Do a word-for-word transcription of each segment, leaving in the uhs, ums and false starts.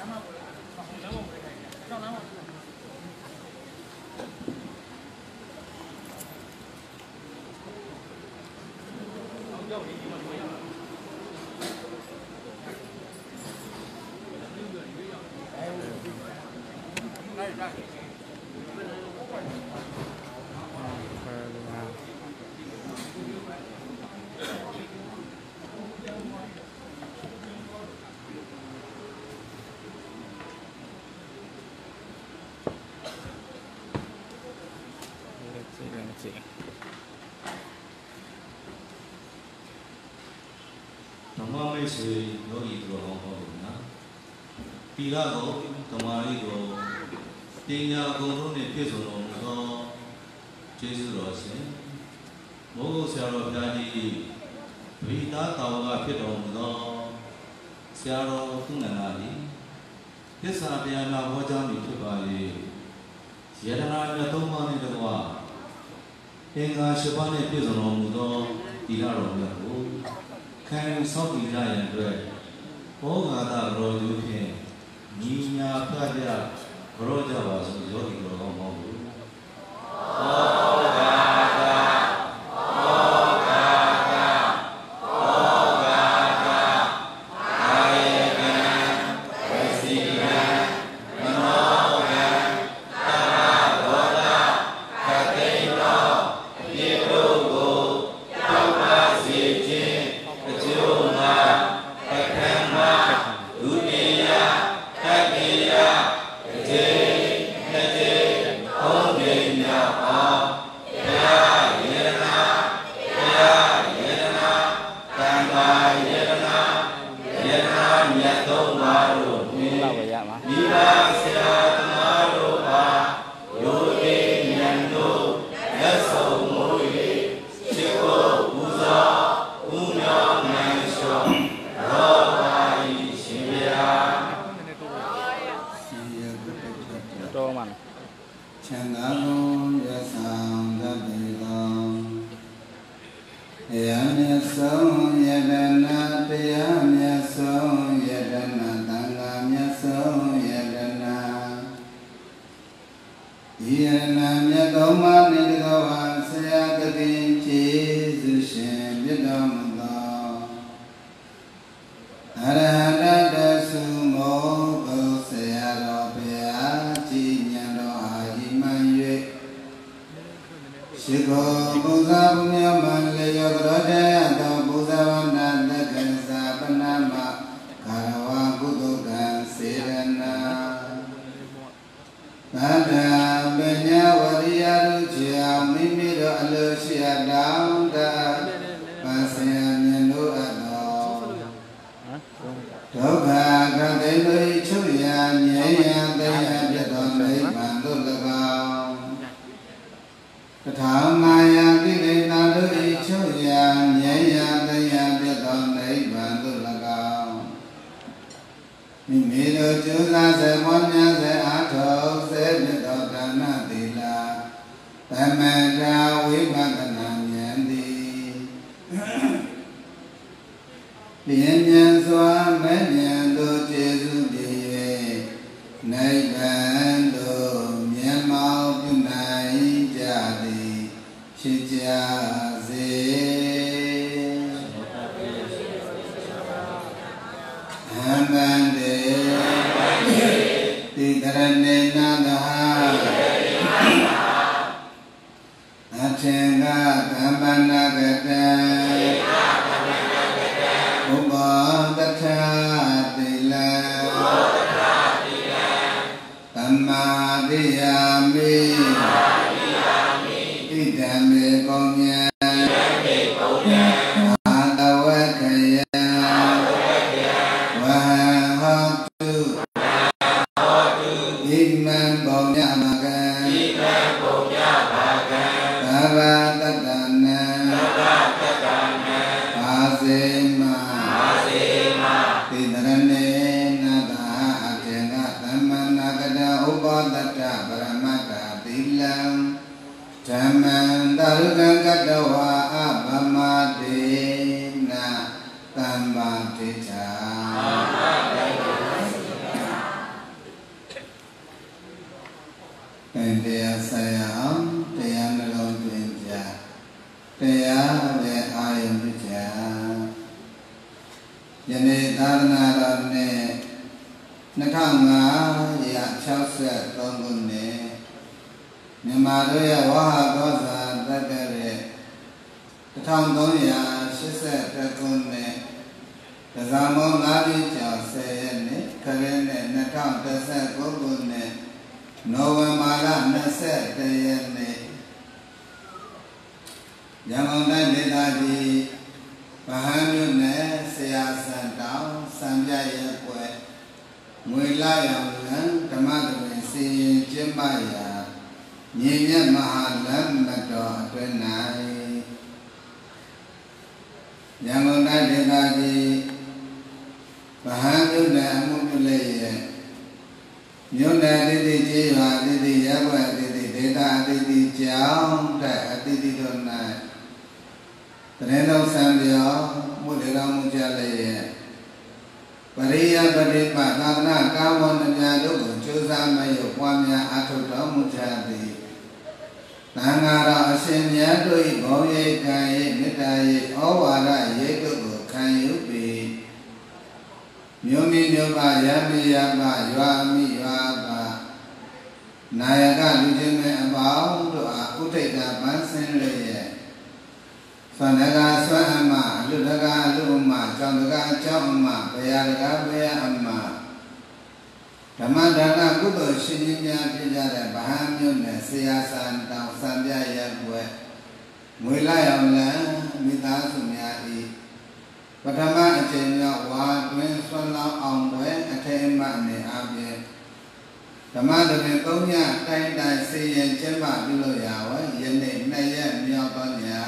တီလာကိုဓမ္မလေးကိုပညာကုန်လုံးနဲ့ပြည့်စုံတော်မူသောကျေးဇူးတော်ရှင်မိုးကုတ်ဆရာတော်ဘုရားကြီးဝိသားတော်ကဖြစ်တော်မူသောဆရာတော်သူနန္ဒာကြီးသစ္စာတရားနာဟောကြားမိဖြစ်ပါ၏ယတနာမြတ်သုံးပါးနှင့်တကွာအင်္ဂါ၈ပါးနှင့်ပြည့်စုံတော်မူသောတီလာတော်မြတ်ကိုခံယူဆောက်တည်ကြရန်အတွက်ဘောဂါသရောယူဖြင့်ညီညာဖတ်ပြဘောကြပါစို့ယောဂီတော်ကောင်းပါဘူးဘောဂါသဘောဂါသဘောဂါသအာယေကံဝစီကံမနောကံသာဘောဓခတိတောပြေတို့ကိုတောက်ပါစေခြင်းအကျိုးမှာပထမဒုတိယတတိယတေတေတေဟောမြေမြောက်အောင်ဘုရားယေရနာဘုရားယေရနာသံဃာယေရနာယေရနာမြတ်သုံးပါးတို့နှင့်မိဘဆရာသမားတို့အားယောဂီဉာဏ်တို့လက်ဆုံးမူ၍ရှိခိုးပူဇော်ဥမြောင်းနိုင်လျှော်ရောပါ၏ရှင်ဗျာတော်မှန်ချမ်းသာလုံးရဆောင်တတ်ပြီကောတရားမြတ်ဆုံးယတနာတရားမြတ်ဆုံးယတနာသံဃာမြတ်ဆုံးယတနာယတနာမြတ်သုံးပါးနှင့်တကားပါဆရာသခင်ကျေးဇူးရှင်မြတ်တော်မူသောအရဟတတသုမောဘုဆရာတော်ဘုရားကြီးဉာဏ်တော်အာဟိမှန်၍ရှိခိုးပူဇော်မြတ်မလျောကရောတရားတော်ပူဇော်ဝန္ဒသက္ကသပနာမကာရဝကုသကံစေရနာဗဒ္ဓပညာဝရိယတို့ကြောင့်မိမိတို့အလိုရှိအပ်တောင်းတပါစေမြတ်တို့အပ်တော်ဒုက္ခကတိတို့ချုပ်ရာမြဲရာတရားပြတ်တော်နိဗ္ဗာန်သို့၎င်းတထာမာယာကိလေသာတို့ချုပ်ရာမြဲရာတရားပြတ်တော်နိဗ္ဗာန်သို့၎င်းမိမိတို့ကျိုးစားစေပွားများစေအားထုတ်စေမြတ်တော်ဒါနသီလသမထဝိပဿနာဉာဏ်သည်ဉာဏ်ဉာဏ်စွာမဲ့ဉာဏ်တို့ကျေစုတည်၍နိဗ္ဗာန်သို့မြတ်မောင်ပြုနိုင်ကြသည်ဖြစ်ကြစေအမန္တေတိတရဏေနာသအထင်္ဂကမ္ပနာကတံဥပတထတိလံသမ္မာတိယာမိဣဒံမေပုံညာအာတဝက္ခယဝဟဟောတုဣမံပုံညာမကံသဗ္ဗတတ္တနံအာစေမတိတရဏေနတအထေငသမ္မနာကတဥပတတ္တပရမတ္တသီလံဓမ္မံတရုကံကတဝါအပမတေနသမ္မာတိထာ nên tia say ấm tia nó lâu tuyên trả tia về ai cũng trả giờ này ta na ra nè nó thằng ngã dạ cháu sẽ con con nè nhưng mà đôi ya hóa có ra ra cái này thằng đó ya sẽ sẽ con nè cái zaman mong ngã đi chào xe nè cái này nó thằng ta sẽ con con nè November nó sẽ đây nè yang ông ta để ta đi và hai mươi nè sẽ san đảo san gia ya quê người lai ông lớn tham gia về xây chiếm bài ya nhìn nhận mà lớn mà trò trên này yang ông ta để ta đi và hai mươi nè muốn lấy nhớ nè đi đi chơi và đi đi giá và đi đi để ta đi đi cháu trẻ đi đi đường này thế nên đâu sang điều mua để đâu mua cha lấy và đi ra và đi mà ta na cao hơn nhà lúc ở chỗ ra mà hiểu quan nhà ăn thôi đó mua cha thì ta ngà đó xem nhớ đôi bảo vệ cái người ta áo và lại dễ được khai yếu bị nhớ mi nhớ bà giá mi giá bà doa mi doa bà này cảလူချင်းနဲ့အပေါင်းတို့အားဥထိတ်တာပန်းစင်းလေရဲ့ဆွမ်းတကားဆွမ်းအမလူတကားလူအမကျောင်းတကားကျောင်းအမဘုရားတကားဘုရားအမဓမ္မဒါနကုသိုလ်ရှင်ကြီးများဖြစ်ကြတဲ့ဗဟန်းမြို့နယ်ဆရာစံတောင်စံပြရက်ွယ်ငွေလိုက်အောင်လမ်းမိသားစုများဤပထမအချိန်မြောက်ဝါတွင်ဆွမ်းလောင်းအောင်ပွဲအထေမအနေအပြင်ဓမ္မတပင်သုံးညတိုင်းတိုင်းစေရင်ကျင်းပပြုလို့ရဝဲယနေ့နှစ်ရက်မြောက်သောည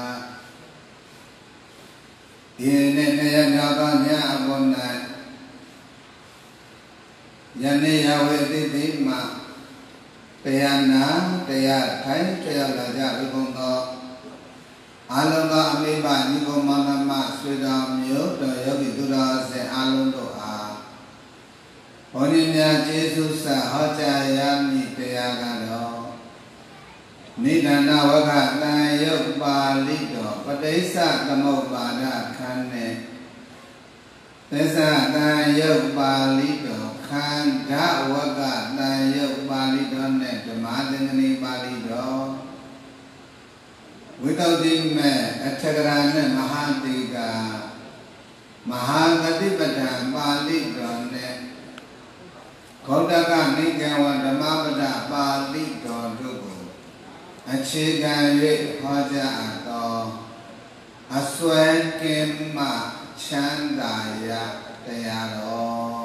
ဒီနေ့နှစ်ရက်မြောက်သောညအပေါ်၌ယနေ့ရဝေတိတိမှာတရားနာတရားထိုင်တရားလာကြလူကုန်သောအာလုံးသောအမိဘညီကောင်မောင်နှမဆွေတော်မျိုးတော်ယောဂီသူတော်စင်အာလုံးတို့အားဘုန်းကြီးများကျေးဇူးဆက်ဟောကြားရမည်တရားကတော့နိဒန္နဝကတန်ယုတ်ပါဠိတော်ပဋိစ္စသမုပ္ပါဒခန်းနဲ့သစ္စာတန်ယုတ်ပါဠိတော်ခန္ဓာဝကတန်ယုတ်ပါဠိတော်နဲ့ဓမ္မသင်္ကနီပါဠိတော်ဝိတ္တုတိမေအထကရာနဲ့မဟာတိကမဟာဂတိပဋ္ဌာန်ပါဠိတော်နဲ့ခောတကနိကေဝဓမ္မပဒပါဠိတော်တို့ကိုအခြေခံ၍ဟောကြားအပ်သောအစွဲကင်းမှချမ်းသာရာတရားတော်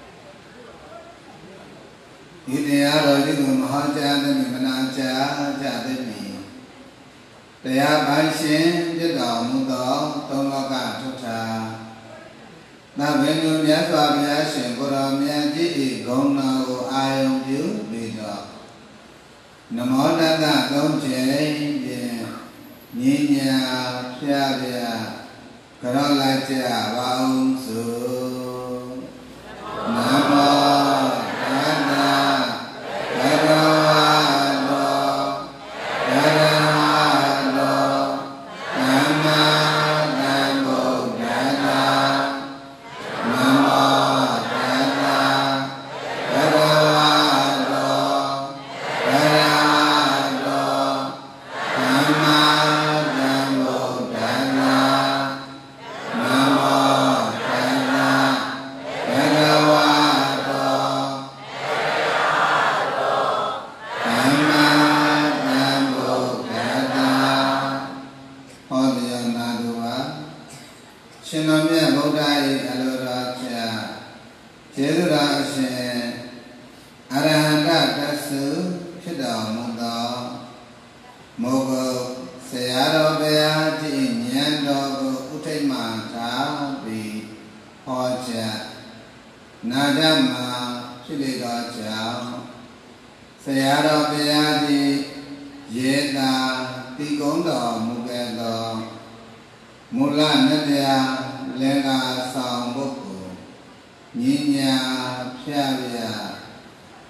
ဒီတရားတော်ဒီကိုမဟောကြားသည်မနာကြားကြသည်တရားပိုင်ရှင်ပြည့်တော်မူသောသုံးလောကထုထာသဗ္ဗညုမြတ်စွာဘုရားရှင်ကိုယ်တော်မြတ်ကြီး၏ဂုဏ်တော်ကိုအာယုံပြုပြီးတော့နမောတတသုံးချိန်ဖြင့်ညီညာဖျားဖျားကြောလိုက်ကြပါအောင်စို့နမောတတဘဂဝါ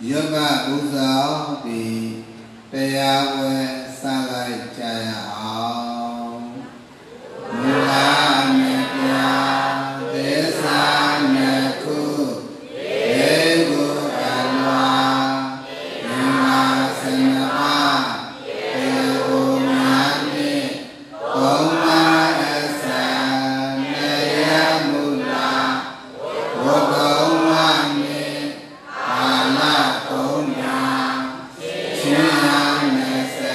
yoga usa di teyawe salai jaya au mula media desa neku ego alwa yama senapa ego mani oma esa neya mula wodoma ni ala kona chiya nese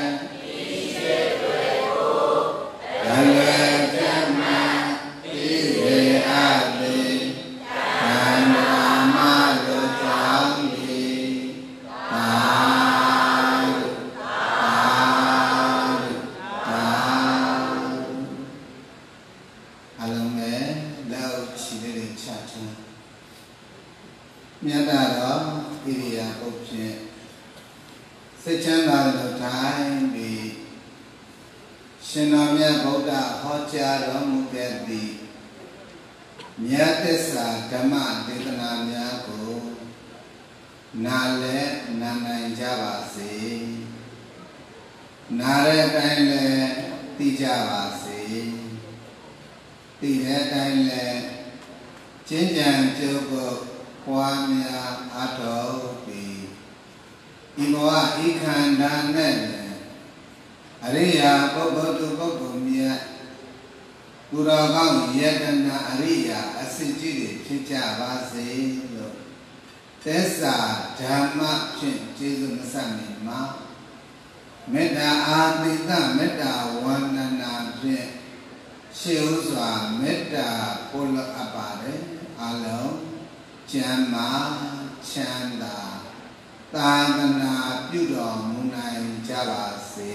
alwe jama ire ade kanama lo changi adu adu adu alame lau chile chacha myata lo iriya optionစိတ်ချမ်းသာလို့ထိုင်ပြီးရှင်တော်မြတ်ဗုဒ္ဓဟောကြားတော်မူခဲ့သည့်မြတ်သစ္စာဓမ္မဒေသနာများကိုနားလည်နားနိုင်ကြပါစေနားတဲ့အတိုင်းလည်းသိကြပါစေသိတဲ့အတိုင်းလည်းကျင့်ကြံကြုတ်ကိုပွားများအားထုတ်ပြီးဒီဘဝဤခန္ဓာနဲ့အရိယာပုဂ္ဂိုလ်သူပုဂ္ဂိုလ်မြတ်သူတော်ကောင်းယတနာအရိယာအစစ်ကြီးတွေဖြစ်ကြပါစေလို့သစ္စာဓမ္မဖြင့်ကျေးဇူးမဆက်မီမှာမေတ္တာအာတိတမေတ္တာဝန္ဒနာဖြင့်ရှေးဥစွာမေတ္တာပို့လို့အပ်ပါတယ်အလုံးကျမ်းမာချမ်းသာသာသနာပြုတော်မူနိုင်ကြပါစေ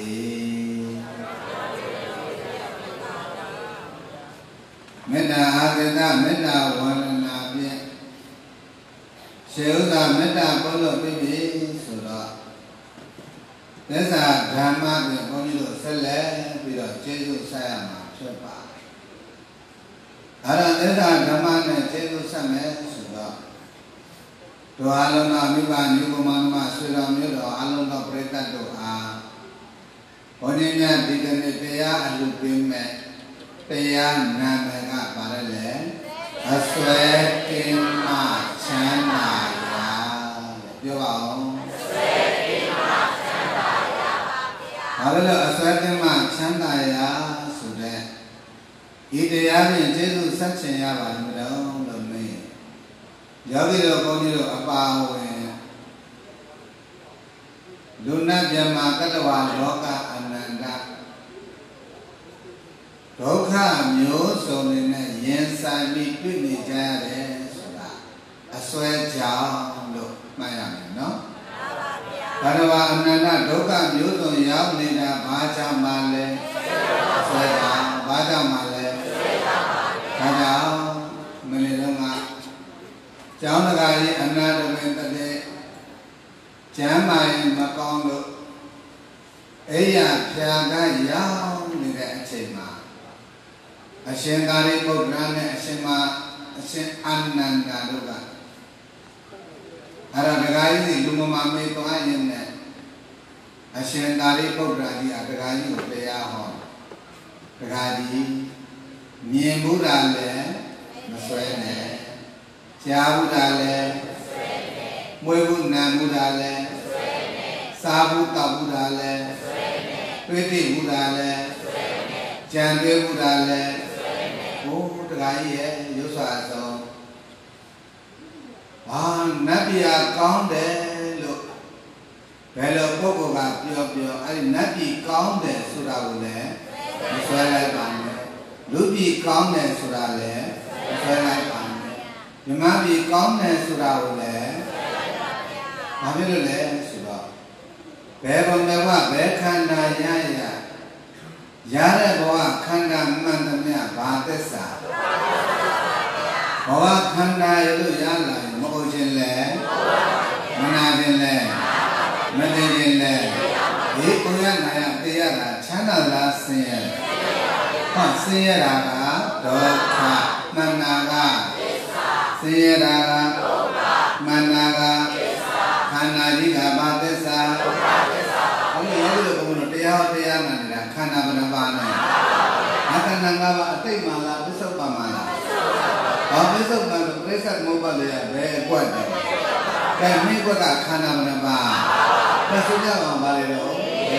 မေတ္တာအာသနာမေတ္တာဝန္ဒနာဖြင့်ရှေးဥစွာမေတ္တာပို့လို့ပြီးပြီဆိုတော့သစ္စာဓမ္မဖြင့်ဘုန်းကြီးတို့ဆက်လက်ပြီးတော့ကျေးဇူးဆက်ရမှာဖြစ်ပါတယ်အဲ့ဒါသစ္စာဓမ္မနဲ့ကျေးဇူးဆက်မယ်ဆိုတော့တို့အလုံးသောမိဘညီကိုမောင်နှမဆွေတော်မျိုးတော်အလုံးသောပရိသတ်တို့အားဘုန်းကြီးများဒီကနေ့တရားအလှပေးမဲ့တရားနာမည်ကပါရလေအစွဲကင်းမှချမ်းသာရာပြောပါဦးအစွဲကင်းမှချမ်းသာရာပါဗျာဘာလို့လဲအစွဲကင်းမှချမ်းသာရာဆိုတဲ့ဒီတရားဖြင့်ကျေးဇူးဆက်ချင်ရပါလိမ့်မယ်လို့မင်းယောဂီတို့ဘုန်းကြီးတို့အပါဝင်လူနာမြမကတ္တဝါလောကအနန္တဒုက္ခမျိုးစုံတွေနဲ့ရင်ဆိုင်ပြီးတွေ့နေကြရတယ်ဆိုတာအစွဲကြောင့်လို့မှတ်ရမယ်နော်မှန်ပါဗျာဘဂဝါအနန္တဒုက္ခမျိုးစုံရောက်နေတာဘာကြောင့်မှလဲစွဲကြောင့်ဘာကြောင့်မှလဲစွဲကြောင့်ပါဗျာဒါကြောင့်မနေ့တုန်းကကျောင်းတကာကြီးအနာတပင်တည်းကျမ်းမာရင်မကောင်းလို့အိယာဖြာကရောက်နေတဲ့အချိန်မှာအရှင်သာရိပုတ္တရာနဲ့အရှင်မအရှင်အာနန္ဒာတို့ကအဲ့ဒါတကာကြီးလူမမမေးသွားရင်နဲ့အရှင်သာရိပုတ္တရာကြီးအတကာကြီးကိုတရားဟောတကာကြီးမြင်မှုတာလည်းမဆွဲနဲ့ကြားဘူးတာလဲမွေးဘူးနာဘူးတာလဲစားဘူးတောက်ဘူးတာလဲတွေးသိဘူးတာလဲကြံတွေးဘူးတာလဲဘိုးတခါကြီးရဲ့ရုပ်စွာဆုံးဟာနတ်ပြည်ကောင်းတယ်လို့ဘယ်လိုပုဂ္ဂိုလ်ကပြောပြောအဲ့ဒီနတ်ပြည်ကောင်းတယ်ဆိုတာကိုလည်းမဆွဲလိုက်ပါနဲ့လူပြည်ကောင်းတယ်ဆိုတာလည်းမဆွဲလိုက်ပါမြမပြည်ကောင်းတယ်ဆိုတာကိုလည်းဘာဖြစ်လို့လဲဆိုတော့ဘယ်ဘုံဘဝဘယ်ခန္ဓာရရရတဲ့ဘဝခန္ဓာမှန်သမျှဘာသစ္စာဘဝခန္ဓာရလို့ရလာရင်မဟုတ်ခြင်းလဲမနာခြင်းလဲမသိခြင်းလဲဒီကိုရနာရတရားတာချမ်းသာလားဆင်းရဲဟောဆင်းရဲတာကဒုက္ခမနာကဆင်းရဲတာကဒုက္ခမနာကန္ဓာကြီးကဘာသစ္စာဒုက္ခသစ္စာဘုရားယောဂီတို့ဘုန်းတော်တရားတရားနာနေတာခန္ဓာဘယ်နှပါးလဲခန္ဓာငါးပါးအတိတ်မှလားပစ္စုပန်မှလားဘာပစ္စုပန်လို့ပြိဿသမုပ္ပါဒ်လေဘယ်အကွက်တယ်ကဲမိကွက်ကခန္ဓာဘယ်နှပါးဒါဆိုကြပါဘာလဲတော့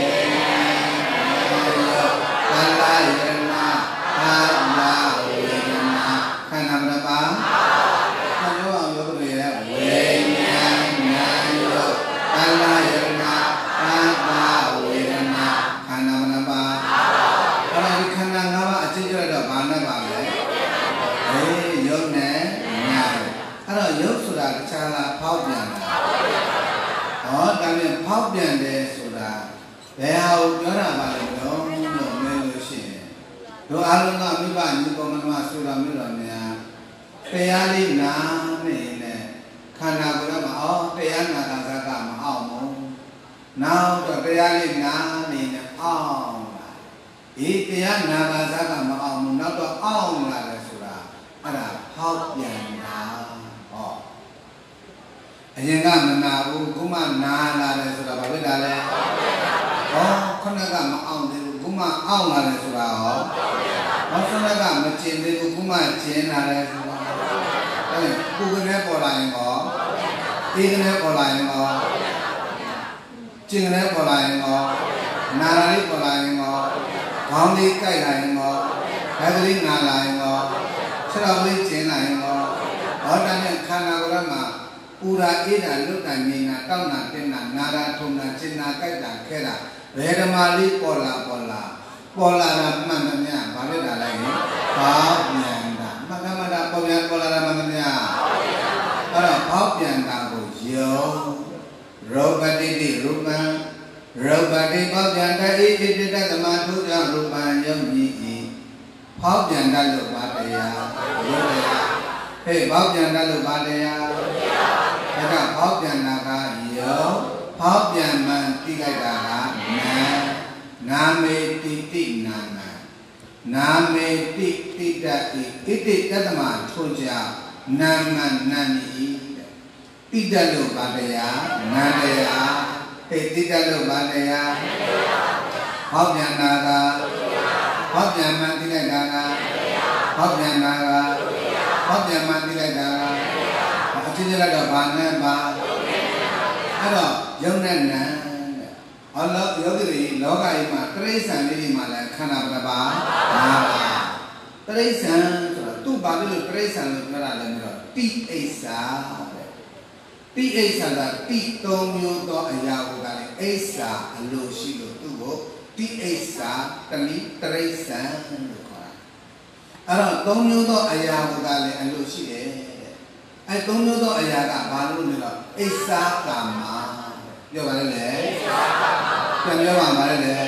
ခန္ဓာယရဏအာလာဝေဒနာခန္ဓာဘယ်နှပါးခန္ဓာအောင်ယောဂီရဲ့ဝေညာဉာဏ်ယောခန္ဓာယရဏအာလာဝေဒနာခန္ဓာဘယ်နှပါးအဲ့ဒါဒီခန္ဓာငါးပါးအချင်းချင်းတော့ဘာနဲ့ပါလဲအေးယုတ်နဲ့ညာအဲ့တော့ယုတ်ဆိုတာတခြားလားဖောက်ပြန်တာဟောဒါနဲ့ဖောက်ပြန်တယ်ဆိုတာဘယ်ဟာကိုပြောတာပါလဲတော့လို့မဲလို့ရှိရင်တို့အားလုံးကမိဘညီကောင်မဆိုတာမျိုးတော်များတရားလေးနာနေနဲ့ခန္ဓာကိုယ်ကမအောင်တရားနာတာကမအောင်ဘူးနောက်တော့တရားလေးနာနေနဲ့အောင်လာဒီတရားနာတာကမအောင်ဘူးနောက်တော့အောင်လာတယ်ဆိုတာအဲ့ဒါဟောက်ပြန်တာဟောအရင်ကမနာဘူးခုမှနာလာတယ်ဆိုတာဘာဖြစ်တာလဲဟောခုနကမအောင်သေးဘူးခုမှအောင်လာတယ်ဆိုတာဟောဟောခုနကမကျင်သေးဘူးခုမှကျင်လာတယ်ဆိုတာအဲ့ပူကနေပေါ်လာရင်ဟောအေးကနေပေါ်လာရင်ဟောကျင်ကနေပေါ်လာရင်ဟောနာရာလေးပေါ်လာရင်ဟောခေါင်းလေးကြိုက်လာရင်ဟောဘက်ကလေးနာလာရင်ဟောခြေတော်လေးကျင်လာရင်ဟောဟောတန်းနဲ့ခန္ဓာကိုယ်မှာပူရာအေးတာလွတ်တာငြိမ်တာတောက်တာတင်းတာနာတာထုံတာကျင်တာကြိုက်တာခဲတာဘယ်ဓမ္မလေးပေါ်လာပေါ်လာပေါ်လာတာမှန်မှန်များဘာဖြစ်တာလဲဘောက်ပြန်တာမှန်မှန်တာပေါ်ပြန်ပေါ်လာတာမှန်မှန်များအဲ့တော့ဘောက်ပြန်တာကိုယောရောပတိတိရူပံရောပတိဘောက်ပြန်တဣတိတတသမထုကြောင့်ရူပံယုံကြည်ဤဘောက်ပြန်တတ်လို့ဘာတရားယုတ်တရားဟေးဘောက်ပြန်တတ်လို့ဘာတရားဒါကဘောက်ပြန်တာကယောဘောက်ပြန်မှန်သိလိုက်တာကနာနာမေတိတိနာမနာမေတိတိတတိဣတိတတမထိုကြောင့်နာမနာမိတိတလို့ဘာတရားနာတရားဟေးတိတလို့ဘာတရားဟောပြန်တာကဟောပြန်မှန်သိလိုက်တာကဟောပြန်တာကဟောပြန်မှန်သိလိုက်တာကအချင်းချင်းတော့ဘာနဲ့ပါအဲ့တော့ယုံနဲ့နာဟောလောယောဂီတွေလောကကြီးမှာတရိစ္ဆာန်လေးတွေမှာလည်းခန္ဓာဘယ်နှပါး၅ပါးတရိစ္ဆာန်ဆိုတော့သူ့ဘာလို့တရိစ္ဆာန်လို့ပြောတာလဲဆိုတော့တိအိစ္ဆာတဲ့တိအိစ္ဆာကတိသုံးမျိုးသောအရာကိုကလည်းအိစ္ဆာအလိုရှိလို့သူ့ကိုတိအိစ္ဆာတဏိတရိစ္ဆာန်လို့ခေါ်တာအဲ့တော့သုံးမျိုးသောအရာကိုကလည်းအလိုရှိတယ်တဲ့အဲ့သုံးမျိုးသောအရာကဘာလို့လဲတော့အိစ္ဆာကာမပြောပါလေလေပြန်ပြောပါပါလေလေ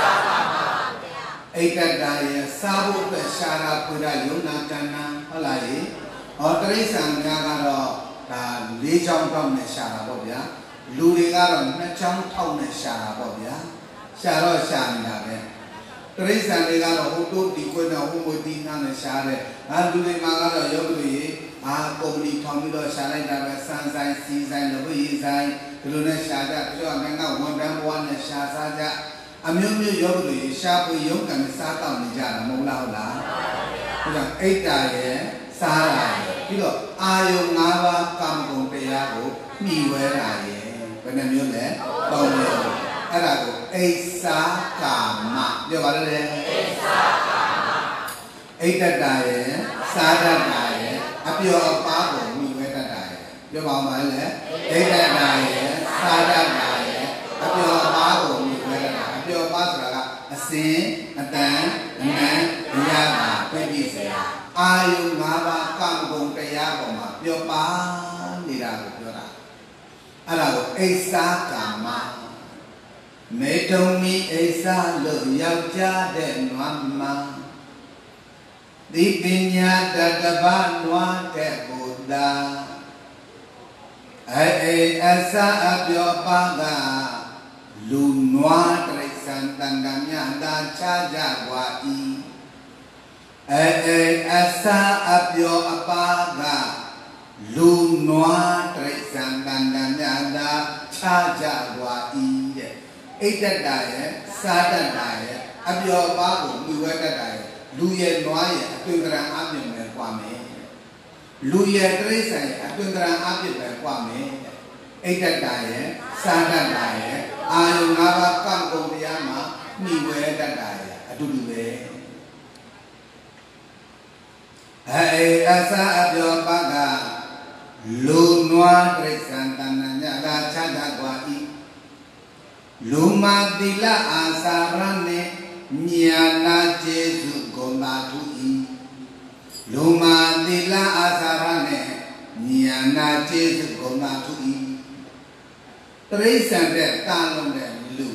အိတ္တတာရဲ့စားဖို့အတွက်ရှာတာဖွေတာယုံနာကဏ္ဍဟုတ်လားလေဟောတရိစ္ဆာန်များကတော့ဒါလေးချောင်းထောက်နဲ့ရှာတာပေါ့ဗျာလူတွေကတော့နှစ်ချောင်းထောက်နဲ့ရှာတာပေါ့ဗျာရှာတော့ရှာနေတာပဲတရိစ္ဆာန်တွေကတော့ဟိုတိုးဒီကွနဲ့ဟိုမွေတီနာနဲ့ရှာတယ်ငါလူတွေမှာကတော့ယောဂီတွေအာကုမ္ပဏီထောင်ပြီးတော့ရှာလိုက်တာပဲစမ်းဆိုင်စီဆိုင်လူကြီးဆိုင်ဒီလိုနဲ့ရှာကြပြီးတော့နိုင်ငံဝန်ထမ်းဘဝနဲ့ရှာစားကြအမျိုးမျိုးယောဂီတွေရှာပွေရုံးကန်စားတောက်နေကြတာမဟုတ်လားဟုတ်လားဟုတ်လားအိတ်တာရဲ့စားတာပြီးတော့အာယုံ၅ပါးကာမဂုဏ်တရားကိုမှီဝဲတာရဲ့ဘယ်နှမျိုးလဲသုံးမျိုးအဲ့ဒါကိုအိစ္ဆာကာမပြောပါလေအိစ္ဆာကာမအိတ္တတာရဲ့စားတတ်တာရဲ့အပျော်အပါးကိုမှီဝဲတတ်တာရဲ့ပြောပါဦးမလဲအိတ္တတာရဲ့စားတတ်တာရဲ့အပျော်အပါးကိုမှီဝဲတတ်တာအပျော်အပါးဆိုတာကအစင်အတန်အနံအရတာပြည့်ပြည့်စရာအာယု၅ပါးကာမဂုဏ်တရားပေါ်မှာပျော်ပါနေတာကိုပြောတာအဲ့ဒါကိုအိစ္ဆာကာမမေတုံမီအိစ္ဆာလို့ယောက်ျားတဲ့နွားမှာဒီပညာတတပနွားတဲ့ဘုဒ္ဓအေအေအဆာအပျော်ပါကလူနွားတရိစ္ဆာန်တန်တမြတ်သာချကြွာဤအေအေအဆာအပျော်အပါက lu noa trai santan dan nyata caca gua iya itu daya sadar daya abio babu luar daya lu ye noa ya tunggang abio merkuame lu ye trai saya tunggang abio merkuame itu daya sadar daya ayo ngapa kampung dia mah niwe daya adu luwe hai asa abio baga lu noa trai santan dan nyata caca gua iya lu matila asarane nyana Jesu gona tui lu matila asarane nyana Jesu gona tui Teresa de talon de lu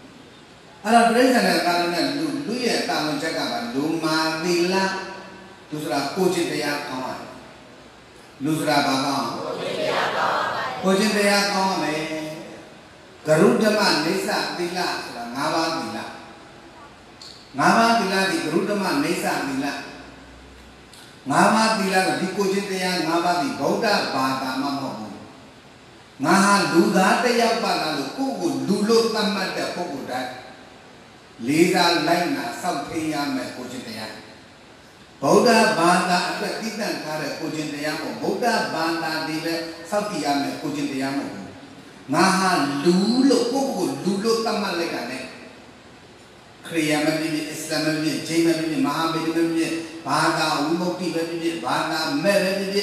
ara Teresa de talon de lu lu ye talon chaka ba lu matila dusra koji taya kawan dusra ba kawan koji taya kawan me Garudama Nesa Dila Ngava Dila Ngava Dila di Garudama Nesa Dila Ngava Dila di Kojitaya Ngava di Bauda Bata Mamu Ngaha Duda Taya Bata Kuku Dulo Tamada Kuku Dat Lida Laina Sampiya Me Kojitaya Bauda Bata Ada Titan Kare Kojitaya Bauda Bata Dila Sampiya Me Kojitaya Mu Maha lulo koko lulo tamal lega ne kriya mabini Islam mabini Jain mabini Mahabiri mabini Bhada Umukti mabini Bhada me mabini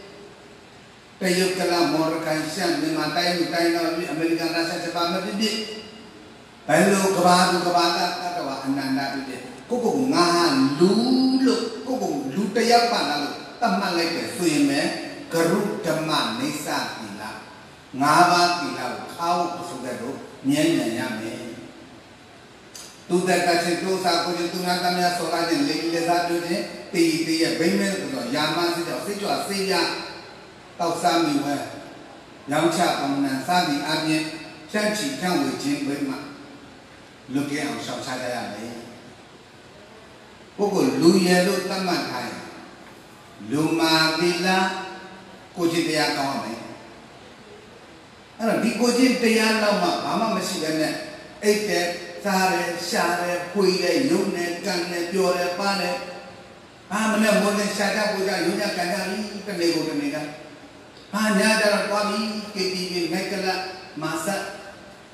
Kayukala Morkan Siam Nima Tainu Tainu mabini Amerikan Rasa Cepat mabini Balu kebadu kebada katawa ananda mabini koko ngaha lulo koko lutaya panalu tamal lega suyeme Garu Dhamma Nesa Ngava Tila Kau Sugado Nyanya Yame Tuda Kache Dosa Kujo Tungatamya Sorajan Lili Zadune Ti Ti Bimel Kujo Yama Sija Sijwa Sija Tau Sami We Yamcha Pamna Sami Abye Chanchi Changwe Jin Wema Luki Ang Shao Chadaya Me Koko Luye Lu Tamatai Luma Tila Kujitaya Kawame Ara di koji tayar lama mama masih banyak. Ete sare sare kuile yune kanne piore pane. Ah mana mana saja puja yunya kanjari kannego kanega. Ah nyada kami keti mekala masa.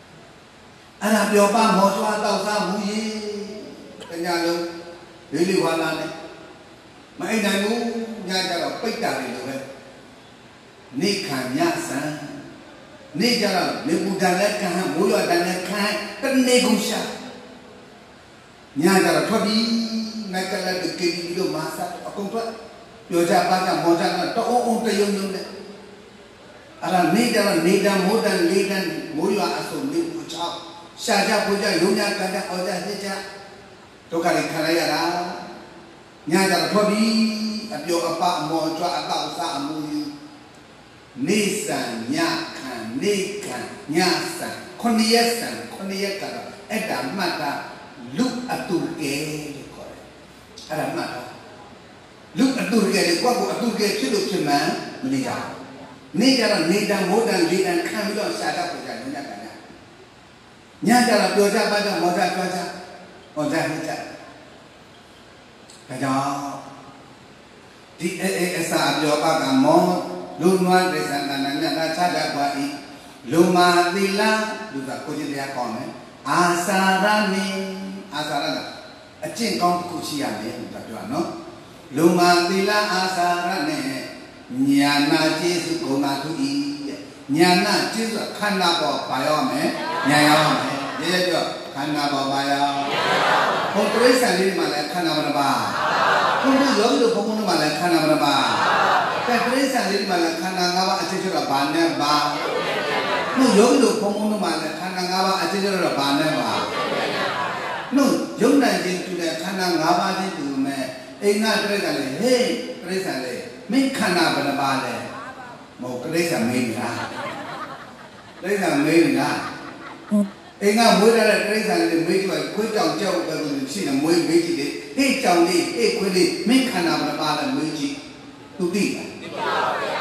Ara piopa moswa tau sa muye kanyalo dili wala ne. Mai nangu nyada pekta ni loh. Ni kanya san. Ni jalan, ni budak lekah, mulut dan lekah, penegusya. Nya jalan, tapi nak jalan dekat itu masa, aku pun, yoja baca moja na, to orang terjun jun deh. Alam ni jalan, ni dah muda, ni dan mulut asal ni pucak, saja puja, yunya kada, oja saja. To kali kali ada, nya jalan, tapi abio apa moja apa usaha mulut, nisan nya. Nekan, nyasan, kondiasan, kondiakan, ada mata, look atur ke, ada mata, look atur ke, kau atur ke, sudah cuma menikah. Ni jalan ni dah modal ni dan kami dah sadar punya dunia kana. Nya jalan dosa pada modal dosa, modal dosa. Kaja, di esa abjad kamu, luar desa tanahnya dah sadar baik. Luma Tila Luka Koji Dia Kone Asarane Asarane Acing kau kucian ni Luka Dua no Luma Tila Asarane Nyana Jesu Gona Tui Nyana Jesu Kana Bo Bayo Me Nyaya Me Dia Jo Kana Bo Bayo Kau Teresa ni malah Kana Berapa Kau tu jauh tu Kau tu malah Kana Berapa Kau Teresa ni malah Kana Ngawa Acing Cura Banda Ba No young look Pomono Man, Kanagawa, a general Baneva. No, young nineteen to the Kanagawa to me, a not regularly, hey, presently, make Kanaba Bale. Mo Teresa made that. Teresa made that. A now, whether Teresa and the way to quit out Joe, but we see them way waiting it. Hey, Johnny, hey, quickly, make Kanaba Bale, Muji to be.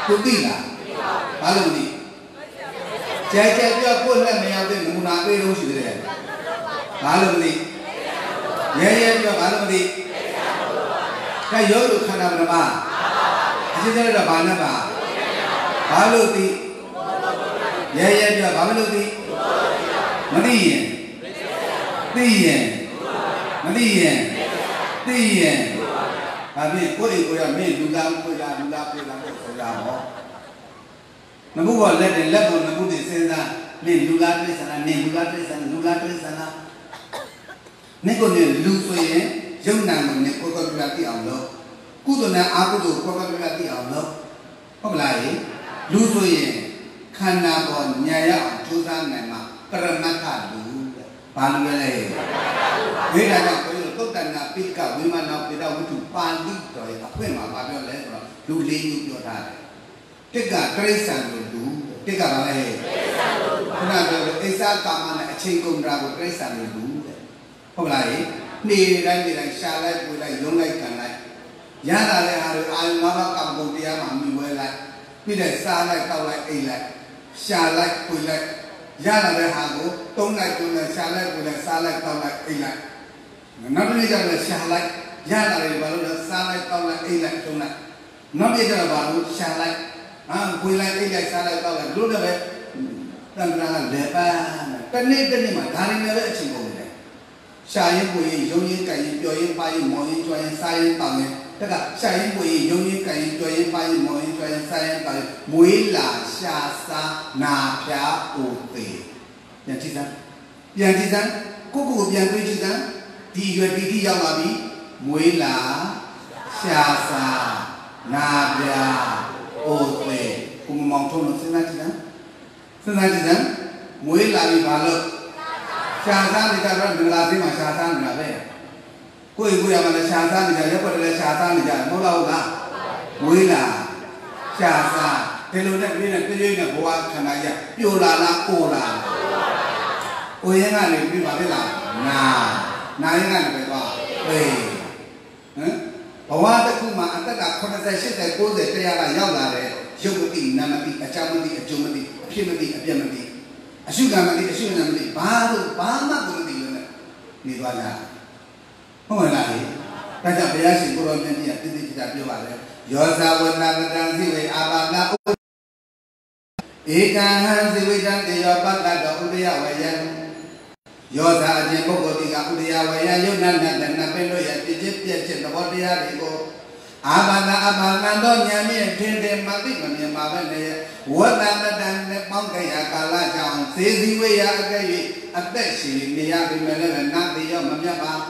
သူသိလားဘာလို့မသိကျဲကျဲပြောကိုယ်လက်မရောက်တဲ့နမူနာပေးလို့ရှိတယ်ဘာလို့မသိရဲရဲပြောဘာလို့မသိကဲရောလို့ခန္ဓာမပါအချင်းချင်းတော့ဘာနဲ့ပါဘာလို့သိရဲရဲပြောဘာမလို့သိမသိရင်သိရင်မသိရင်သိရင်ဒါဖြင့်ကိုယ်အိမ်ကိုရမင်းလူသားကိုရလူသားပြေးလာလို့ဆိုတာဟောနမှုကလက်တယ်လက်ပေါ်နမှုတွေစဉ်းစားနေလူလားတိစ္ဆာနာနေလူလားတိစ္ဆာနာလူလားတိစ္ဆာနာနေကိုနေလူဆိုရင်ယုံနာကိုနေကိုယ်ကပြတိအောင်လို့ကုသနာအာကုသိုလ်ကိုယ်ကပြတိအောင်လို့ဟုတ်မလားလူဆိုရင်ခန္ဓာပေါ်ညာရအောင်ကြိုးစားနိုင်မှာပရမတ္ထလူဘာလို့လဲဝိဒါကြောင့်ကိုယ်တို့သုတ်တနာပိကဝိမာနောပိဒဝိတုပါဠိတော်ရဲ့အဖွင့်မှာဘာပြောလဲဆိုတော့လူလေးမျိုးပြောထားတယ်တစ်ကတိရစ္ဆာန်လိုလူတစ်ကဘာလဲတိရစ္ဆာန်လိုလူခုနကပြောလို့အိသကာမနဲ့အချိန်ကုန်တာကိုတိရစ္ဆာန်လိုလူတဲ့ဟုတ်လားဟိနေတိုင်းနေတိုင်းရှာလိုက်ပွေလိုက်လုံးလိုက်ခံလိုက်ရတာလည်းဟာအာယုငါးပါးကံကုန်တရားမှာမြင်ဝဲလိုက်ပြီးတဲ့စားလိုက်တောက်လိုက်အိတ်လိုက်ရှာလိုက်ပွေလိုက်ရလာတဲ့ဟာကိုတုံးလိုက်တုံးလိုက်ရှာလိုက်ပွေလိုက်စားလိုက်တောက်လိုက်အိတ်လိုက်နောက်တစ်နေ့ကျတော့ရှာလိုက်ရလာတယ်ဘာလို့လဲစားလိုက်တောက်လိုက်အိတ်လိုက်တုံးလိုက်နောက်နေ့ကျတော့ဘာလို့ရှာလိုက်ဟာပွေလိုက်အိတ်လိုက်စားလိုက်တောက်လိုက်လို့လည်းပဲတန်ត្រာလည်းပန်းတနေ့တနေ့မှာဒါရင်းလည်းပဲအချိန်ကုန်တယ်ရှာရင်ပွေရင်ယုံရင်ကြိုင်ရင်ပျော်ရင်ပါရင်မော်ရင်ကြွရင်စားရင်တောက်ရင်တကရှာရင်ပွေရင်ယုံရင်ကြိုင်ရင်ပျော်ရင်ပါရင်မော်ရင်ကြွရင်စားရင်တောက်ရင်မွေးလာရှာစားနာဖြာအိုသေးပြန်ကြည့်စမ်းပြန်ကြည့်စမ်းကိုကိုကိုပြန်တွေးကြည့်စမ်းဒီရွယ်တီတီရောက်လာပြီမွေးလာရှာစားနာဖြာအိုသေးကိုမမောင်ထုံးလို့စဉ်းစားကြည့်စမ်းစဉ်းစားကြည့်စမ်းမွေးလာပြီဘာလို့ရှာစားနေကြတော့မင်္ဂလာသိမှာရှာစားနေတာပဲကိုယ်ကိုယ်ရမှာလည်းရှာစားနေကြရက်ွက်လည်းရှာစားနေကြမဟုတ်လားဟုတ်လားမွေးလာရှာစားဒီလိုနဲ့ပြည့်နဲ့ပြည့်နဲ့ဘဝခန္ဓာရပြိုလာလားကိုလာကိုရင်ကနေပြပါလေလားနာနာရင်ကနေပဲသွားပေဟမ်ဘဝတစ်ခုမှာအသက်ကeighty eighty ninetyတရားကရောက်လာတယ်ရုပ်မသိနာမသိအကြောင်းမသိအကျိုးမသိအဖြစ်မသိအပြတ်မသိအရှုခံမသိအရှုခံမသိဘာလို့ဘာမှကိုမသိလို့နဲ့နေသွားကြဟုတ်မလားဒါကြောင့်ဘုရားရှင်ကိုရောမြတ်ကြီးကတိတိကျကျပြောပါလေယောဇဝနာကတံသိဝေအာဘာနာဧကံဟံသိဝေတံတေယောပတ္တတောဥဒယဝယံယောဇာအခြင်းပုဂ္ဂိုလ်ဒီကဥဒယဝယံယုတ်နနတနပင်တို့ရဲ့ပြည့်ပြည့်ပြည့်သဘောတရားတွေကိုအာဘာနာအဘာနာတော့ဉာဏ်ဖြင့်ထင်တယ်မသိမမြင်ပါပဲလေဝတ္တတတံနဲ့ပေါင်းကြရကာလကြောင့်သေစီဝေယအကဲ့၍အသက်ရှင်နေရပြီမဲ့လည်းနတ်တိရောမမြတ်ပါ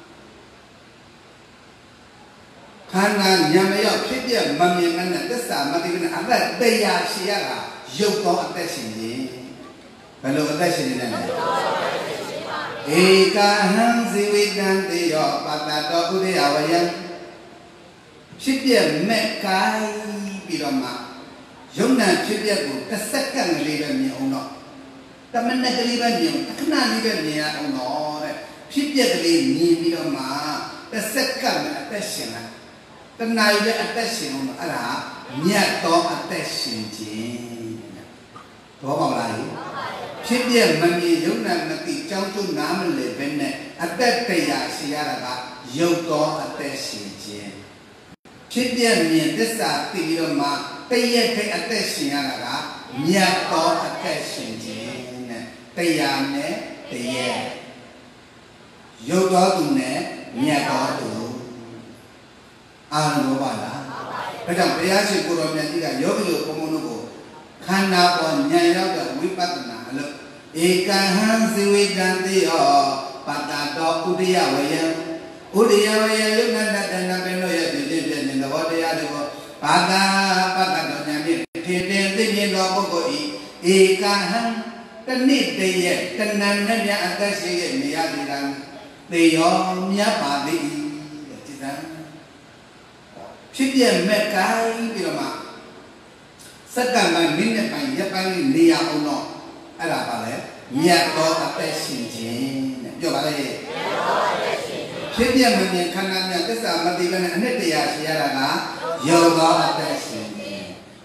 ခန္ဓာဉာဏ်မရောက်ဖြစ်ပြမမြင်နဲ့သစ္စာမသိနဲ့အသက်တရားရှိရတာရုပ်သောအသက်ရှင်ခြင်းဘယ်လိုအသက်ရှင်နေလဲဧကဟံဇိဝိတံတေယောပတ္တတောဥဒယဝယံဖြစ်ပြမဲ့ကိုင်းပြီးတော့မှယုံနာဖြစ်ပြကိုတစ်စက္ကန့်လေးပဲမြင်အောင်တော့တမနက်ကလေးပဲမြင်အောင်ခဏလေးပဲမြင်ရအောင်တော့တဲ့ဖြစ်ပြကလေးမြင်ပြီးတော့မှတစ်စက္ကန့်အသက်ရှင်လာတဏှာရဲ့အသက်ရှင်အောင်အဲ့ဒါမြတ်သောအသက်ရှင်ခြင်းဘောပါမလားဖြစ်ပြမမြင်ယုံနာမသိကြောင်းကျုံနားမလဲပဲနဲ့အသက်တရားရှိရတာကယုတ်သောအသက်ရှင်ခြင်းဖြစ်ပြမြင်သစ္စာသိပြီးတော့မှတရက်တဲ့အသက်ရှင်ရတာကမြတ်သောအသက်ရှင်ခြင်းနဲ့တရားနဲ့တရက်ယုတ်သောသူနဲ့မြတ်သောသူအာရုံပါလားဒါကြောင့်ဘုရားရှင်ကိုရောမြတ်ကြီးကယောဂီတို့ဘုံဘုံတို့ကိုခန္ဓာပေါ်ဉာဏ်ရောက်တဲ့ဝိပဿနာအလုပ်ဧကဟံဇိဝိတံတိယောပတ္တတောဥဒယဝယံဥဒယဝယံယုဏတတနာပင်တို့ရဲ့ဒီပြည့်ပြည့်သဘောတရားတွေကိုဘာသာပတ္တတော်ဉာဏ်ဖြင့်ထင်ထင်သိမြင်သောပုဂ္ဂိုလ်ဤဧကဟံတဏိတရဲ့တဏ္ဏနဲ့မြတ်အသက်ရှိရဲ့နေရာဒီကံသေယောမြတ်ပါသည်တဲ့ဒီကံဖြစ်ပြမဲ့ကိုင်းပြီးတော့မှစက္ကန့်ပိုင်းမိနစ်ပိုင်းရက်ပိုင်းလေးနေရအောင်တော့အဲ့ဒါပါလေမြတ်သောအသက်ရှင်ခြင်းတဲ့ပြောပါလေမြတ်သောအသက်ရှင်ခြင်းဖြစ်ပြမမြင်ခန္ဓာမြတ်သစ္စာမသိဘဲနဲ့အနှစ်တရားရှိရတာကယုံသောအသက်ရှင်ခြင်းဖြ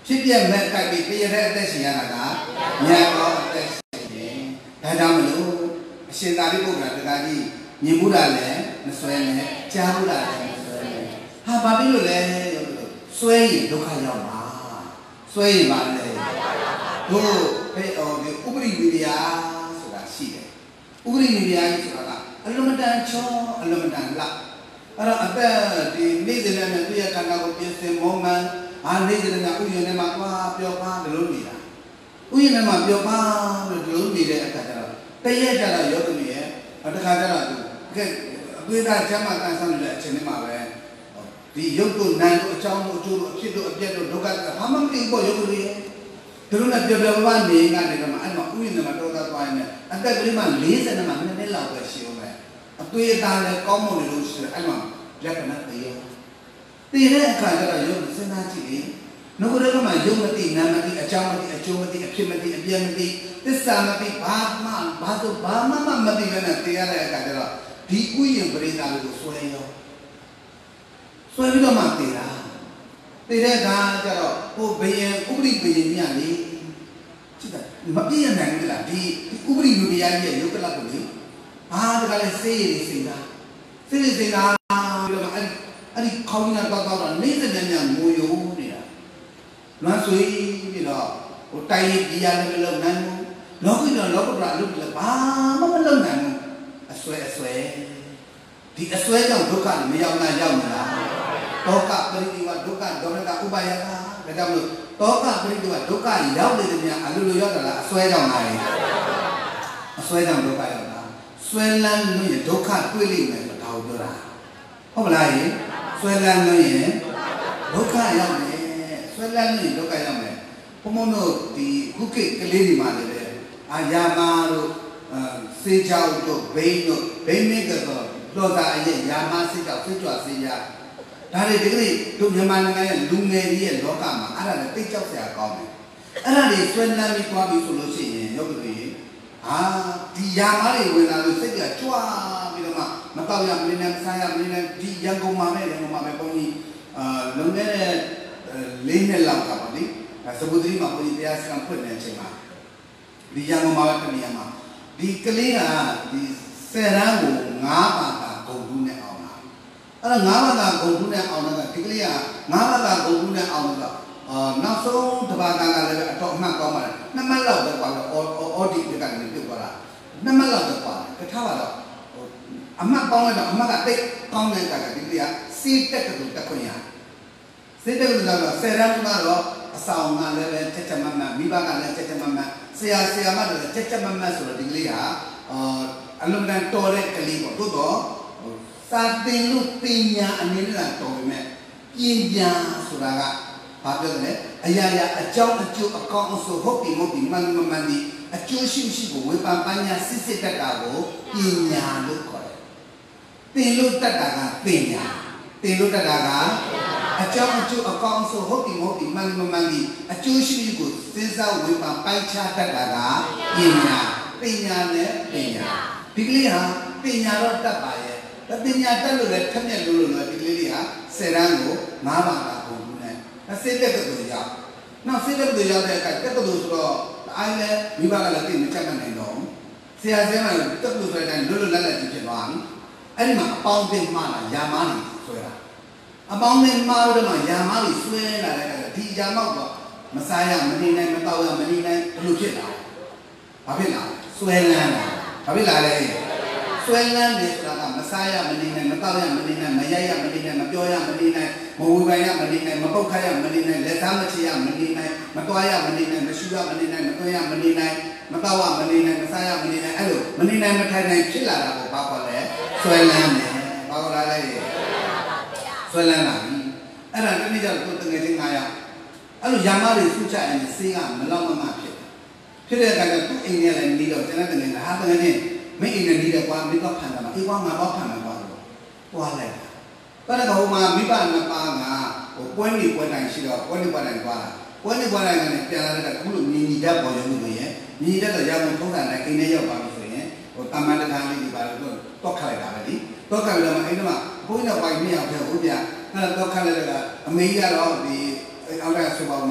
ဖြစ်ပြမဲ့ကပ်ပြီးတရတဲ့အသက်ရှင်ရတာကညံတော့အသက်ရှင်တယ်ဒါကြောင့်မလို့အရှင်သာရိပုတ္တရာတရားကြီးမြင်မှုတာလည်းမစွဲနဲ့ကြားမှုတာလည်းမစွဲနဲ့ဟာဘာဖြစ်လို့လဲစွဲရင်ဒုက္ခရောက်မှာစွဲရင်ပါလေတို့ဟဲ့ဟိုဒီဥပရိဝိရိယဆိုတာရှိတယ်ဥပရိဝိရိယဆိုတာကအလုံးမတန်ချောအလုံးမတန်လောက်အဲ့တော့အသက်ဒီနေ့တည်းနဲ့သူ့ရဲ့ခန္ဓာကိုပြင်ဆင်မောမှန်အားနေ့တည်းနဲ့ဥယျာဉ်ထဲမှာသွားပြောပါဒလို့နေတာဥယျာဉ်ထဲမှာပြောပါလို့ဒလို့နေတဲ့အခါကျတော့တရက်ကြတော့ယောဂီရဲ့တခါကျတော့သူကဲအသွေးသားချမ်းသာကန်ဆောင်နေတဲ့အချိန်လေးမှာပဲဒီရုပ်တို့နာမ်တို့အကြောင်းတို့အကျိုးတို့အဖြစ်တို့အပျက်တို့ဒုက္ခဘာမှမသိဘူးပေါ့ယောဂီရဲ့သူတို့နဲ့ပြောပြောပါနေကနေတော့မှအဲ့မှာဥယျာဉ်ထဲမှာတော့သွားသွားနေအသက်ကလေးမှလေးဆယ်နဲ့မှနှစ်နှစ်လောက်ပဲရှိအောင်ပဲအသွေးသားလည်းကောင်းမွန်နေလို့ရှိတယ်အဲ့မှာလက္ခဏာသိရောသိတဲ့အခါကျတော့ယောဂီစဉ်းစားကြည့်လေငါတို့ကမှယုံမသိနာမသိအကြောင်းမသိအကျိုးမသိအဖြစ်မသိအပြည့်မသိသစ္စာမသိဘာမှဘာလို့ဘာမှမသိပဲနဲ့တရားတဲ့အခါကျတော့ဒီဥယျာဉ်ပရိသတ်ကိုဆွဲရောဆွဲပြီးတော့မှသိတာသိတဲ့အခါကျတော့ဟိုဘယံဥပရိဘယံညလေကြည့်တာမပြည့်နိုင်ဘူးလားဒီဥပရိလူတရားကြီးရဲ့ယုတ်ကလပ်ကိုလေအာဒါကလည်းစေးရည်စိတ်တာစေးရည်စိတ်တာပြီးတော့အဲ့ဒီအဲ့ဒီခေါင်းကြီးတော့တော့တော့နေတဲ့ညညငိုယုံနေတာလွမ်းဆွေးပြီးတော့ဟိုတိုင်ဒီရလည်းမလုပ်နိုင်ဘူးလောကီတော့လောကဓာတ်လုပ်လည်းဘာမှမလုပ်နိုင်ဘူးအစွဲအစွဲဒီအစွဲကြောင့်ဒုက္ခမရောက်နိုင်ရောက်မလားတောကပရိဒီဝဒုက္ခဒေါမနကဥပါယကဒါကြောင့်မလို့တောကပရိဒီဝဒုက္ခရောက်နေတဲ့များအလိုလိုရောက်တာလားအစွဲကြောင့်လားအစွဲကြောင့်ဒုက္ခရောက်တာစွဲလန်းလို့ရဒုက္ခတွေ့လိမ့်မယ်ဆိုတာကိုပြောတာဟုတ်မလားစွဲလန်းလို့ရင်ဒုက္ခရောက်မယ်ဆွဲလန်းနေဒုက္ခရောက်မယ်ဘုံဘုံတို့ဒီခုကိကလေးတွေမှာလည်းအာယာမာတို့စေချောက်တို့ဘိန်းတို့ဘိန်းမိကတော့လောတာအရဲ့ယာမာစေချောက်ဆွကြွစေရဒါတွေဒီကနေ့တို့မြန်မာနိုင်ငံရဲ့လူငယ်ကြီးရဲ့လောကမှာအဲ့ဒါလည်းသိကြောက်စရာကောင်းတယ်အဲ့ဒါတွေဆွဲလန်းပြီးသွားပြီဆိုလို့ရှိရင်ရုပ်ကလေးအာဒီယာမာတွေဝင်လာလို့စိတ်ကကြွားပြီးတော့မှမတော့ရမနေနဲ့စားရမနေနဲ့ဒီရန်ကုန်မှာပဲရန်ကုန်မှာပဲဘုန်းကြီးအာလုံနေတဲ့လေးနှစ်လောက်ကပါလေသဘုဒ္ဓရီမှာဘုန်းကြီးတရားစခန်းဖွင့်နေတဲ့အချိန်မှာဒီရန်ကုန်မှာပဲတနေရာမှာဒီကလေးကဒီဆယ်ရန်ကိုငါးပါးသာဂုံတူးနဲ့အောင်လာအဲ့တော့ငါးပါးသာဂုံတူးနဲ့အောင်လာဒီကလေးကငါးပါးသာဂုံတူးနဲ့အောင်လာအာနောက်ဆုံးတပါးကကလည်းအတော့အမှတ်ကောင်းပါတယ်နှစ်မှတ်လောက်ပဲကွာတော့အော်ဒီတကနေပြုတ်သွားတာနှစ်မှတ်လောက်ပဲကွာတထားပါတော့အမှတ်ကောင်းလိုက်တော့အမှတ်ကတိတ်ကောင်းတဲ့ကဒီကလေးကစီးတက်တူတက်ခွင့်ရစိတ်တူတော့ဆယ်ရန်ကတော့အဆောင်ကလည်းပဲချက်ချက်မမမိဘကလည်းချက်ချက်မမဆရာဆရာမတို့လည်းချက်ချက်မမဆိုတော့ဒီကလေးဟာအာအလုံးတန်တော်တဲ့ကလေးပေါ့သို့တော့စာတင်လို့ပညာအနေနဲ့တော်ပေမဲ့ပညာဆိုတာကဘာပြောလဲအရာရာအကြောင်းအကျိုးအကောင်းအဆိုးဟုတ်ပြီမဟုတ်ပြီမှန်မှန်မှန်ဒီအကျိုးရှိရှိကိုဝေဖန်ပညာစစ်စစ်တတ်တာကိုပညာလို့ခေါ်တယ်သင်လို့တတ်တာကပညာသင်လို့တတ်တာကအကြောင်းအကျိုးအကောင်းဆိုဟုတ်ပြီမဟုတ်ပြီမှန်မှန်မှန်ဒီအကျိုးရှိရှိကိုစဉ်းစားဝေဖန်ပိုင်းခြားတတ်တာကပညာပညာနဲ့ပညာဒီကလေးဟာပညာတော့တတ်ပါရဲ့ဒါပညာတတ်လို့လည်းထက်မြက်လို့လို့ဒီကလေးလေးဟာဆယ်တန်းကိုငါးပါးသာပုံဘူးနဲ့အစိတ်တက်ကတူရောက်နောက်စိတ်တက်တူရောက်တဲ့အခါတက်တူဆိုတော့အိုင်းလဲမိဘကလည်းသိမချက်မနိုင်တော့ဆရာဆရာမတက်တူဆိုတဲ့အတိုင်းလွတ်လွတ်လပ်လပ်ဖြစ်သွားပြီအဲ့ဒီမှာအပေါင်းအသင်းမှလာယာမားနေဆွဲတာအပေါင်းအသင်းမှတော့မှယာမားကြီးဆွဲလာတဲ့အခါဒီယာမောက်တော့မစားရမနေနိုင်မတော့ရမနေနိုင်ဘယ်လိုဖြစ်လာဘာဖြစ်လာဆွဲလန်းလာဘာဖြစ်လာလဲဆွဲလန်းနေဆိုတာကမစားရမနေနိုင်မတော့ရမနေနိုင်မရိုက်ရမနေနိုင်မပြောရမနေနိုင်မဝေဖန်ရမနေနိုင်မပုတ်ခတ်ရမနေနိုင်လက်သားမချရမနေနိုင်မတွားရမနေနိုင်မရှူရမနေနိုင်မသွင်းရမနေနိုင်မတော့ရမနေနိုင်မစားရမနေနိုင်အဲ့လိုမနေနိုင်မထိုင်နိုင်ဖြစ်လာတာကိုဘာခေါ်လဲဆွဲလန်းနေဘာခေါ်လဲဆွဲလန်းလာပြီအဲ့ဒါတနည်းကြောင့်ကိုယ်တငယ်ချင်းငါးယောက်အဲ့လိုယာမတွေစုချရင်စေးကမလောက်မမဖြစ်ဖြစ်တဲ့အခါကျသူ့အိမ်ထဲလည်းနေတော့ကျန်တဲ့တငယ်ကဟာတငယ်ချင်းမင်းအိမ်နဲ့နေတယ်ကွာမင်းတော့ဖန်တာမှာအေးကွာငါတော့ဖန်မှာကွာတော့တွားလိုက်တာဒါတော့ဟိုမှာမိဘနှစ်ပါးကဟိုပွဲနေပွဲတိုင်းရှိတော့ပွဲနေပွဲတိုင်းကွာပွဲနေပွဲတိုင်းကနေပြန်လာတဲ့အခုလိုညီညီတတ်ပေါ်ရုံလို့ရင်ညီတတ်တော့ရောက်မှထုံးတာနဲ့အိမ်ထဲရောက်ပါပြီဆိုရင်ဟိုတမန်တကာလေးဒီပါလို့တော့ခတ်လိုက်တာပဲလေတော့ခတ်ပြီးတော့အိမ်ထဲမှာဘုန်းကြီးတော့ပိုင်မရအောင်ဖြစ်ဦးပြအဲ့တော့ခတ်လိုက်တော့အမေကြီးကတော့ဒီအောက်တဲ့ဆိုပါမှာ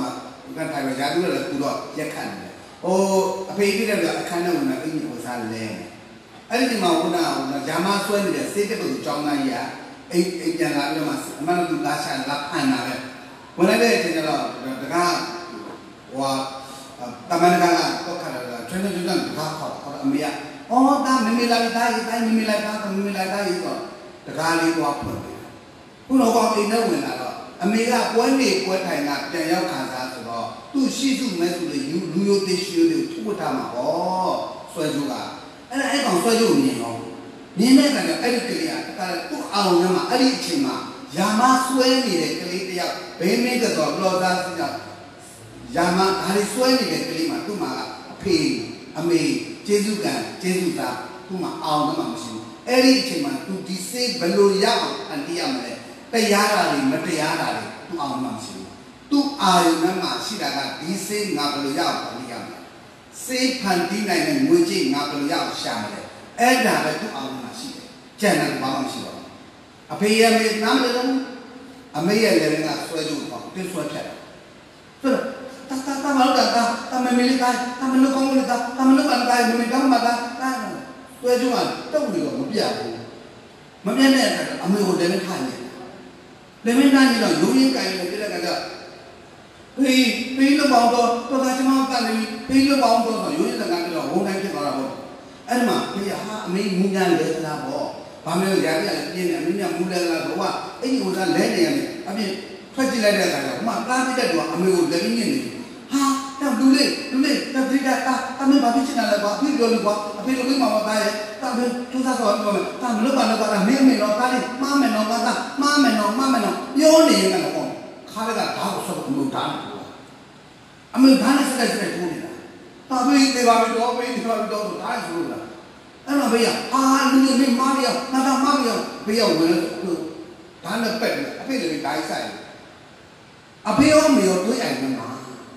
ကန်ထိုင်ရရာသူလည်းကူတော့ရက်ခတ်နေတယ်ဟိုအဖေကြီးတဲ့အခန်းထဲဝင်လာအင်းကြီးကိုစားလဲအဲ့ဒီမှာခုနကဂျာမဆွဲနေတဲ့စေးတက်ကိုကြောင်းသားကြီးကအိမ်အိမ်ပြန်လာပြီးတော့မှအမှန်တော့သူလာချလာဖန်လာပဲဝင်လာတဲ့အချိန်ကျတော့တကားဟိုတမန်ကတော့ခါတော့ထွန်းထွန်းထွန်းတကားခေါ်ခေါ်အမေကအော်တာမမေလာတာကြီးတိုင်းမမေလာတာမမေလာတာကြီးဆိုတကားလေးတော့ဖွင့်တယ်ခုတော့ကောင်အိမ်ထဲဝင်လာတော့အမေကပွဲနေပွဲထိုင်ကပြန်ရောက်ခံစားဆိုတော့သူ့ရှိစုမဲ့သူတွေလူလူရိုသေရှိရိုတွေထုတ်ထားမှာဟောဆွဲကြိုးကအဲ့ဒါအဲ့ကောင်ဆွဲကြိုးမြင်တော့မြင်တဲ့အခါကျအဲ့ဒီကလေးကသူ့အောင်ထဲမှာအဲ့ဒီအချိန်မှာယာမဆွဲနေတဲ့ကလေးတယောက်ဘေးမင်းကတော့ဘလော့သားစီကယာမဒါလေးဆွဲနေတဲ့ကလေးမှာသူ့မှာအဖေအမေကျေးဇူးကံကျေးဇူးသားသူ့မှာအောင်ထဲမှာမရှိဘူးအဲ့ဒီအချိန်မှာသူဒီစေးဘယ်လိုရအောင်အန်တီရမလဲတရားတာတွေမတရားတာတွေသူ့အောင်မှမရှိဘူးသူ့အာယုံမှာရှိတာကဒီစေးငါဘယ်လိုရအောင်ဖန်တီးရမလဲစေးဖန်တီးနိုင်တဲ့ငွေကြေးငါဘယ်လိုရအောင်ရှာမလဲအဲ့ဒါပဲသူ့အောင်မှာရှိတယ်ကြံတယ်ဘာမှမရှိတော့အဖေရမေနားမလဲတော့အမေရဲ့လည်းကဆွဲကြည့်ပေါ့ပြဆွဲဖြတ်တယ်ဆိုတော့တာတာတာမလို့တာတာမမေလေးကတာမလို့ကောင်းလို့တာတာမလို့ကန်တိုင်းမမေကောင်းမှာတာတာဆွဲကြည့်မှတုတ်ပြီးတော့မပြတ်ဘူးမပြတ်တဲ့အမေကိုလည်းထိုင်နေလည်းမင်းသားကြီးတော့ရိုးရင်းကြိုင်နေပြတဲ့ကကြဖေးဖေးလို့ပေါင်းတော့တော်သားချမောင်းကနေဖေးလို့ပေါင်းတော့ရိုးရင်းစကားကတော့ဝန်တိုင်းဖြစ်သွားတာပေါ့အဲ့ဒီမှာဖေးဟာအမေမူညာလဲသလားပေါ့ဘာမလို့ရာပြလည်းပြင်းနေအမေကမူလဲလားတော့အဲ့ဒီဥစ္စာလဲနေရတယ်အပြင်ထွက်ကြည့်လိုက်တဲ့အခါကျတော့ဟိုမှာကားပြတဲ့တူကအမေကိုလက်ရင်းနေတယ်ဟာတော့လူလေးလူလေးတတိကတာအမေဘာဖြစ်ချင်တယ်လဲကွာအဖေပြောလို့ကွာအဖေလိုမိမှာမသားရဲ့တာဖေသူစားတော့ပြောမယ်တာမလို့ပါလို့ကွာမင်းမင်းတော့တားလေးမားမယ်တော့ကွာတာမားမယ်တော့မားမယ်တော့ပြောနေရင်ကတော့ခါရကဓာတ်ကိုဆောက်လို့ဓာတ်အမေဓာတ်နဲ့စက်စက်ထိုးနေတာတာဖေတေပါပြီတော့ဖေတေပါပြီတော့ဓာတ်ဆိုလို့လားအဲ့တော့ဘေးကအာလူလေးမင်းမားရနာတာမားရဘေးကဝင်လို့ဓာတ်နဲ့ပက်တယ်အဖေလည်းဓာတ်ဆိုင်အဖေရောမေရောတွေးအိုင်မှာ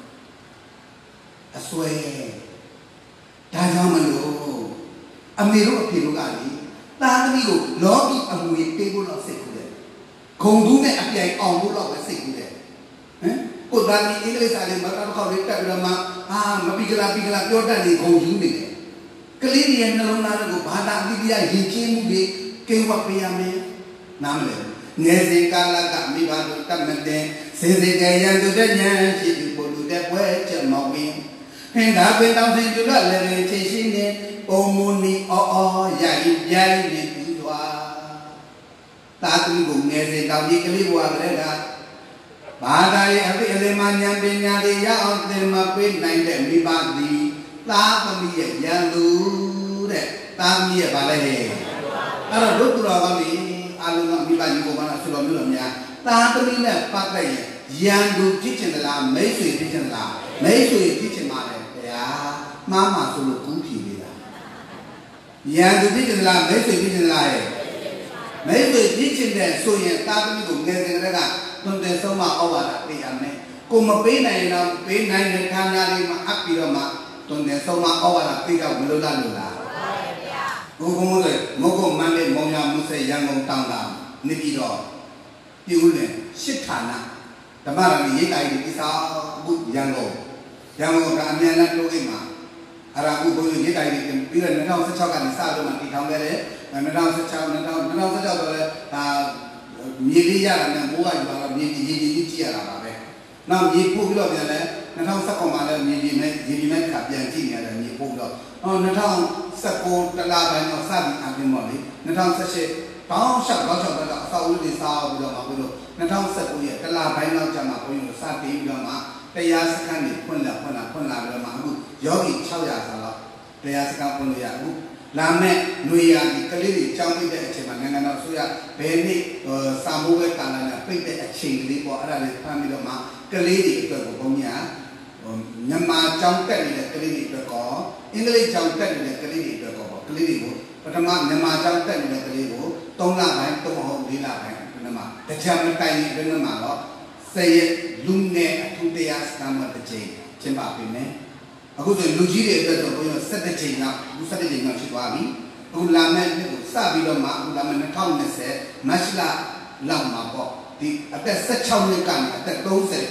အစွဲဒါကြောင့်မလို့အမေတို့အဖေတို့ကလေတာသမီးကိုလောကီအမွေပေးဖို့တော့စိတ်ကူးတယ်ဂုံတူးနဲ့အပြိုင်အောင်ဖို့တော့ပဲစိတ်ကူးတယ်ဟမ်ကိုသားမီးအင်္ဂလိပ်စာလေးမတော်ခေါက်လေးတက်ပြီးတော့မှအာမပီကလာပီကလာပြောတတ်နေဂုံယူနေတယ်ကလေးတွေရဲ့နှလုံးသားတွေကိုဘာသာအတိအကျယဉ်ကျေးမှုတွေကိန်းဝတ်ပေးရမယ်နားမလဲငယ်စဉ်ကာလကမိဘတို့တတ်မတဲ့စေစေကြရန်သူတဲ့ဉာဏ်ရှိသူပို့လူတဲ့ပွဲချက်မောင်းပြီးဟင်ဒါပင်တောင်စင်ကျွတ်လည်းလည်းချင်းရှင်းနေပုံမူနီအော်အော်ရိုက်ပြိုင်နေပြီးသွားတာသူကိုငယ်စဉ်တောင်ကြီးကလေးဘွားကလေးကဘာသာရေးအပိအလေးမဉာဏ်ပညာတွေရအောင်သင်မပေးနိုင်တဲ့မိဘသည်သာသမီးရဲ့ဉာဏ်လူတဲ့သာသမီးရဲ့ဗာလဲဟဲ့အဲ့တော့ဒုက္ခတော်ကောင်းပြီအလုံးကမိဘကြီးကိုဘာလို့ဆိုတော်မျိုးလို့များသာသမီးနဲ့ပတ်သက်ရင်ရန်သူဖြစ်ချင်သလားမိတ်ဆွေဖြစ်ချင်သလားမိတ်ဆွေဖြစ်ချင်ပါလေဗျာမှားမှာဆိုလို့ကူးဖြေနေတာရန်သူဖြစ်ချင်သလားမိတ်ဆွေဖြစ်ချင်သလားရဲ့မိတ်ဆွေဖြစ်ချင်တဲ့ဆိုရင်သာသမီးကိုငယ်စဉ်ကတည်းကတွင်တင်ဆုံးမဩဝါဒပေးရမယ်ကိုမပေးနိုင်ရင်တော့ပေးနိုင်တဲ့ဌာနလေးမှာအပ်ပြီးတော့မှတွင်တင်ဆုံးမဩဝါဒပေးတော့မလို့လားလို့လားဘုံဘုံတွေမဟုတ်မန်းလေးမောင်ရမှုစေရန်ကုန်တောင်းတာနေပြီးတော့ပြူလေရှစ်ဌာနဓမ္မရဏရိတ်တိုင်းဒီစာအခုရန်ကုန်ရန်ကုန်ကအမြန်နဲ့တိုးအိမ်မှာအရာအခုဘုန်းကြီးရိတ်တိုင်းပြီးတော့၂၀၁၆ကနေစတော့မှတည်ထောင်ခဲ့တယ်၂၀၁၆ ၂၀၁၆တော့လည်းဒါမြေလေးရတာနဲ့မိုးကယူလာတော့မြေကြီးကြီးကြီးကြည့်ရတာပါပဲနောက်မြေပို့ပြီးတော့ပြန်လဲ၂၀၁၉မှာလည်းမြေကြီးနဲ့မြေကြီးနဲ့ခါပြန်ကြည့်နေရတယ်မြေပို့တော့အော်၂၀၁၉တလားပိုင်းတော့စပြီးအပြင်ပေါ့လေ၂၀၁၈တောင်းလျှောက်တောင်းလျှောက်တော့အစာအုပ်တွေစားပြီးတော့မှဘုလို့၂၀၁၉ရဲ့တလားပိုင်းတော့ကြာမှဘုန်းကြီးတို့စတင်ပြီးတော့မှတရားစခန်းတွေဖွင့်လာဖွင့်လာဖွင့်လာပြီးတော့မှအခုယောဂီ၆ရာဆာလောက်တရားစခန်းဖွင့်လို့ရအခုလာမဲ့ຫນွေရာဒီကလေးတွေကြောင်းပိတ်တဲ့အချိန်မှာနိုင်ငံတော်ဆိုရဘယ်နေ့စာမိုးပဲကာလာနဲ့ပိတ်တဲ့အချိန်ကလေးပေါ့အဲ့ဒါလေးဖမ်းပြီးတော့မှကလေးတွေအတွက်ကိုဘုန်းကြီးကမြန်မာကြောင်းတက်နေတဲ့ကလေးတွေအတွက်ကောအင်္ဂလိပ်ကြောင်းတက်နေတဲ့ကလေးတွေအတွက်ကောကလေးတွေကိုပထမမြန်မာကြောင်းတက်နေတဲ့ကလေးကို၃လပိုင်း၃ဟုတ်၄လပိုင်းဒီမှာတခြားမတိုင်ရင်ဒီမှာတော့စေရလူငယ်အထူးတရားစခန်းမှာတစ်ချိန်ကျင်းပပေးမယ်အခုဆိုလူကြီးတွေအတွက်ဆိုဘုန်းကြီး၁၇ချိန်လောက်လူ၁၇ချိန်လောက်ဖြစ်သွားပြီအခုလာမယ့်နှစ်ကိုစပြီးတော့မှအခုလာမယ့်၂၀၂၀မတ်လလောက်မှာပေါ့ဒီအသက်၁၆နှစ်ကနေအသက်၃၀ပဲတ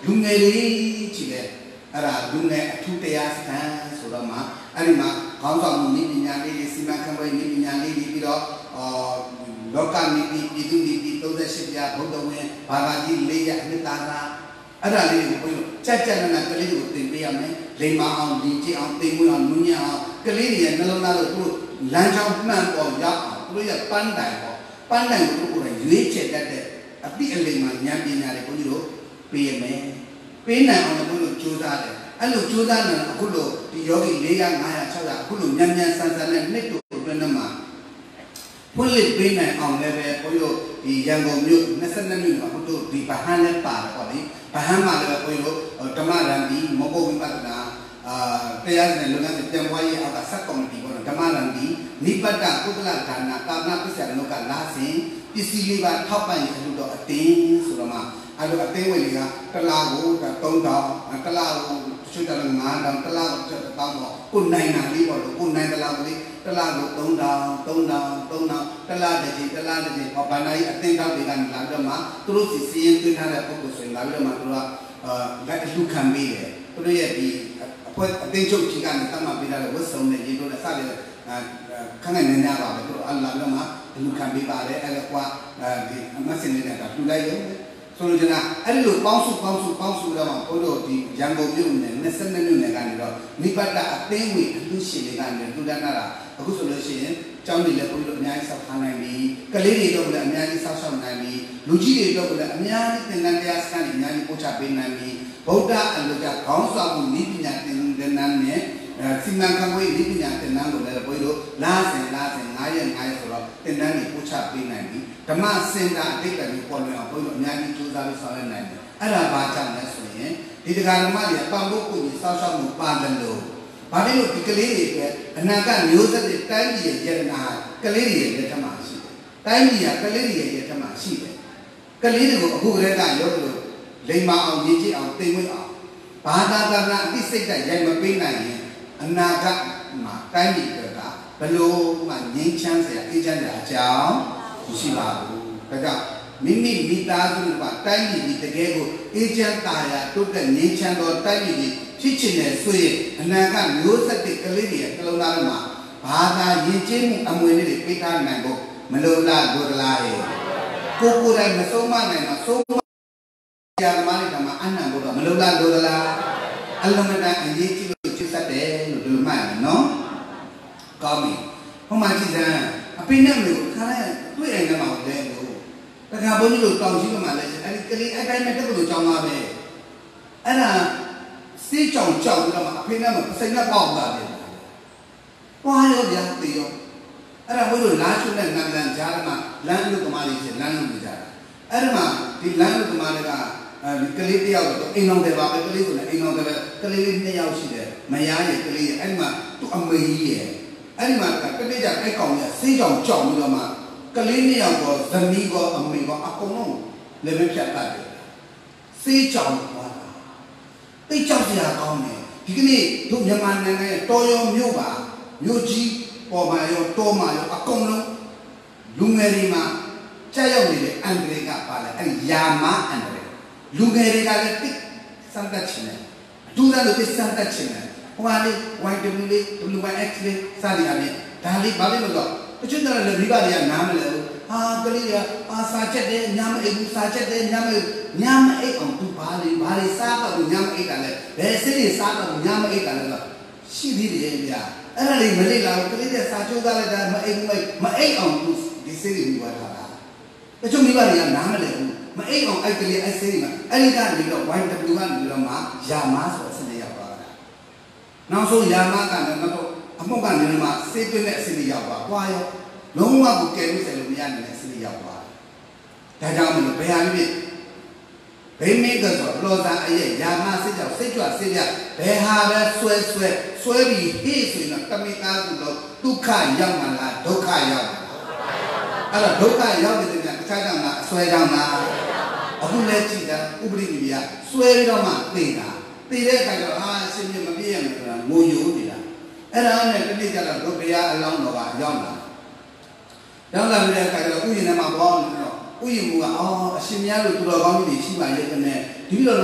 လူငယ်လေးကြီးလေအဲ့ဒါလူငယ်အထူးတရားစခန်းဆိုတော့မှအဲ့ဒီမှာခေါင်းဆောင်မှုနည်းပညာလေးတွေစီမံခန့်ခွဲနည်းပညာလေးတွေပြီးတော့အော်လောကနည်းပြည်သူနည်းပြည်သုံး၈ပြားဘုဒ္ဓဝင်ဘာသာကြီး၄ရအနှစ်သာရအဲ့ဒါလေးကိုဘုန်းကြီးကြက်ကြက်နဲ့ကလေးတွေကိုသင်ပေးရမယ်လိမ္မာအောင်ဒီကြည့်အောင်သိမွေးအောင်နူးညံ့အောင်ကလေးတွေရဲ့နှလုံးသားကိုသူတို့လမ်းကြောင်းမှန်ပေါ်ရောက်အောင်သူတို့ရဲ့ပန်းတိုင်ပေါ့ပန်းတိုင်ကိုသူတို့ကိုယ်တိုင်ရွေးချယ်တတ်တဲ့အပိအလိမ္မာဉာဏ်ပညာတွေဘုန်းကြီးတို့ပေးရမယ်ပေးနိုင်အောင်လည်းဘုန်းကြီးတို့ကြိုးစားတယ်အဲ့လိုကြိုးစားနေအခုလိုဒီယောဂီ၄ရာ၅ရာ၆ရာအခုလိုဉာဏ်ဉာဏ်ဆန်းဆန်းနဲ့နှစ်တို့အတွင်းမှာဖွင့်လှစ်ပေးနိုင်အောင်လည်းပဲဘုန်းကြီးတို့ဒီရန်ကုန်မြို့၂၂မြို့မှာဘုန်းကြီးတို့ဒီဗဟန်းလည်းပါတယ်ပေါ့လေဗဟန်းမှာလည်းဘုန်းကြီးတို့ဓမ္မရံဒီမဘုဝိပဿနာအာတရားနဲ့လုပ်ငန်းပြန်ပွားရေးအောက်ကဆက်ကော်မတီပေါ့နော်ဓမ္မရံဒီနိဗ္ဗတကုသလဒါနကာမပစ္စယလောကလာစဉ်ပစ္စည်းလေးပါထောက်ပံ့ရလို့တော့အတင်းဆိုတော့မှအဲ့လိုအသိဝင်တွေကတလားကို၃တောင်တလားကိုချွတ်တယ်၅တောင်တလားကိုချက်တောင်းတော့ကိုနိုင်နာလေးပေါ့လို့ကိုနိုင်တလားလေးတလားကို၃တောင်၃တောင်၃တောင်တလားတစ်ချိန်တလားတစ်ချိန်ဟောဗန္ဒာကြီးအသိတောက်တွေကလာတော့မှသူတို့စီစီရင်သွင်းထားတဲ့ပုံကိုဆိုရင်လာပြီးတော့မှသူတို့ကအာလက်အလှခံပေးတယ်သူတို့ရဲ့ဒီအဖွဲ့အသိချုပ်ကြီးကနေတတ်မှတ်ပေးထားတဲ့ဝတ်စုံနဲ့ရေတို့နဲ့စတဲ့ခဏနေနေပါပဲသူတို့အလာတော့မှအလှခံပေးပါတယ်အဲ့ဒါကွာဒီအမစင်းနေတာလှူလိုက်ရုံဆိုလိုချင်တာအဲ့ဒီလိုပေါင်းစုပေါင်းစုပေါင်းစုတော့ဘုတို့ဒီရန်ကုန်မြို့နယ်၂၂မြို့နယ်ကနေတော့နိဗ္ဗတအသိဝေအလူရှင်တွေကနေလူတန်းတာအခုဆိုလို့ရှိရင်ကျောင်းတွေလည်းဘုတို့အများကြီးဆောက်ထားနိုင်ပြီကလေးတွေတော့လည်းအများကြီးဆောက်ရှောက်နိုင်ပြီလူကြီးတွေတော့လည်းအများကြီးသင်္ကန်းတရားစခန်းတွေအများကြီးပို့ချပေးနိုင်ပြီဗုဒ္ဓအလူကခေါင်းဆောင်မှုနည်းပညာသင်တန်းနဲ့စီမံခန့်ခွဲနည်းပညာသင်တန်းကိုလည်းဘုတို့လာစဉ်လာစဉ်၅ရက်၅ရက်ဆိုတော့သင်တန်းတွေပို့ချပေးနိုင်ပြီဓမ္မစင်တာအတိတ်ကလေးပေါ်လွင်အောင်ဘုရားအများကြီးကြိုးစားပြီးဆောင်ရွက်နိုင်တယ်။အဲ့ဒါဘာကြောင့်လဲဆိုရင်ဒီတရားဓမ္မတွေပံ့ပိုးကိုကြီးစောင့်ရှောက်မှုပါတယ်လို့ဘာဖြစ်လို့ဒီကလေးတွေပဲအနာဂတ်မျိုးဆက်တွေတိုင်းပြည်ရဲ့ယန္နာကလေးတွေရဲ့လက်ထက်မှာရှိတယ်။တိုင်းပြည်ကကလေးတွေရဲ့လက်ထက်မှာရှိတယ်။ကလေးတွေကိုအခုကလေးကရောလို့လိမ္မာအောင်ရည်ကြည်အောင်သိမ့်ဝင်အောင်ဘာသာကနာအသိစိတ်ဓာတ်ရိုက်မပေးနိုင်ရင်အနာဂတ်မှာတိုင်းပြည်ကဘလို့မှငြိမ်းချမ်းစရာအေးချမ်းစရာအကြောင်းမရှိပါဘူး။ဒါကြောင့်မိမိမိသားစုကတိုင်းပြည်ဒီတကယ်ကိုအေးချမ်းသာယာတိုးတက်ငြိမ်းချမ်းသောတိုင်းပြည်ကြီးဖြစ်ချင်တဲ့ဆိုရင်အနာဂတ်မျိုးဆက်တွေကလေးတွေရဲ့ကလုံးသားတွေမှာဘာသာယဉ်ကျေးမှုအမွေလေးတွေပေးထားနိုင်ဖို့မလိုလားဒုဒလားရဲ့ကိုကိုယ်တိုင်မဆုံးမနိုင်တော့ဆုံးမရသမားတွေကမှအနံ့ဖို့တော့မလိုလားဒုဒလားအလုံးမတန်အရေးကြီးလို့ချစ်ဆက်တယ်လို့ဒီလိုမှတ်တယ်နော်ကောင်းပြီဟိုမှာကြည့်စမ်းအပိနဲ့မျိုးခါလိုက်တွေ့ရင်လည်းမဟုတ်လဲလို့တခါဘုန်းကြီးတို့တောင်ကြီးကမှလည်းအဲ့ဒီကလေးအဲ့တိုင်းမဲ့တက်လို့ကြောင်းသားပဲအဲ့ဒါစေးကြောင်ကြောက်ပြီးတော့မှအဖိနဲ့မစိတ်နဲ့ပေါက်တာလေပွားရောဗျာတေရောအဲ့ဒါဘုန်းကြီးတို့လာချုံနဲ့နန်လန်ကြားမှာလမ်းလူသမားတွေရှင်လမ်းလူကြတာအဲ့ဒီမှာဒီလမ်းလူသမားတွေကအဲဒီကလေးတယောက်တော့အိမ်အောင်တယ်ပါပဲကလေးဆိုလည်းအိမ်အောင်တယ်ပဲကလေးလေးနှစ်ယောက်ရှိတယ်မယားရဲ့ကလေးရဲ့အဲ့ဒီမှာသူ့အမေကြီးရဲ့အဲ့ဒီမှာကတိကျအဲ့ကောင်ကြီးစေးကြောင်ကြောက်ပြီးတော့မှကလေးနှစ်ယောက်ကောဇနီးကောအမေကောအကုန်လုံးလည်းပဲဖြတ်တတ်တယ်စေးကြောင်သွားတာတိတ်ကြောက်စရာကောင်းတယ်ဒီကနေ့တို့မြန်မာနိုင်ငံရဲ့တော်ရုံမြို့ပါမြို့ကြီးပေါ်မှာရောတော်မှာရောအကုန်လုံးလူငယ်တွေမှာကြောက်ရောက်နေတဲ့အန်ဒရေကပါလဲအဲ့ယာမအန်ဒရေလူငယ်တွေကလည်းတိတ်စမ်းတတ်ချင်တယ်အတူတူလို့တိတ်စမ်းတတ်ချင်တယ်ဟိုဟာလေး ဝိုင် ဒဘလျူ လေး ဒဘလျူ ဝိုင် အက်စ် လေးစသည်အပြင်ဒါလေးဘာလို့လဲဆိုတော့တချို့ကျတော့လည်းမိဘတွေကနားမလဲဘူးဟာကလေးကအာစာချက်တယ်ညမအိပ်ဘူးစာချက်တယ်ညမအိပ်ညမအိပ်အောင်သူဘာလေးဘာလေးစားတော့ညမအိပ်တာလဲဘယ်စိတ်တွေစားတော့ညမအိပ်တာလဲဆိုရှိသေးတယ်ဗျာအဲ့ဒါလေးမလေးလာဘူးကလေးတွေစာချိုးသားလိုက်တာမအိပ်ဘူးမအိပ်အောင်သူဒီစိတ်တွေပြီးသွားတာတချို့မိဘတွေကနားမလဲဘူးမအိပ်အောင်အိုက်ကလေးအဲ့စိတ်တွေမှာအဲ့ဒီကနေတော့ ဝိုင် ဒဘလျူ ကနေပြီးတော့မှယာမဆိုတဲ့စနစ်ရောက်သွားတာနောက်ဆုံးယာမကလည်းတော့အမှုကနေမှစေးသွင်းတဲ့အစနစ်ရောက်သွားကွာရောလုံးဝကိုကယ်လို့ဆယ်လို့မရနိုင်တဲ့အစနစ်ရောက်သွားတယ်ဒါကြောင့်မလို့ဘယ်ဟာဖြစ်ဘိမင်းကတော့လောသာအရဲ့ယာမစိတ်ကြောင့်စိတ်ကြွစိတ်ရဘယ်ဟာပဲဆွဲဆွဲဆွဲပြီးဟေ့ဆိုရင်တော့တမိသားစုတော့ဒုက္ခရောက်မှလားဒုက္ခရောက်အဲ့တော့ဒုက္ခရောက်တဲ့တခြားကြောင့်လားအဆွဲကြောင့်လားအခုလည်းကြည့်တာဥပရိနိဗ္ဗာန်ဆွဲပြီးတော့မှသိတာသိတဲ့အခါကျတော့အာအရှင်မြတ်မပြည့်ရမယ်ဆိုတာငိုယိုနေတာအဲ့ဒါနဲ့တတိကျတော့ဒုက္ခရအလောင်းတော်ကရောက်လာရောက်လာပြီးတဲ့အခါကျတော့ဥယျာဉ်ထဲမှာပေါင်းနေတော့ဥယျာဉ်ကအော်အရှင်မြတ်လို့သူတော်ကောင်းကြီးတွေရှိပါရဲ့တဲ့ဒီလိုလို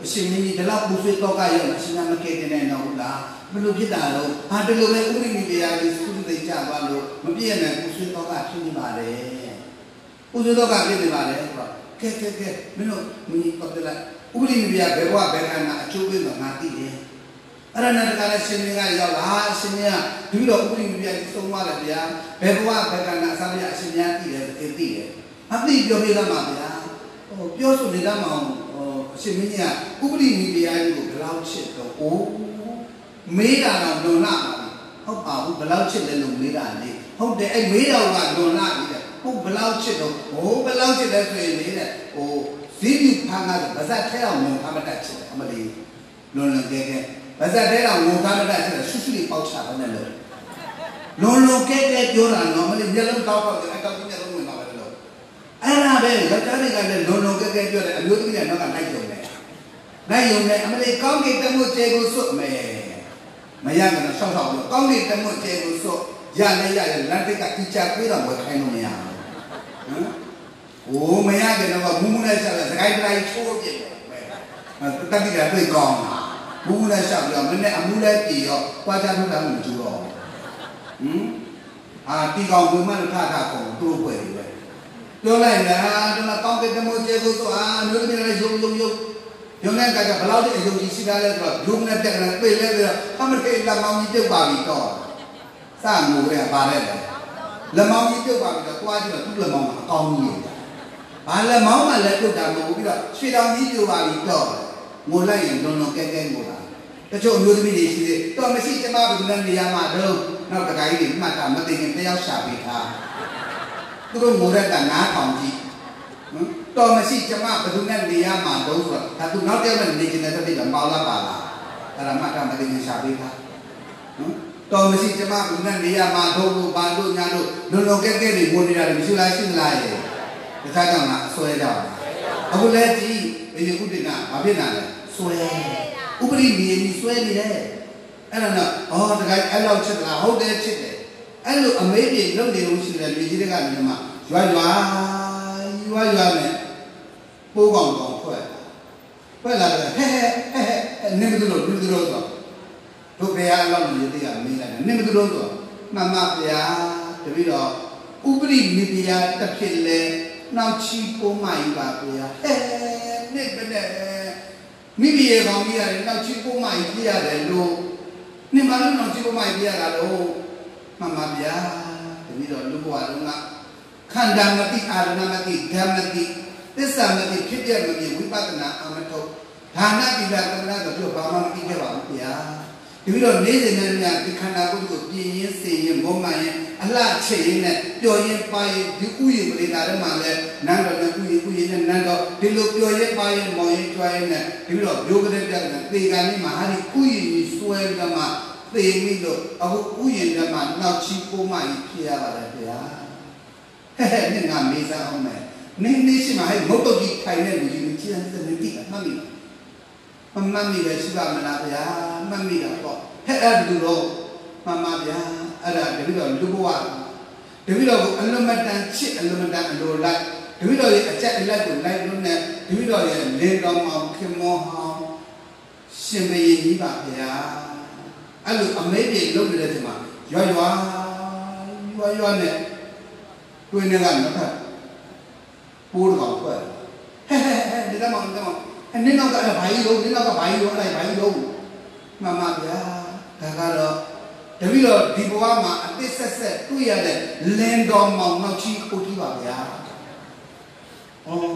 ရှင်မင်းကြီးဒီလောက်ပူဆွေးတော့ကရောက်အရှင်မကဲတင်နေတော့လားဘယ်လိုဖြစ်တာလဲဟာဒီလိုပဲဥပရိမိတရားကြီးစုသိကြပါလို့မပြည့်နိုင်ပူဆွေးတော့ကဖြစ်နေပါလေပူဆွေးတော့ကဖြစ်နေပါလေဆိုတော့ကဲကဲကဲမင်းတို့မင်းပတ်တယ်လားဥပရိမိတရားဘယ်ဘဝဘယ်ကနာအချိုးပေးတော့ငါသိတယ်အဲ့ဒါနဲ့တခါလဲရှင်မင်းကရောက်လာရှင်မင်းကဒီလိုဥပရိမိတရားကြီးသုံးသွားတယ်ဗျာဘယ်ဘဝဘယ်ကနာအစားပြအရှင်များသိတယ်သိသိတယ်အသိပြောပြသားမှာဗျာဟိုပြောဆိုနေတာမအောင်ဟိုအရှင်မင်းကြီးကဥပရိမိတရားကြီးကိုဘယ်လောက်ချစ်တော့အိုးမေးတာတော့လွန်လာပါဟုတ်ပါဘူးဘယ်လောက်ချစ်လဲလို့မေးတာလေဟုတ်တယ်အဲ့မေးတော်ကလွန်လာပြီတဲ့ဟုတ်ဘယ်လောက်ချစ်တော့ဟိုဘယ်လောက်ချစ်လဲဆိုရင်လေတဲ့ဟိုဇီးပြီးဖမ်းကားဗဇက်ထဲအောင်ဝင်ဖမ်းမတတ်ချစ်တယ်အမလီလွန်လွန်ကဲကဲဗဇက်ထဲအောင်ဝင်ဖမ်းမတတ်ချစ်တယ်ဆူဆူလေးပေါက်ချပါနဲ့လို့လွန်လွန်ကဲကဲပြောတာနော်မလီမျက်လုံးတောက်တော့အဲ့တော့မျက်လုံးဝင်ပါပဲလို့အဲ့ဒါပဲယောက်ျားတွေကလည်းလွန်လွန်ကဲကဲပြောတယ်အမျိုးသမီးတွေတော့ကလိုက်ကြုံတယ်လိုက်ရုံနဲ့အမလီကောင်းကင်တမှုကျေကိုစွတ်မယ်မရကလည်းဆောက်ဆောက်ပြီးကောင်းကင်တမှုကျေကိုစွတ်ရလည်းရရလမ်းတိတ်ကတိချပေးတော့ဝယ်ခိုင်းလို့မရဘူးဟမ်โอ้မရကြတော့မူးမူးနဲ့ဆောက်တယ်စကိုင်းတိုင်းချိုးပြစ်တယ်တတိကတွေ့ကောင်းတာမူးမူးနဲ့ဆောက်ပြီးတော့မနဲ့အမှုလဲပြည်ရောကြွားချလို့လည်းမကြည့်တော့ဟမ်အာတီကောင်ဝင်မှလို့ထထကုန်သူ့ပွဲတွေပဲပြောလိုက်လားဒီမှာကောင်းကင်တမှုကျေကိုစွတ်အာမျိုးတွေလည်းယုံယုံယုံယုံတဲ့ကကြဘလောက်တဲ့အယုံကြည်ရှိတာလဲဆိုတော့ယုံနဲ့တက်ကလည်းပြေးလဲပြီးတော့အမတေလက်မောင်းကြီးပြုတ်ပါပြီတော့စငိုရဲပါတဲ့လက်မောင်းကြီးပြုတ်ပါပြီတော့သွားကြည့်တော့သူ့လက်မောင်းကအကောင်းကြီးဘာလက်မောင်းမှလည်းပြုတ်တာမဟုတ်ပြီးတော့ရွှေတောင်ကြီးပြုတ်ပါပြီတော့ငိုလိုက်ရင်လုံးလုံးကဲကဲငိုတာတချို့အမျိုးသမီးတွေရှိသေးတော့မရှိကျမဘယ်လိုလဲနေရာမှာတော့နောက်တခါကြီးတွေမှတ်တာမသိရင်တယောက်ရှာပေးထားသူတို့ငိုတဲ့ကနားထောင်ကြည့်နော်တော်မရှိကျမဘယ်သူနဲ့နေရမှာတော့ဆိုတော့ဒါသူနောက်တစ်ယောက်နဲ့နေကျင်တဲ့တတိကမောက်လာပါလားအဲ့ဒါမှတ်တာမသိရင်ရှာပေးထားနော်တော်မရှိကျမဘယ်သူနဲ့နေရမှာတော့ဘာလို့ညာလို့လုံလုံကဲကဲတွေဝင်နေတာမရှိလားရှိလားရဲ့တခြားကြောင့်လားဆွဲကြပါအခုလဲကြည့်ဘယ်လိုဥဒိနာဘာဖြစ်နာလဲဆွဲဥပရိမြေကြီးဆွဲနေတယ်အဲ့ဒါတော့အော်တခါအဲ့လောက်ချစ်တာဟုတ်တယ်ချစ်တယ်အဲ့လိုအမေးပြေလုံနေလို့ရှိတယ်မြေကြီးတွေကနေမှရွာရွာရွာရွာနဲ့ပိုးကောင်ကောင်ဖွဲ့ဖွဲ့လာတယ်ဟဲ့ဟဲ့ဟဲ့နင်းမလို့နင်းမလို့ဆိုတို့ဘယ်အလောက်နေသေးရမင်းလိုက်နင်းမလို့ဆိုမမဗျာတပည့်တော်ဥပရိမိပယာတစ်ဖြစ်လဲနောက်ချီပိုးမယူပါဗျာဟဲ့နေပဲနဲ့မိမိရဲ့ကောင်ကြီးရတယ်နောက်ချီပိုးမယူပြရတယ်လို့နေမလို့နောက်ချီပိုးမယူပြရတာလို့မမဗျာတပည့်တော်လူဘဝလုံးကခန္ဓာမတိအာရဏမတိဓမ္မတိသစ္စာမတိဖြစ်တဲ့မတိဝိပဿနာအမထုတ်ဒါနတိလာကမ္မနာတို့ဘာမှမသိခဲ့ပါဘူးဗျာဒီပြီးတော့နေ့စဉ်နဲ့ညဒီခန္ဓာကိုယ်ကိုပြင်းရင်းစေရင်ဘုံမှန်ရင်အလှချေရင်နဲ့ပျော်ရင်ပါရင်ဒီဥယျာဉ်ပရိသတ်ထဲမှာလည်းနန်းတော်နဲ့ဥယျာဉ်ဥယျာဉ်နဲ့နန်းတော်ဒီလိုပျော်ရင်ပါရင်မော်ရင်ကြွားရင်နဲ့ဒီပြီးတော့ဘိုးကလေးပြတ်တဲ့သေကံនេះမှာဟာဒီဥယျာဉ်ကြီးစွဲပြီးတော့မှသေမိလို့အခုဥယျာဉ်ထဲမှာနောက်ချီပိုးမှကြီးဖြစ်ရပါတယ်ဗျာဟဲ့ဟဲ့နင်ကမေးစားအောင်မယ်နင်းနေရှိမှာဟဲ့မုတ်တုတ်ကြီးထိုင်တဲ့လူကြီးကြီးတဲ့နေတိမှတ်မိမမှတ်မိပဲရှိပါမလားဗျာမှတ်မိတာပေါ့ဟဲ့အဲ့ဒီလိုမမဗျာအဲ့ဒါတပည့်တော်လူဘဝတပည့်တော်ကိုအလွန်မတန်ချစ်အလွန်မတန်အလိုလိုက်တပည့်တော်ရဲ့အကြက်အလက်ကိုလိုက်လို့နဲ့တပည့်တော်ရဲ့လင်းတော်မောင်ခင်မောဟောင်းရှင်ဘရင်ကြီးပါဗျာအဲ့လိုအမေးပြေလုပ်နေတဲ့ချိန်မှာရွာရွာရွာရွာနဲ့တွင်နေကနောက်ထပ်ပိုးတော်ဖွဲ့ဟဲ့ဟဲ့ဟဲ့ဒီကမောင်ဒီကမောင်အနည်းနောက်ကဘာကြီးလို့နည်းနောက်ကဘာကြီးလို့အဲ့ဘာကြီးလို့မမဗျာဒါကတော့တပည့်တော်ဒီဘဝမှာအသစ်ဆက်ဆက်တွေ့ရတဲ့လင်းတော်မောင်နောက်ချီကိုကြည့်ပါဗျာအော်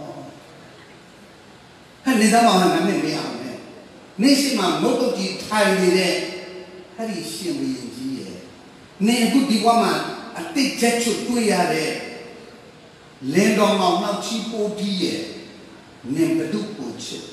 ဟဲ့နေသားမောင်ကနာမည်မရအောင်နဲ့နေ့ရှိမှမုတ်တုတ်ကြီးထိုင်နေတဲ့အဲ့ဒီရှင်ဘုရင်ကြီးရဲ့နေအခုဒီဘဝမှာအသစ်ချက်ချွတ်တွေ့ရတဲ့လင်းတော်မောင်နောက်ချီပိုးကြီးရဲ့နင်ဘဒုကိုချစ်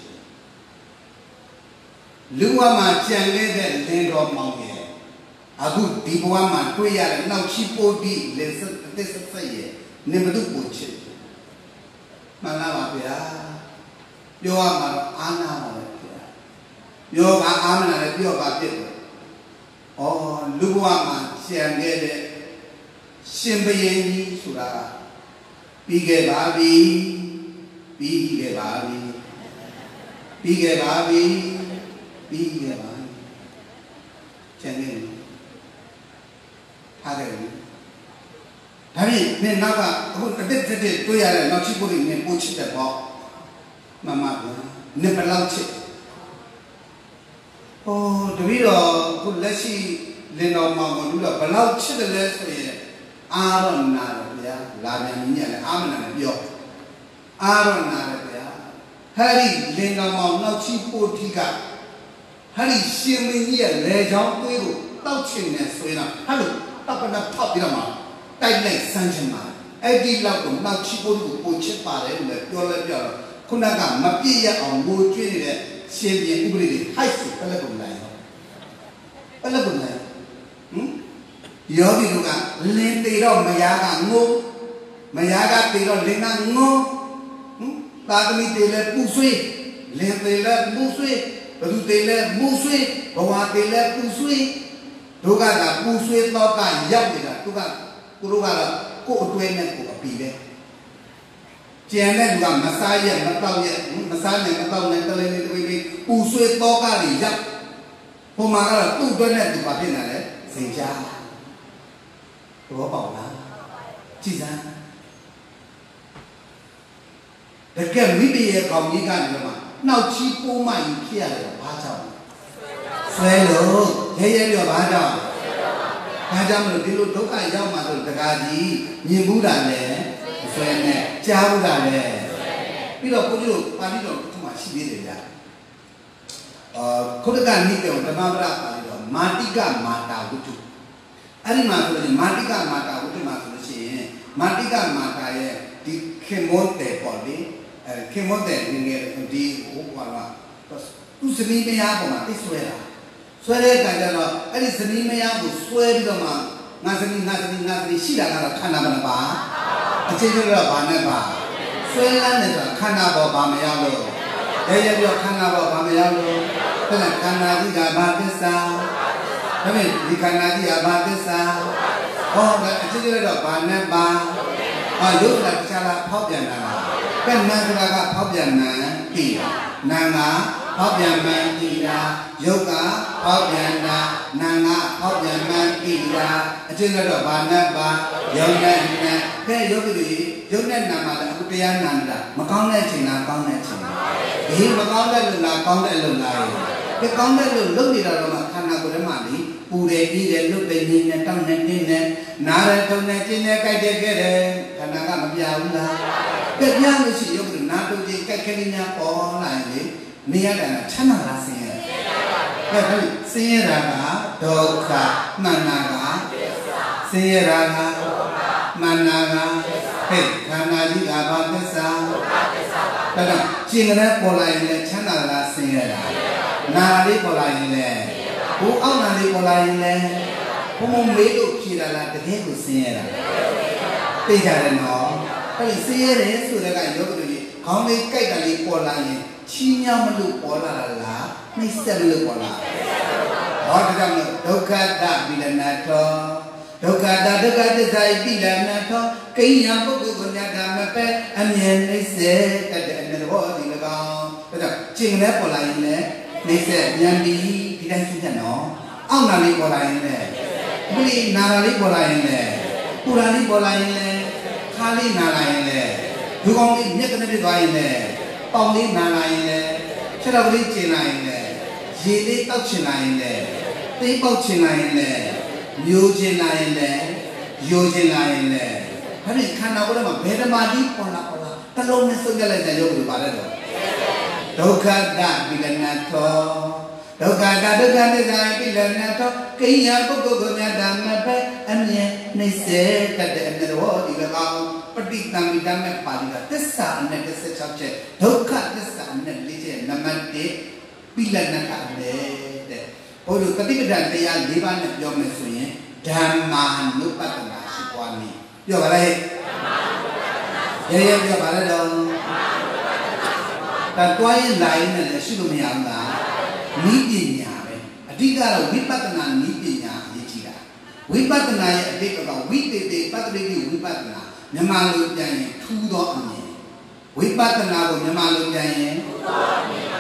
လူဝမှာကြံခဲ့တဲ့လင်းတော်မောင်ရဲ့အခုဒီဘဝမှာတွေ့ရတဲ့နောက်ချီပိုးကြီးလင်းစအသစ်ဆက်ဆက်ရဲ့နင်ဘဒုကိုချစ်မှန်လားပါဗျာပြောရမှာတော့အာနာပါပဲဗျာပြောပါအာမနာလည်းပြောပါပြစ်တယ်ဩလူဘဝမှာကြံခဲ့တဲ့ရှင်ဘုရင်ကြီးဆိုတာပြီးခဲ့ပါပြီပြီးခဲ့ပါပြီပြီးခဲ့ပါပြီပြီးခဲ့ပါကျန်နေတယ်ထားခဲ့တယ်ဒါဖြင့်နင်နောက်ကအခုတစ်တစ်တစ်တစ်တွေ့ရတဲ့နောက်ချိပုရိနင်ပို့ချစ်တဲ့ပေါ့မမကနင်ဘယ်လောက်ချစ်ဟိုတပည့်တော်ခုလက်ရှိလင်တော်မောင်ကိုလူတော့ဘယ်လောက်ချစ်တယ်လဲဆိုရင်အားတော့နာတယ်ဗျာလာပြန်ညက်လဲအားမနာနဲ့ပြောအားတော့နာတယ်ဗျာဟဲ့ဒီလင်တော်မောင်နောက်ချိပို့ထီကဟဲ့ဒီရှင်မင်းကြီးရဲ့လေချောင်းသွေးကိုတောက်ချင်နေဆိုရင်ဟဲ့လို့တောက်ပနာဖောက်ပြီးတော့မှတိုက်လိုက်ဆန်းချင်ပါအဲ့ဒီလောက်ကိုနောက်ချိပို့ကိုပို့ချစ်ပါတယ်လို့ပြောလဲပြောတော့ခုနကမပြည့်ရအောင်ငိုကြွေးနေတဲ့ရှင်ပြန်ဥပဒေတွေဟိုက်ဆိုပလက်ကုန်လိုက်ပလက်ကုန်လိုက်ဟမ်ယောဂီတို့ကလင်းသေးတော့မယားကငိုမယားကသေးတော့လင်းကငိုဟမ်သာသမီသေးလဲပူဆွေးလင်းသေးလဲပူဆွေးဘသူသေးလဲမူဆွေးဘဝသေးလဲပူဆွေးဒုက္ခကပူဆွေးတော့ကရောက်နေတာသူကသူတို့ကတော့ကိုယ်အတွဲနဲ့ကိုယ်အပီပဲကျန်တဲ့လူကမစားရမတော့ရမစားနဲ့မတော့နဲ့တလေးလေးတွေလေးပူဆွေးတော့ကတွေရောက်ဟိုမှာကတော့သူ့အတွက်နဲ့သူဘာဖြစ်နေလဲစိတ်ချဘောပေါက်လားကြည်စမ်းတကယ်မိဘရဲ့ကောင်းကြီးကနေတော့မှနောက်ချီးပိုးမှရင်ဖြစ်ရတယ်ဘာကြောင့်ဆွဲလို့ရဲရဲပြောဘာကြောင့်ဘာကြောင့်မလို့ဒီလိုဒုက္ခရောက်မှဆိုတကားကြီးမြင်ဘူးတာလဲဆွဲနဲ့ကြားဘူးတာလဲပြီးတော့ကိုကြီးတို့ပါဠိတော်တစ်ခုမှရှိသေးတယ်ဗျာအာခုတကနိကေဓမ္မပဒပါဠိတော်မာတိကမာတာဝတ္ထုအဲ့ဒီမှာဆိုရင်မာတိကမာတာဝတ္ထုမှာဆိုလို့ရှိရင်မာတိကမာတာရဲ့ဒီခေမောတေပေါ့လေအဲခေမောတေငငယ်ဒီဟိုကွာကသူစနီးမယားပေါ်မှာတိဆွဲတာဆွဲတဲ့အခါကျတော့အဲ့ဒီစနီးမယားကိုဆွဲပြီးတော့မှငါစနီးငါစနီးငါစနီးရှိတာကတော့ခန္ဓာမပါအချင်းချင်းတော့ဘာနဲ့ပါဆွဲလန်းနေဆိုတာခန္ဓာပေါ်ဘာမရောက်လို့ရဲရဲပြောခန္ဓာပေါ်ဘာမရောက်လို့အဲ့ဒါခန္ဓာကြီးကဘာသစ္စာဒါပေမဲ့ဒီခန္ဓာကြီးကဘာသစ္စာဟောဒါအချင်းချင်းတော့ဘာနဲ့ပါအာယုတ်လားတခြားလားဖောက်ပြန်တာလားကဲနာဆိုတာကဖောက်ပြန်နံပြီနာကဖောက်ပြန်မှန်ပြီလားယုတ်ကဖောက်ပြန်တာနာကဖောက်ပြန်မှန်ပြီလားအချင်းချင်းတော့ဘာနဲ့ပါယုတ်နဲ့နဲ့ကဲယုတ်ကြီးယုတ်နဲ့နာမှာလည်းအခုတရားနာတာမကောင်းတဲ့အချိန်လားကောင်းတဲ့အချိန်လားဒီမကောင်းတဲ့လူလားကောင်းတဲ့လူလားဒီကောင်းတဲ့လူလုံနေတော့မှခန္ဓာကိုယ်ထဲမှာလေပူတယ်ပြီးတယ်လွတ်တယ်နေနဲ့တောင်းနေနေနဲ့နားရထုံနေကျင်းနေကြိုက်တယ်ခဲ့တယ်ခန္ဓာကမပြဘူးလားကြက်ပြလို့ရှိရုပ်ကနားတုံးကြီးကြက်ခဲနေညာပေါ်လာရင်လေနေရတာချမ်းသာလားဆင်းရဲကဲဟုတ်ဆင်းရဲတာကဒုက္ခမှန်တာကဆင်းရဲတာကမှန်တာကဟဲ့ခန္ဓာကြီးကဘာသစ္စာဒုက္ခသစ္စာပါဒါကြောင့်ကျင်ကြတဲ့ပေါ်လာရင်လည်းချမ်းသာလားဆင်းရဲတာနာလေးပေါ်လာရင်လည်းဘိုးအောက်နာလေးပေါ်လာရင်လည်းဘုံဘုံမေးလို့ဖြေတာလားတကယ်ကိုဆင်းရဲတာသိကြတယ်နော်အဲ့ဒီဆင်းရဲတယ်ဆိုတဲ့ကယောဂတို့ကြီးခေါင်းလေးကြိုက်တာလေးပေါ်လာရင်ချီးမြှောက်မလို့ပေါ်လာတာလားနှိမ့်ဆက်လို့ပေါ်လာဟောဒါကြောင့်ဒုက္ခတပိလနာထောဒုက္ခတဒုက္ခသစ္စာပိလနာထောကိယံပုဂ္ဂိုလ်ကိုမြတ်တာမပဲအမြဲနှိမ့်ဆက်တတ်တဲ့အမြဲတဘောဒီ၎င်းဒါကြောင့်ကျင်လည်းပေါ်လာရင်လည်းနှိမ့်ဆက်ဉာဏ်ပြီးဒီတိုင်းသိတဲ့နော်အောက်နာလေးပေါ်လာရင်လည်းဒီလေးနာလာလေးပေါ်လာရင်လည်းပူရာလေးပေါ်လာရင်လည်းခါလေးနာလာရင်လည်းဒုကောင်လေးမျက်ကနေပြသွားရင်လည်းပေါင်လေးနာလာရင်လည်းခြေတော်လေးကျင်လာရင်လည်းရေလေးတောက်ချင်လာရင်လည်းသိပေါက်ချင်လာရင်လည်းမျိုးချင်လာရင်လည်းယိုချင်လာရင်လည်းဒါဖြင့်ခန္ဓာကိုယ်ထဲမှာဘယ်ဓမ္မတိပေါ်လာပေါ်လာတလုံးနဲ့စုပ်ကြလိုက်တဲ့ရုပ်ကိုပါတဲ့တော့ဒုက္ခတပိလနာထောဒုက္ခတဒုက္ခသစ္စာပိလနာထောကိယံပုဂ္ဂိုလ်ကိုမြတ်တာမပဲအမြဲနှိမ့်စေတတ်တဲ့အမြဲတော်ဒီ၎င်းပဋိသင်္မိတမေပါဠိကသစ္စာအနဲ့သစ္စာ၆ချက်ဒုက္ခသစ္စာအနဲ့၄ချက်နံပါတ်၁ပိလနာကလည်းတဲ့ဘုရားတတိပဒံတရား၄ပါးနဲ့ပြောမယ်ဆိုရင်ဓမ္မာနုပတ္တနာရှိပွားနည်းပြောပါလေဓမ္မာနုပတ္တနာရဲရဲပြောပါလေတော့ဓမ္မာနုပတ္တနာဒါတွားရင်လာရင်လည်းရှိလို့မရဘူးလားနိပညာပဲအဓိကတော့ဝိပဿနာနိပညာအရေးကြီးတာဝိပဿနာရဲ့အဓိပ္ပာယ်ဝိတေတေပတ္တိတိဝိပဿနာမြန်မာလိုပြန်ရင်ထူးသောအမြင်ဝိပဿနာကိုမြန်မာလိုပြန်ရင်ထူးသောအမြင်ပါ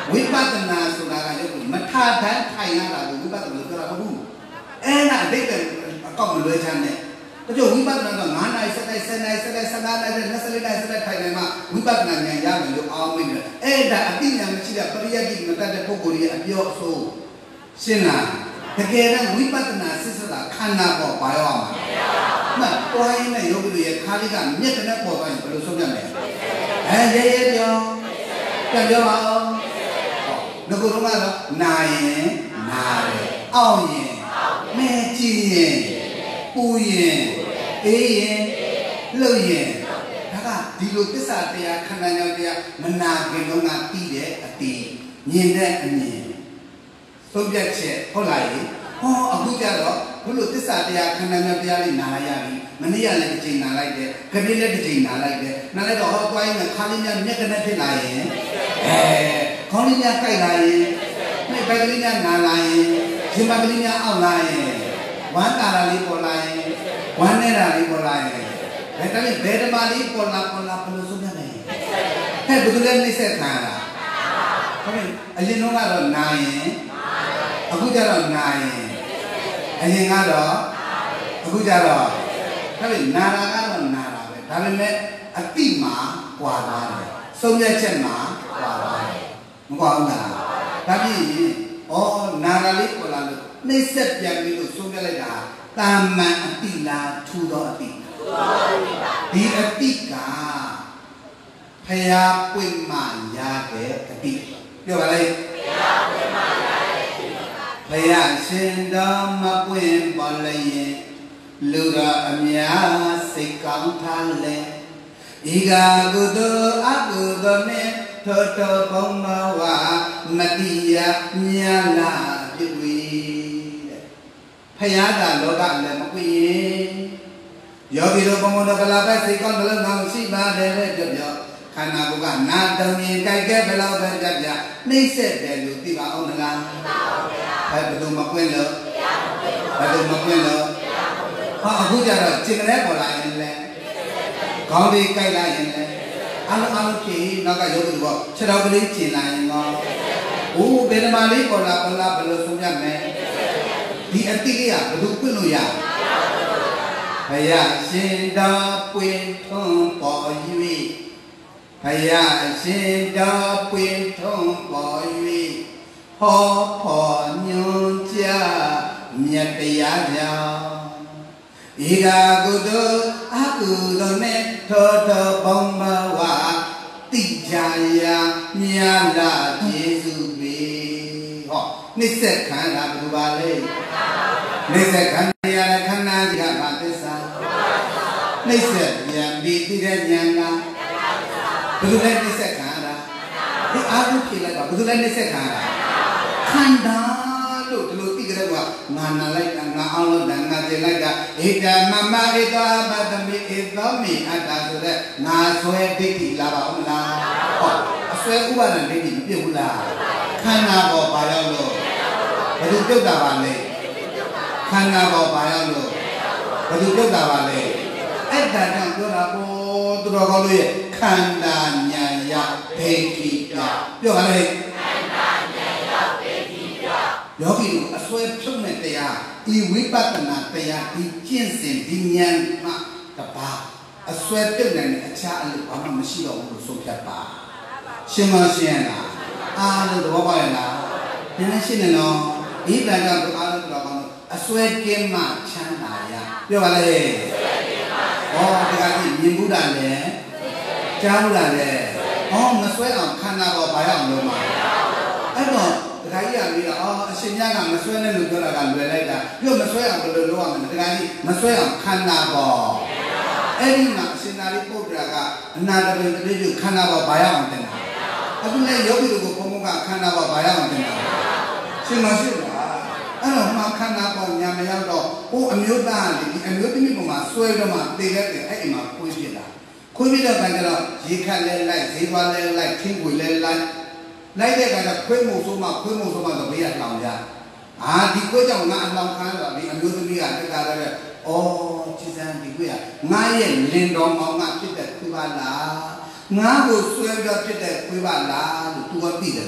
ဝိပဿနာဆိုတာကရုပ်မထာတန်းထိုင်ရတာကိုဝိပဿနာလို့ပြောတာမဟုတ်ဘူးအဲ့ဒါအတိတ်ကအကောက်မလွဲချမ်းနဲ့တချို့ဝိပဿနာကငါးနာရီစက်တိုင်းစက်တိုင်းစက်တိုင်းစက်တိုင်းနဲ့နှစ်စလေးတိုင်းစက်တိုင်းထိုင်နေမှာဝိပဿနာဉာဏ်ရမယ်လို့အောင်းမိတယ်အဲ့ဒါအတိညာမရှိတဲ့ပရိယတ်ကြီးမတတ်တဲ့ပုဂ္ဂိုလ်ရဲ့အပြောအဆိုရှင်းလားတကယ်တော့ဝိပဿနာစစ်စစ်တာခန္ဓာပေါ်ပါရောမှာမှတ်တွိုင်းနဲ့ယောဂီတွေရဲ့ခါးလေးကမြက်တဲ့ပေါ်သွားရင်ဘယ်လိုဆုံးဖြတ်မလဲအဲရဲရဲပြောပြန်ပြောပါဦးငါကတော့နာရင်နာတယ်အောင့်ရင်မဲကြည့်ရင်ပူရင်အေးရင်လှုပ်ရင်ဒါကဒီလိုသစ္စာတရားခန္ဓာကြောင့်တရားမနာခင်တော့ငါပြီးတဲ့အတီးမြင်တဲ့အမြင်သုံးပြချက်ဟုတ်လားဟောအခုကြတော့ဘလို့သစ္စာတရားခန္ဓာကြောင့်တရားလေးနာရရပြီမနေ့ကလည်းတစ်ချိန်နာလိုက်တယ်ခဏလေးတစ်ချိန်နာလိုက်တယ်နားလိုက်တော့ဟောသွားရင်ခါလေးများမျက်ကနေဖြစ်လာရင်အဲခေါင်းလေးများကြိုက်လာရင်မိဘကလေးများနာလာရင်ရှင်မကလေးများအောက်လာရင်ဝမ်းတာလေးပေါ်လာရင်ဝမ်းနေတာလေးပေါ်လာရင်ဘယ်တည်းဘယ်ဓမ္မလေးပေါ်လာပေါ်လာဘလို့ဆုံးဖြတ်နိုင်ဟဲ့ဘယ်သူလဲနှိမ့်ဆက်ခံရတာဟုတ်ပြီအရင်တော့ကတော့နာရင်အခုကျတော့နာရင်အရင်ကတော့အခုကျတော့ဟုတ်ပြီနာတာကတော့နာတာပဲဒါပေမဲ့အတိမှာကွာသွားတယ်ဆုံးဖြတ်ချက်မှာကွာသွားတယ်မကွာဘူးလားဒါပြီးရင်ဩနာတာလေးပေါ်လာလို့နှိမ့်ဆက်ပြန်ပြီးလို့ဆုံးဖြတ်လိုက်တာတာမန်အတိလားထူသောအတိဒီအတိကဖယားပွင့်မှရတဲ့အတိပြောပါလေဖယားပွင့်မှရတဲ့အတိဖယားရှင်တော်မပွင့်ပေါ်လျင်လူတော်အများစိတ်ကောင်းထားလဲဤကကုသိုလ်အကုသိုလ်နဲ့ထောထောဘုံဘဝမတိယမြာလာပြည့်ဝတဲ့ဖယားကလောကလည်းမပွင့်ရင်ယောဂီတို့ဘုံဘုံတော်ကလာပဲစိတ်ကောင်းတယ်လို့ရှိပါတယ်ပဲပြောပြောခန္ဓာကိုယ်ကနာတုံရင်ကြိုက်ခဲ့ဘယ်လောက်ပဲကြပြနှိမ့်ဆက်တယ်လို့သိပါအောင်မလားသိပါအောင်ဗျာဘယ်လိုမပွင့်လို့ဘယ်လိုမပွင့်လို့ဟောအခုကျတော့ကျင်တဲ့ပေါ်လာရင်လည်းခေါင်းလေးကြိုက်လာရင်လည်းအလုံးအလုံးဖြစ်နောက်ကရုပ်တူပေါ့ခြေတော်ကလေးကျင်လာရင်တော့ဟိုးဘယ်ဓမ္မလေးပေါ်လာပေါ်လာဘယ်လိုဆုံးဖြတ်မလဲဒီအတိလေးကဘယ်လိုပွင့်လို့ရဘုရားရှင်တော်ပွင့်ထွန်းပေါ်၍ဘုရားရှင်တော်ပွင့်ထွန်းပေါ်၍ဟောဖို့ညွန်ကြားမြတ်တရားကြောင့်ဧကကုသိုလ်အကုသိုလ်နဲ့ထောထောဘုံဘဝတိကြရာမြာလာယေစုပေဟောနှိစ္စခန္ဓာဘယ်လိုပါလဲနှိစ္စခန္ဓာရခန္ဓာကြီးကဘာသစ္စာနှိစ္စပြန်ပြီးသိတဲ့ဉာဏ်ကဘယ်လိုလဲနှိစ္စခန္ဓာဒီအာဟုဖြေလိုက်ပါဘယ်လိုလဲနှိစ္စခန္ဓာခန္ဓာလို့ဒီလိုသိကြတဲ့ကငါနာလိုက်ငါအောင်လို့ငါကျင်လိုက်တာဧတမမဧတောအပတမိဧသောမိအတ္တဆိုတဲ့ငါဆွဲဒိဋ္ဌိလာပါဦးမလားဟောအဆွဲဥပါဒံဒိဋ္ဌိမပြည့်ဘူးလားခန္ဓာပေါ်ပါရောက်လို့ဘယ်လိုပြုတ်တာပါလဲခန္ဓာပေါ်ပါရောက်လို့ဘယ်လိုပြုတ်တာပါလဲအဲ့ဒါကြောင့်ပြောတာပေါ်သူတော်ကောင်းတို့ရဲ့ခန္ဓာဉာဏ်ရောက်ဒိဋ္ဌိပြောပြောပါလေယောဂီတို့အစွဲဖြုတ်တဲ့တရားဒီဝိပဿနာတရားဒီကျင့်စဉ်ဒီဉာဏ်မှတပါအစွဲပြုတ်နိုင်တဲ့အခြားအလုပ်ဘာမှမရှိတော့ဘူးလို့ဆိုဖြတ်ပါရှင်းမရှင်းလားအားလုံးသဘောပေါက်ရလားနည်းနည်းရှင်းနေတော့ဒီတန်ခါကအားလုံးတော့အစွဲကင်းမှချမ်းသာရပြောပါလေဩဒီကကြီးမြင်ဘူးတာလေကြားဘူးတာလေဩမစွဲအောင်ခန္ဓာပေါ်ဘာရအောင်လုပ်မှာအဲ့တော့တခါကြီးကပြီးတော့အော်အရှင်မြတ်ကမဆွဲနဲ့လို့ပြောတာကလွယ်လိုက်တာပြုတ်မဆွဲအောင်ဘယ်လိုလုပ်ရမလဲတခါကြီးမဆွဲအောင်ခန္ဓာပေါ်အဲ့ဒီမှာအရှင်သာရိပုတ္တရာကအနာတပိတပိပြုခန္ဓာပေါ်ဘာရအောင်တင်တာအခုလည်းယောဂီတို့ကိုဘုံဘုံကခန္ဓာပေါ်ဘာရအောင်တင်တာရှင်းမရှိဘူးလားအဲ့တော့မှခန္ဓာပေါ်ညာမရောက်တော့ဟိုအမျိုးသားလေဒီအမျိုးသမီးပေါ်မှာဆွဲတော့မှတည်တဲ့အဲ့အိမ်မှာခွေးဖြစ်လာခွေးဖြစ်တော့ကံကြတော့ရေခတ်လဲလိုက်ဈေးသွားလဲလိုက်ထင်းခွေလဲလိုက်လိုက်တဲ့ကံကခွေးမို့ဆိုမှခွေးမို့ဆိုမှတော့ဘေးကလောင်ကြအာဒီခွေးကြောင့်ငါအလောင်ခံတော့ဒီအမျိုးသမီးကတက်တာလည်းဩချစ်စမ်းဒီခွေးကငါရဲ့လင်တော်မောင်ကဖြစ်တဲ့ခွေးပါလားငါကိုဆွဲပြီးတော့ဖြစ်တဲ့ခွေးပါလားလို့ तू ကသိတယ်လား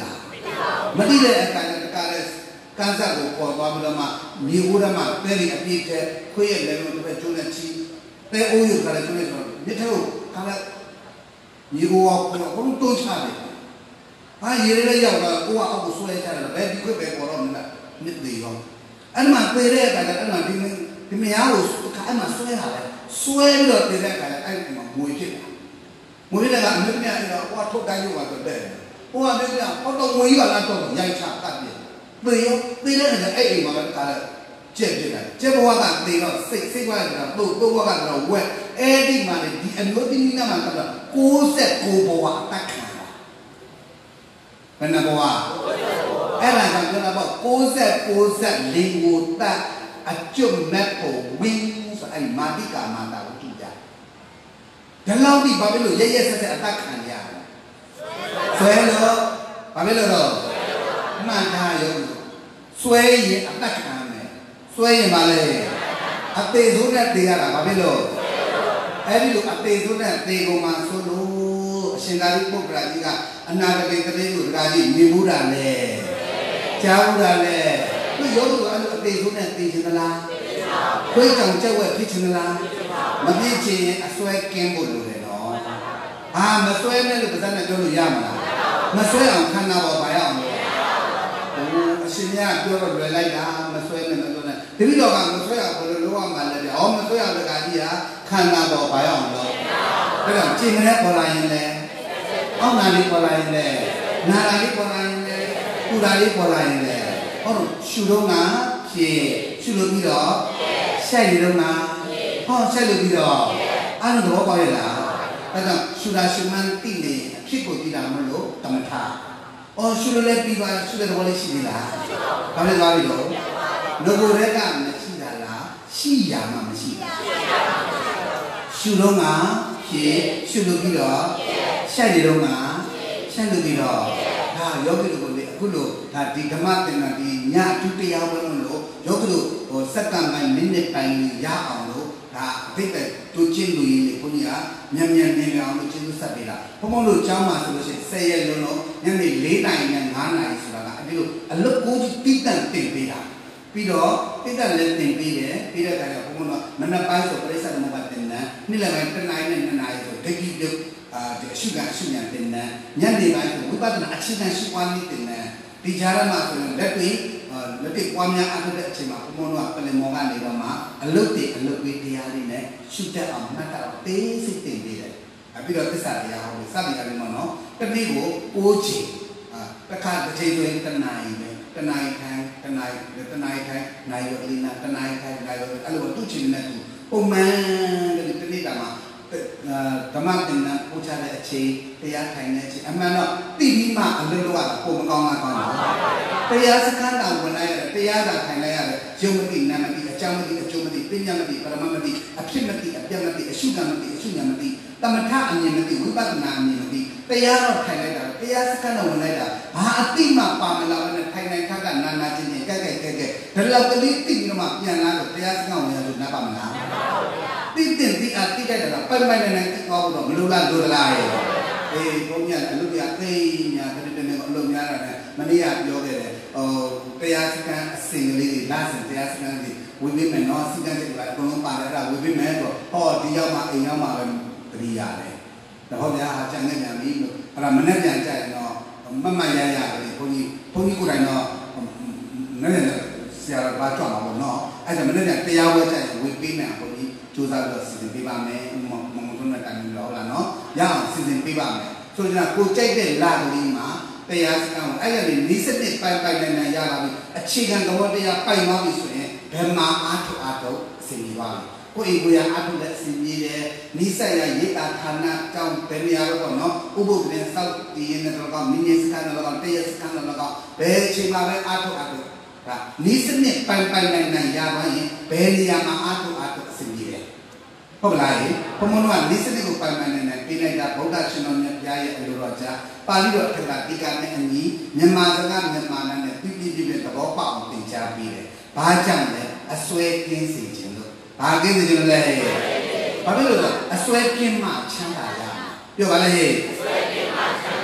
မတိတဲ့အကလည်းတကားလဲကန်ဆာကိုပေါ်သွားပြီးတော့မှမြေဦးရမှာတဲလီအပြည့်တဲ့ခွေးရဲ့လည်းလုံးတစ်ဖက်ကျိုးနဲ့ချီတဲအိုးယူခါလဲကျိုးနဲ့ဆိုတော့မြစ်ထဲကိုခါလဲမြေဦးအောင်ကတော့ဘုံတိုးချတယ်ဟာရေရဲရောက်တော့ကိုကအောက်ကိုဆွဲချတယ်ဘယ်ဒီခွေးပဲပေါ်တော့မလားမြစ်သေးရောအဲ့မှာပေတဲ့အခါကျအဲ့မှာဒီဒီမယားကိုခါအဲ့မှာဆွဲလာတယ်ဆွဲပြီးတော့ပေတဲ့အခါကျအဲ့ဒီမှာငွေဖြစ်တယ်ငွေလည်းကအမြင့်မြတ်အဲ့တော့ကိုကထုတ်တိုင်းလို့ကတော့တဲ့ဟိုကမြင့်မြတ်ဟောတော့ငွေကြီးကလာတော့ရိုက်ချကတ်ပြပေရောပေတဲ့အခါအဲ့အိမ်မှာကတည်းကကျက်ပြတယ်ကျက်ဘဝကပေတော့စိတ်စိတ်ကတော့တို့တို့ဘဝကတော့ဝက်အဲ့ဒီမှာလေဒီအမျိုးသမီးနာမှာကတော့ကိုးဆက်ကိုဘဝအတတ်ခံတာဘယ်နှဘဝအဲ့ဒါကကျွန်တော်ပေါ့ကိုးဆက်ကိုးဆက်လင်ကိုတတ်အကျွတ်မဲ့ကိုဝင်းဆိုအဲ့မာတိကာမတာကိုကြည့်ကြဒါလောက်ဒီဘာဖြစ်လို့ရဲရဲဆက်ဆက်အတတ်ခံရလဲဆွဲလို့ဘာဖြစ်လို့တော့မှန်သားရုံဆွဲရင်အတတ်ခံမယ်ဆွဲရင်ဘာလဲအသေးဆုံးနဲ့တေးရတာဘာဖြစ်လို့အဲ့ဒီလိုအသေးဆုံးနဲ့တေးကုန်မှာဆိုလို့အရှင်သာရိပုတ္တရာကြီးကအနာတပိတတိကိုတရားကြီးမြင်မှုတာလေကြားမှုတာလေသူရုပ်ကအဲ့လိုအသေးဆုံးနဲ့တေးချင်သလားခွေးကြောင်ကြက်ဝက်ဖြစ်ချင်သလားမဖြစ်ချင်ရင်အစွဲကင်းဖို့လိုတယ်နော်ဟာမစွဲနဲ့လို့ပါးစပ်နဲ့ပြောလို့ရမလားမစွဲအောင်ခန္ဓာပေါ်ပါရအောင်အရှင်မြတ်ပြောတော့လွယ်လိုက်တာမဆွဲနဲ့မဆွဲနဲ့တတိတော်ကမဆွဲအောင်ဘယ်လိုလုပ်ရမှာလဲပြ။အော်မဆွဲအောင်တကကြီးဟာခန္ဓာပေါ်ပါရအောင်လို့အဲ့တော့ကျင်နဲ့ပေါ်လာရင်လည်းအောက်နာလေးပေါ်လာရင်လည်းနာလာလေးပေါ်လာရင်လည်းပူလာလေးပေါ်လာရင်လည်းဟောတော့ရှုတော့ကဖြည့်ရှုလို့ပြီးတော့ဆက်ရတော့ကဟောဆက်လို့ပြီးတော့အဲ့လိုတော့ပေါ်ရလားအဲ့တော့ရှုတာရှုမှန်းတိနေအဖြစ်ကိုကြည့်တာမလို့တမထအော်ရှုလို့လည်းပြီးပါရှုတဲ့ဘောလေးရှိသေးလားဘာလဲသွားပြီတော့ငကိုရဲကမရှိတာလားရှိရမှမရှိတာရှုတော့ကဖြည့်ရှုလို့ပြီးတော့ဆက်နေတော့ကဆက်လို့ပြီးတော့ဒါယောဂီတို့ကလေအခုလို့ဒါဒီဓမ္မသင်္ကန်းဒီညအတူတရားဝင်လို့ယောဂီတို့ဟိုစက္ကန့်ပိုင်းမိနစ်ပိုင်းရအောင်လို့ဒါအသိပဲတူချင်းလူကြီးလေဘုန်းကြီးကမြန်မြန်နေအောင်လို့ကျေးဇူးဆက်ပေးတာဘုံဘုံတို့ကျောင်းမှာဆိုလို့ရှိရင်ဆယ်ရက်လုံးလုံးညနေလေးနာရီနဲ့ငါးနာရီဆိုတာကအဲ့ဒီလိုအလုပ်ကိုတိတန့်တင်ပေးတာပြီးတော့တိတန့်လည်းတင်ပေးတယ်ပြီးတဲ့အခါကျဘုံဘုံတို့မနက်ပိုင်းဆိုပရိသတ်သမုပ္ပါတင်တယ်နေ့လယ်ပိုင်းတစ်နာရီနဲ့နှစ်နာရီဆိုဒိဋ္ဌိပြုတ်အာဒီအရှုခံအရှုဉာဏ်တင်တယ်ညနေပိုင်းဆိုဝိပဿနာအခြေခံရှုပွားနည်းတင်တယ်ဒီကြားထဲမှာဆိုရင်လက်တွေ့လက်တွေ့ပွားများအထုတဲ့အချိန်မှာဘုံဘုံတို့ကပလင်မောကနေတော့မှအလုတ်တွေအလုတ်တွေတရားတွေနဲ့ရှုတတ်အောင်မှတ်တာတော့သေးစိတ်တင်ပေးတယ်ပြီးတော့သစ္စာတရားဟောလို့စသည်အရင်းမနော်တနည်းကိုကိုးချိန်အာတစ်ခါတစ်ချိန်တွင်တနာရီပဲတနာရီထိုင်တနာရီတနာရီထိုင်နိုင်ရောလီနာတနာရီထိုင်နိုင်ရောအဲ့လိုတူချိန်နဲ့တူပုံမှန်တဲ့တနည်းကမှာဓမ္မသင်္ကန်းပို့ချတဲ့အချိန်တရားထိုင်တဲ့အချိန်အမှန်တော့တိပြီးမှအလုပ်လုပ်ရတာပုံမကောင်းတာကောင်းတယ်တရားစခန်းတောင်ဝင်လိုက်ရတယ်တရားသာထိုင်လိုက်ရတယ်ယုံမတိနာမတိအကြောင်းမတိအကျိုးမတိပညာမတိပရမမတိအဖြစ်မတိအပြတ်မတိအရှုကံမတိအရှုဉာဏ်မတိတမထအမြင်မသိဝိပဿနာအမြင်မသိတရားတော့ထိုင်လိုက်တာတရားစကားတော့ဝင်လိုက်တာဘာအတိမှပါမလာဘဲနဲ့ထိုင်နိုင်ခက်ကနာနာချင်းချင်းကြက်ကြက်ကြက်ကြက်ဒါလောက်ကလေးတိပြီးတော့မှပြန်လာတော့တရားစကားဝင်ရလို့နားပါမလားတိတင်တိအတိတိုက်တာပိုင်ပိုင်နေနေတိကောတော့မလိုလားလိုလားရဲ့အေးဘုန်းကြီးကအလုပ်ရသိညာတည်းတည်းကအလုပ်များတာနဲ့မနေ့ကပြောခဲ့တယ်ဟိုတရားစကားအစင်ကလေးတွေလာစင်တရားစကားလေးဝိပင်းမယ်နော်စီကံတွေကအကုန်လုံးပါလာတာဝိပင်းမယ်ဆိုဟောဒီရောက်မှအိမ်ရောက်မှပဲတတိရတယ်။ဒါဟောဗျာဟာကြံခဲ့ပြန်ပြီလို့အဲ့ဒါမနဲ့ပြန်ကြရင်တော့မမရရရတယ်ဘုန်းကြီးဘုန်းကြီးကိုယ်တိုင်တော့နည်းနည်းဆရာတော်ဘာကြွမှာပေါ့နော်။အဲ့ဒါမနဲ့ပြန်တရားဝဲကြရင်ဝေပေးမယ်ဘုန်းကြီးစူးစမ်းပြီးတော့စီစဉ်ပေးပါမယ်။မမမတို့နဲ့တိုင်ပြီးတော့ဟုတ်လားနော်။ရအောင်စီစဉ်ပေးပါမယ်။ဆိုကြတော့ကိုကြိုက်တဲ့လာကလေးမှာတရားစကားကိုအဲ့ဒါလေးနီးစနစ်ပိုင်ပိုင်နိုင်နိုင်ရလာပြီ။အခြေခံတော်တရားပိုင်သွားပြီဆိုရင်ဘယ်မှာအားထုတ်အားထုတ်အစီအပါကိုယ်ကိုယ်ရအထုလက်စီပြီးတယ်နိစ္စရရေတာဌာနကြောင့်ဘယ်နေရာတော့နော်ဥပုဒ်တဲ့စောက်တည်ရင်တော့ကမိနစ်စကန်တော့တရားစကန်တော့ဘယ်ချိန်မှာပဲအထုအထုဒါနိစ္စနဲ့ပိုင်ပိုင်နိုင်နိုင်ရပါရင်ဘယ်နေရာမှာအထုအထုအစီပြီးတယ်ဟုတ်ကလားဘုံဘုံကနိစ္စကိုပိုင်ပိုင်နိုင်နိုင်ပြလိုက်တာဗုဒ္ဓရှင်တော်မြတ်ဘုရားရဲ့အလိုတော်ကြားပါဠိတော်ထက်ကဒီကနေ့အညီမြန်မာစကားမြန်မာနဲ့ပြပြပြပြသဘောပေါက်အောင်သင်ကြားပေးတယ်ဘာကြောင့်လဲအစွဲကင်းစေခြင်းဘာကိစ္စကြလဲဘာဖြစ်လို့လဲအစွဲကင်းမှချမ်းသာရပြောပါလေအစွဲကင်းမှချမ်းသာရ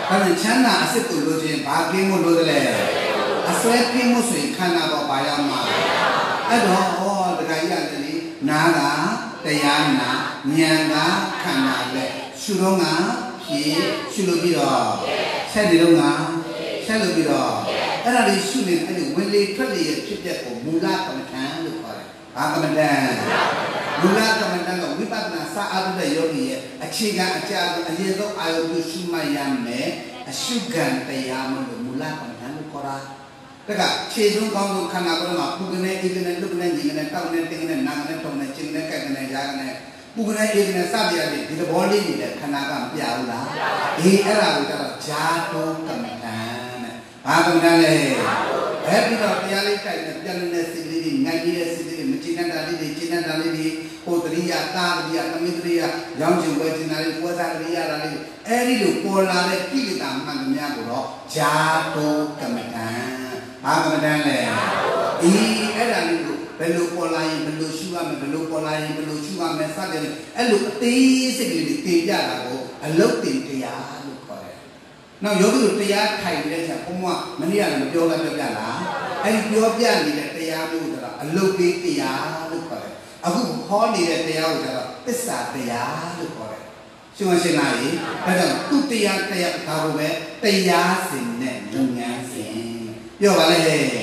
Karena cina asyik tu loje bagi mu loje le. Asyik kimu sui kana bawa bayar mah. Aduh, oh dekaya jadi naga, tayana, niaga, kana le. Surunga, pi, surubiro. Saya dirunga, saya lubiro. Karena di sini ada wili kali kita ko mula kementerian tu kau. Apa kementerian? Mula kementerian ko wipatna saat ada yogi. Aciga aciga aja tu ayo tu sumayam me. Asugan tayam tu mula kementerian tu kau. Dekat cidung kau tu kana kau mah bukannya ikutnya luknya jingnya tahunnya tinggalnya namanya tahunnya cingnya kayaknya jangannya. Bukannya ikutnya sahaja ni kita boleh ni deh kana kau piau lah. Eh era kita jatuh kementerian. Apa menale? Eh bila tiada kaya jalan nasi ini, ngaji nasi ini, macam mana tadi, macam mana tadi, kotri ya, tar dia, kamidri ya, jam jumpa jenari, puasa dia tadi. Eh itu pola le, kita maknanya bro, jatuh kementerian. Apa menale? Ini ada itu, perlu pola yang perlu suam, perlu pola yang perlu suam, sahaja ni. Eh lu tis ini tiada aku, lu tiada. Now yogi tu tiada thai ni saya, semua mana yang menjual dan berjalan. Ini jual berjalan ni tiada tu adalah alupi tiada tu kore. Aku hal ni tiada tu adalah pesa tiada tu kore. Cuma senai, kadang tu tiada tiada tahu be tiada sini dunia sini. Yo balai.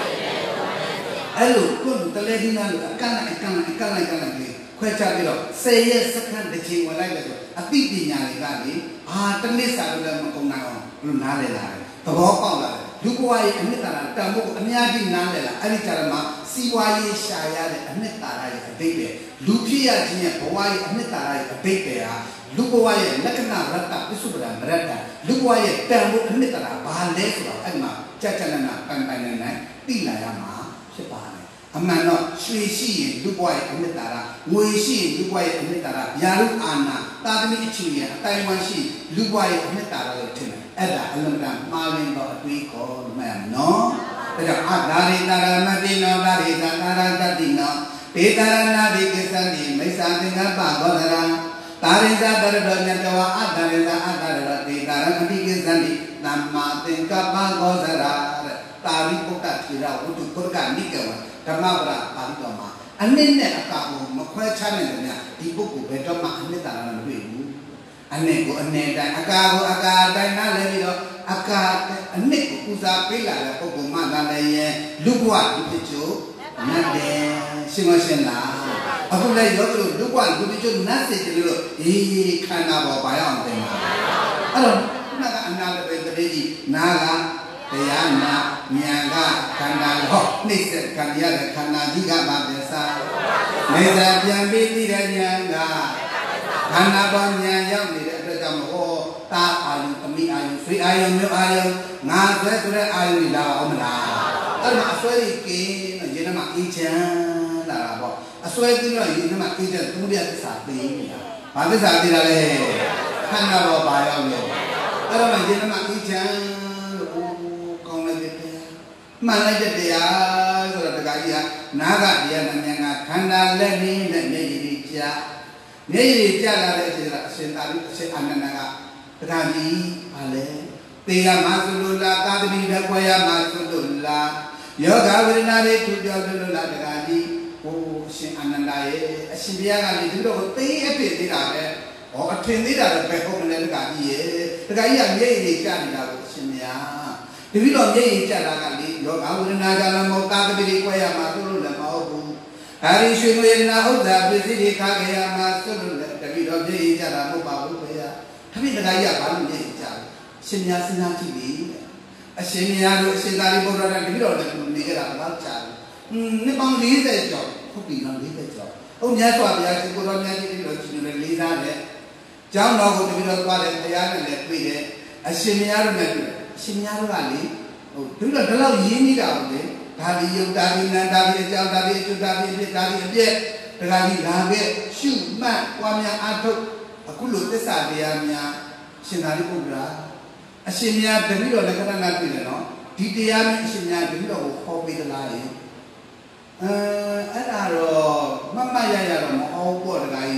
Alu kun terlebih nanti akan akan akan akan lagi. Kau cakap bilo, saya sekarang deci walai betul. Ati dinya lagi, ah tenis ada dalam kongnaon, belum nale lah. Terbawa lah. Lukuai ane tara, tamu ane adi nale lah. Ane cara mah siwai saya le ane tara ya bebe. Lukia jinya bawai ane tara ya bebe ya. Lukuai nakna rata bisubra merata. Lukuai tamu ane tara bahale sudah. Ane mah cacalan na pantai na tilaya mah siapa? Amano suisi lupai ane tara, muisi lupai ane tara, yaru ana, tadmi ichiya, Taiwan si lupai ane tara letin. Ada alamran malin bawa tui ko lumayan no. Ada adari tara nadi no, dari tara nadi no. Petara nadi kesani, mesa tinggal bagodara. Tari tara donya jawa adari tara adari tara nadi kesani, nama tinggal bagodara. Tari buka kira untuk berkan nikah. Karena berapa itu mah, ane ni aku makwai cari ni di buku betul mah ane tak ada lebih. Ane ku ane dah, aku aku dah nak lebih lo, aku ane ku usah pilih lah, aku mana dah ye, lupa itu tu, nade, semua semua. Aku lagi aku lupa itu tu nasi tu lo, ih kerana bawa bayang tema. Aduh, naga ane lebih lebih naga. Tiada niaga kandang ho, nisir kandia kandang juga bangsa. Nisir yang bini dan niaga, kandang banyak yang tidak berjam ho, tak ayu kami ayu, sui ayu mil ayu, ngasih sudah ayu dah omlah. Kalau masuk ini, jadi nama ijan lah apa? Asal itu ni nama ijan, kemudian sahaja. Pada sahaja dah le, kandang bawa bayam le. Kalau jadi nama ijan. Mana jadi ya, sudah terkait ya. Naga dia namanya kandang leni dan nyeri dia, nyeri dia lah dia sentari seanan naga terkait ale. Tiga masuklah, kami dah kuaya masuklah. Yoga bernari tujuh dululah terkait. Oh, seanan lain, sebiar kali itu tu tiga peti dah. Oh, tendi dah berapa mana terkait ye. Terkait yang nyeri dia ni dah sebiar. Tapi kalau dia cara kali, yo kamu nak jalan mau tak beri kuaya masuk le mau bu. Hari sunu yang nak udah beri kaya masuk le. Tapi kalau dia cara mau bawa kuaya, tapi dengan ia baru dia cara. Senya senya cibi, senya lu senya ribu orang tapi kalau dia ni kerana baru cara. Hmm, ni bang lihat je, kopi bang lihat je. Oh ni aku biasa kalau ni jadi kalau sunu lihat je. Jangan nak tapi kalau ada tiada le kuih je. Senya lu ni. Sinyal kali, tu dah dalam ini dah boleh. Dari yang dari nan dari jauh dari itu dari ini dari ini dari lagi cuma kami yang atuk aku lupa sahaja yang senari pula. Asyiknya demi lo nak kena nak pilih no. Di dia ni asyiknya demi lo kopi terlalu. Eh, ada lo, mama ya ya lo mau buat lagi.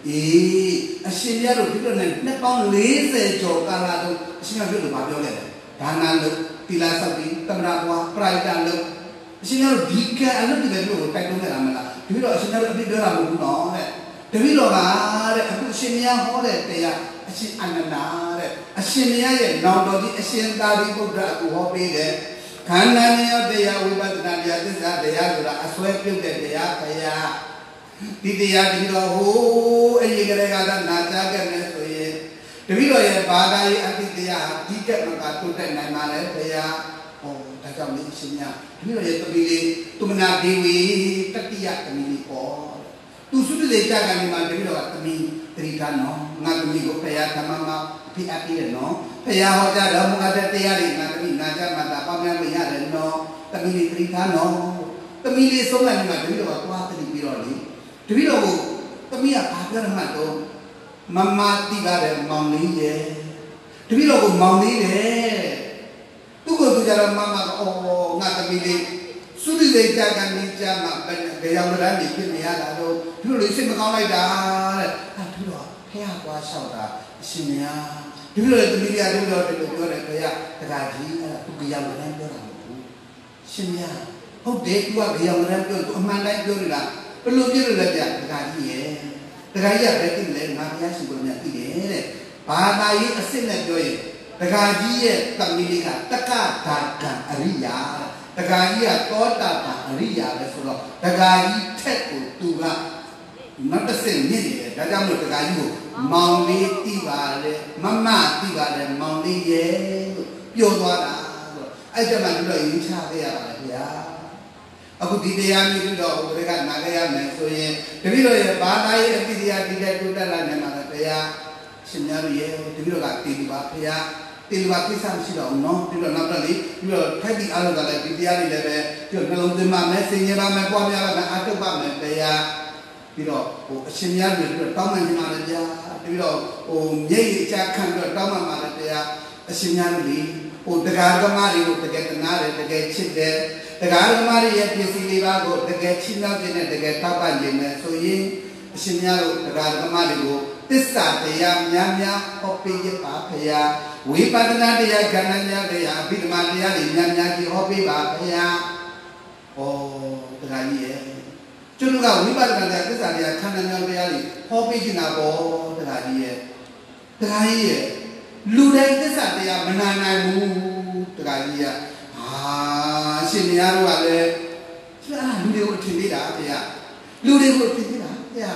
咦，啊，新疆路比如呢，那帮雷子做干啦都，新疆路把表嘞，丹南路、迪拉萨比、达拉瓜、布莱丹路，新疆路地个，俺们这边路带动的他们啦，比如说新疆路比较他们不孬嘞，比如说嘛嘞，啊，新疆好嘞，对呀，啊，新安那那嘞，啊，新疆也闹到的，新大的不得不好比嘞，看那你要对呀，为把那地下这啥对呀，是啦，啊，所以表的对呀，对呀。ဒီတရားဒီတော်ဟိုအရေးကလေးကသာနာကြားခဲ့မယ်ဆိုရင်တပည့်တော်ရဲ့ဘာသာရေးအတိတရားဒီကမကတိုးတက်နိုင်ပါလေဘုရားဟောဒါကြောင့်မင်းရှင်များတပည့်တော်ရဲ့တပည့်လေးတုမနာဒေဝီတတိယသမီးလေးပေါ့သူစုတည်းကြကနေမှတပည့်တော်ကသမီးတတိထားနော်ငါသမီးကိုဘုရားဓမ္မမှာဖိအပ်ပြီးတယ်နော်ဘုရားဟောကြားတော်မူတဲ့တရားတွေငါသမီးနာကြမှသာပေါင်းများလို့ရတယ်နော်သမီးလေးတတိထားနော်သမီးလေးဆုံးလိုက်မှတပည့်တော်ကသွားတတိပြီးတော့လေတပည့်တော်ကိုသမီးကဘာပြောရမှတော့မမတိပါတဲ့မောင်လေးရဲ့တပည့်တော်ကိုမောင်လေးတဲ့သူ့ကိုသူကြတော့မမကအော်ငါသမီးလေးစုရိစိတ်ကြကနေကြမှာဘယ်ရောက်ကြမ်းနေဖြစ်နေရတာတော့သူတို့လေးစိတ်မကောင်းလိုက်တာတဲ့အဲသူတို့ဖះကွာလျှောက်တာအရှင်များတပည့်တော်ရဲ့သမီးလေးကတပည့်တော်တို့ပြောတယ်ဖះတခါကြီးအဲ့ဒါသူကရောက်ကြမ်းပြောတာမဟုတ်ဘူးရှင်များဟုတ်တယ်သူကကြောင်ကြမ်းပြောသူအမှန်တိုင်းပြောနေတာဘယ်လိုပြည့်လို့လဲဗျာတခါကြီးရဲ့တခါကြီးကပဲသိလဲငါဘုရားရှင်ကိုမြတ်သိတယ်တဲ့ဘာသာရေးအစစ်နဲ့ပြောရင်တခါကြီးရဲ့သမီးလေးကတက္ကဒါကံအရိယာတခါကြီးကသောတာပန်အရိယာပဲဆိုတော့တခါကြီးထက်ကိုသူကနောက်တစ်ဆင့်မြင့်နေတယ်ဒါကြောင့်မို့တခါကြီးကိုမောင်လေးသိပါလေမမသိပါလေမောင်လေးရဲ့လို့ပြောသွားတာဆိုတော့အဲ့ကျမှသူတို့ရင်းချခဲ့ရပါလေဗျာအခုဒီတရားမျိုးတော့ဘုရားကနာခဲ့ရမယ်ဆိုရင်တပည့်တော်ရဲ့ဘာသာရေးအတိတရားဒီတဲ့တိုးတက်လာနေမှာပဲတရားရှင်များရဲ့တပည့်တော်ကတည်ပါဘုရားတည်ပါကိစ္စမရှိတော့ဘူးနော်ပြီးတော့နောက်တော့လေပြီးတော့ထိုက်ပြီးအားလုံးကလည်းဒီတရားတွေလည်းပဲပြီးတော့နှလုံးသွင်းပါမယ်စင်ကြယ်ပါမယ်ပွားများပါမယ်အားထုတ်ပါမယ်တရားပြီးတော့ဟိုအရှင်များတွေပြီးတော့တောင်းပန်နေမှာလည်းတရားပြီးတော့ဟိုမြိတ်အချခံပြီးတော့တောင်းပန်ပါလည်းတရားအရှင်များတွေဟိုတရားဓမ္မတွေကိုတကယ်တနာတယ်တကယ်ချစ်တယ်တရားဓမ္မတွေရဲ့ပစ္စည်းလေးပါကိုတကယ်ချင်းနောက်ခြင်းနဲ့တကယ်တောက်ပန်ခြင်းနဲ့ဆိုရင်အရှင်များတို့တရားဓမ္မတွေကိုသစ္စာတရားများများဟောပေးရပါဖရာဝိပဿနာတရားခန္ဓာများတရားအဘိဓမ္မာတရားတွေများများကြီးဟောပေးပါဖရာဩတရားကြီးရဲ့ကျွန်းကဝိပဿနာတရားသစ္စာတရားခန္ဓာများတရားတွေဟောပေးခြင်းတာပေါ့တရားကြီးရဲ့တရားကြီးရဲ့လူတိုင်းသစ္စာတရားမနာနိုင်ဘူးတရားကြီးရဲ့အာရှင်များတို့ကလည်းအဲ့ဒါလူတွေကိုထင်သေးတာဗျာလူတွေကိုထင်သေးတာဗျာ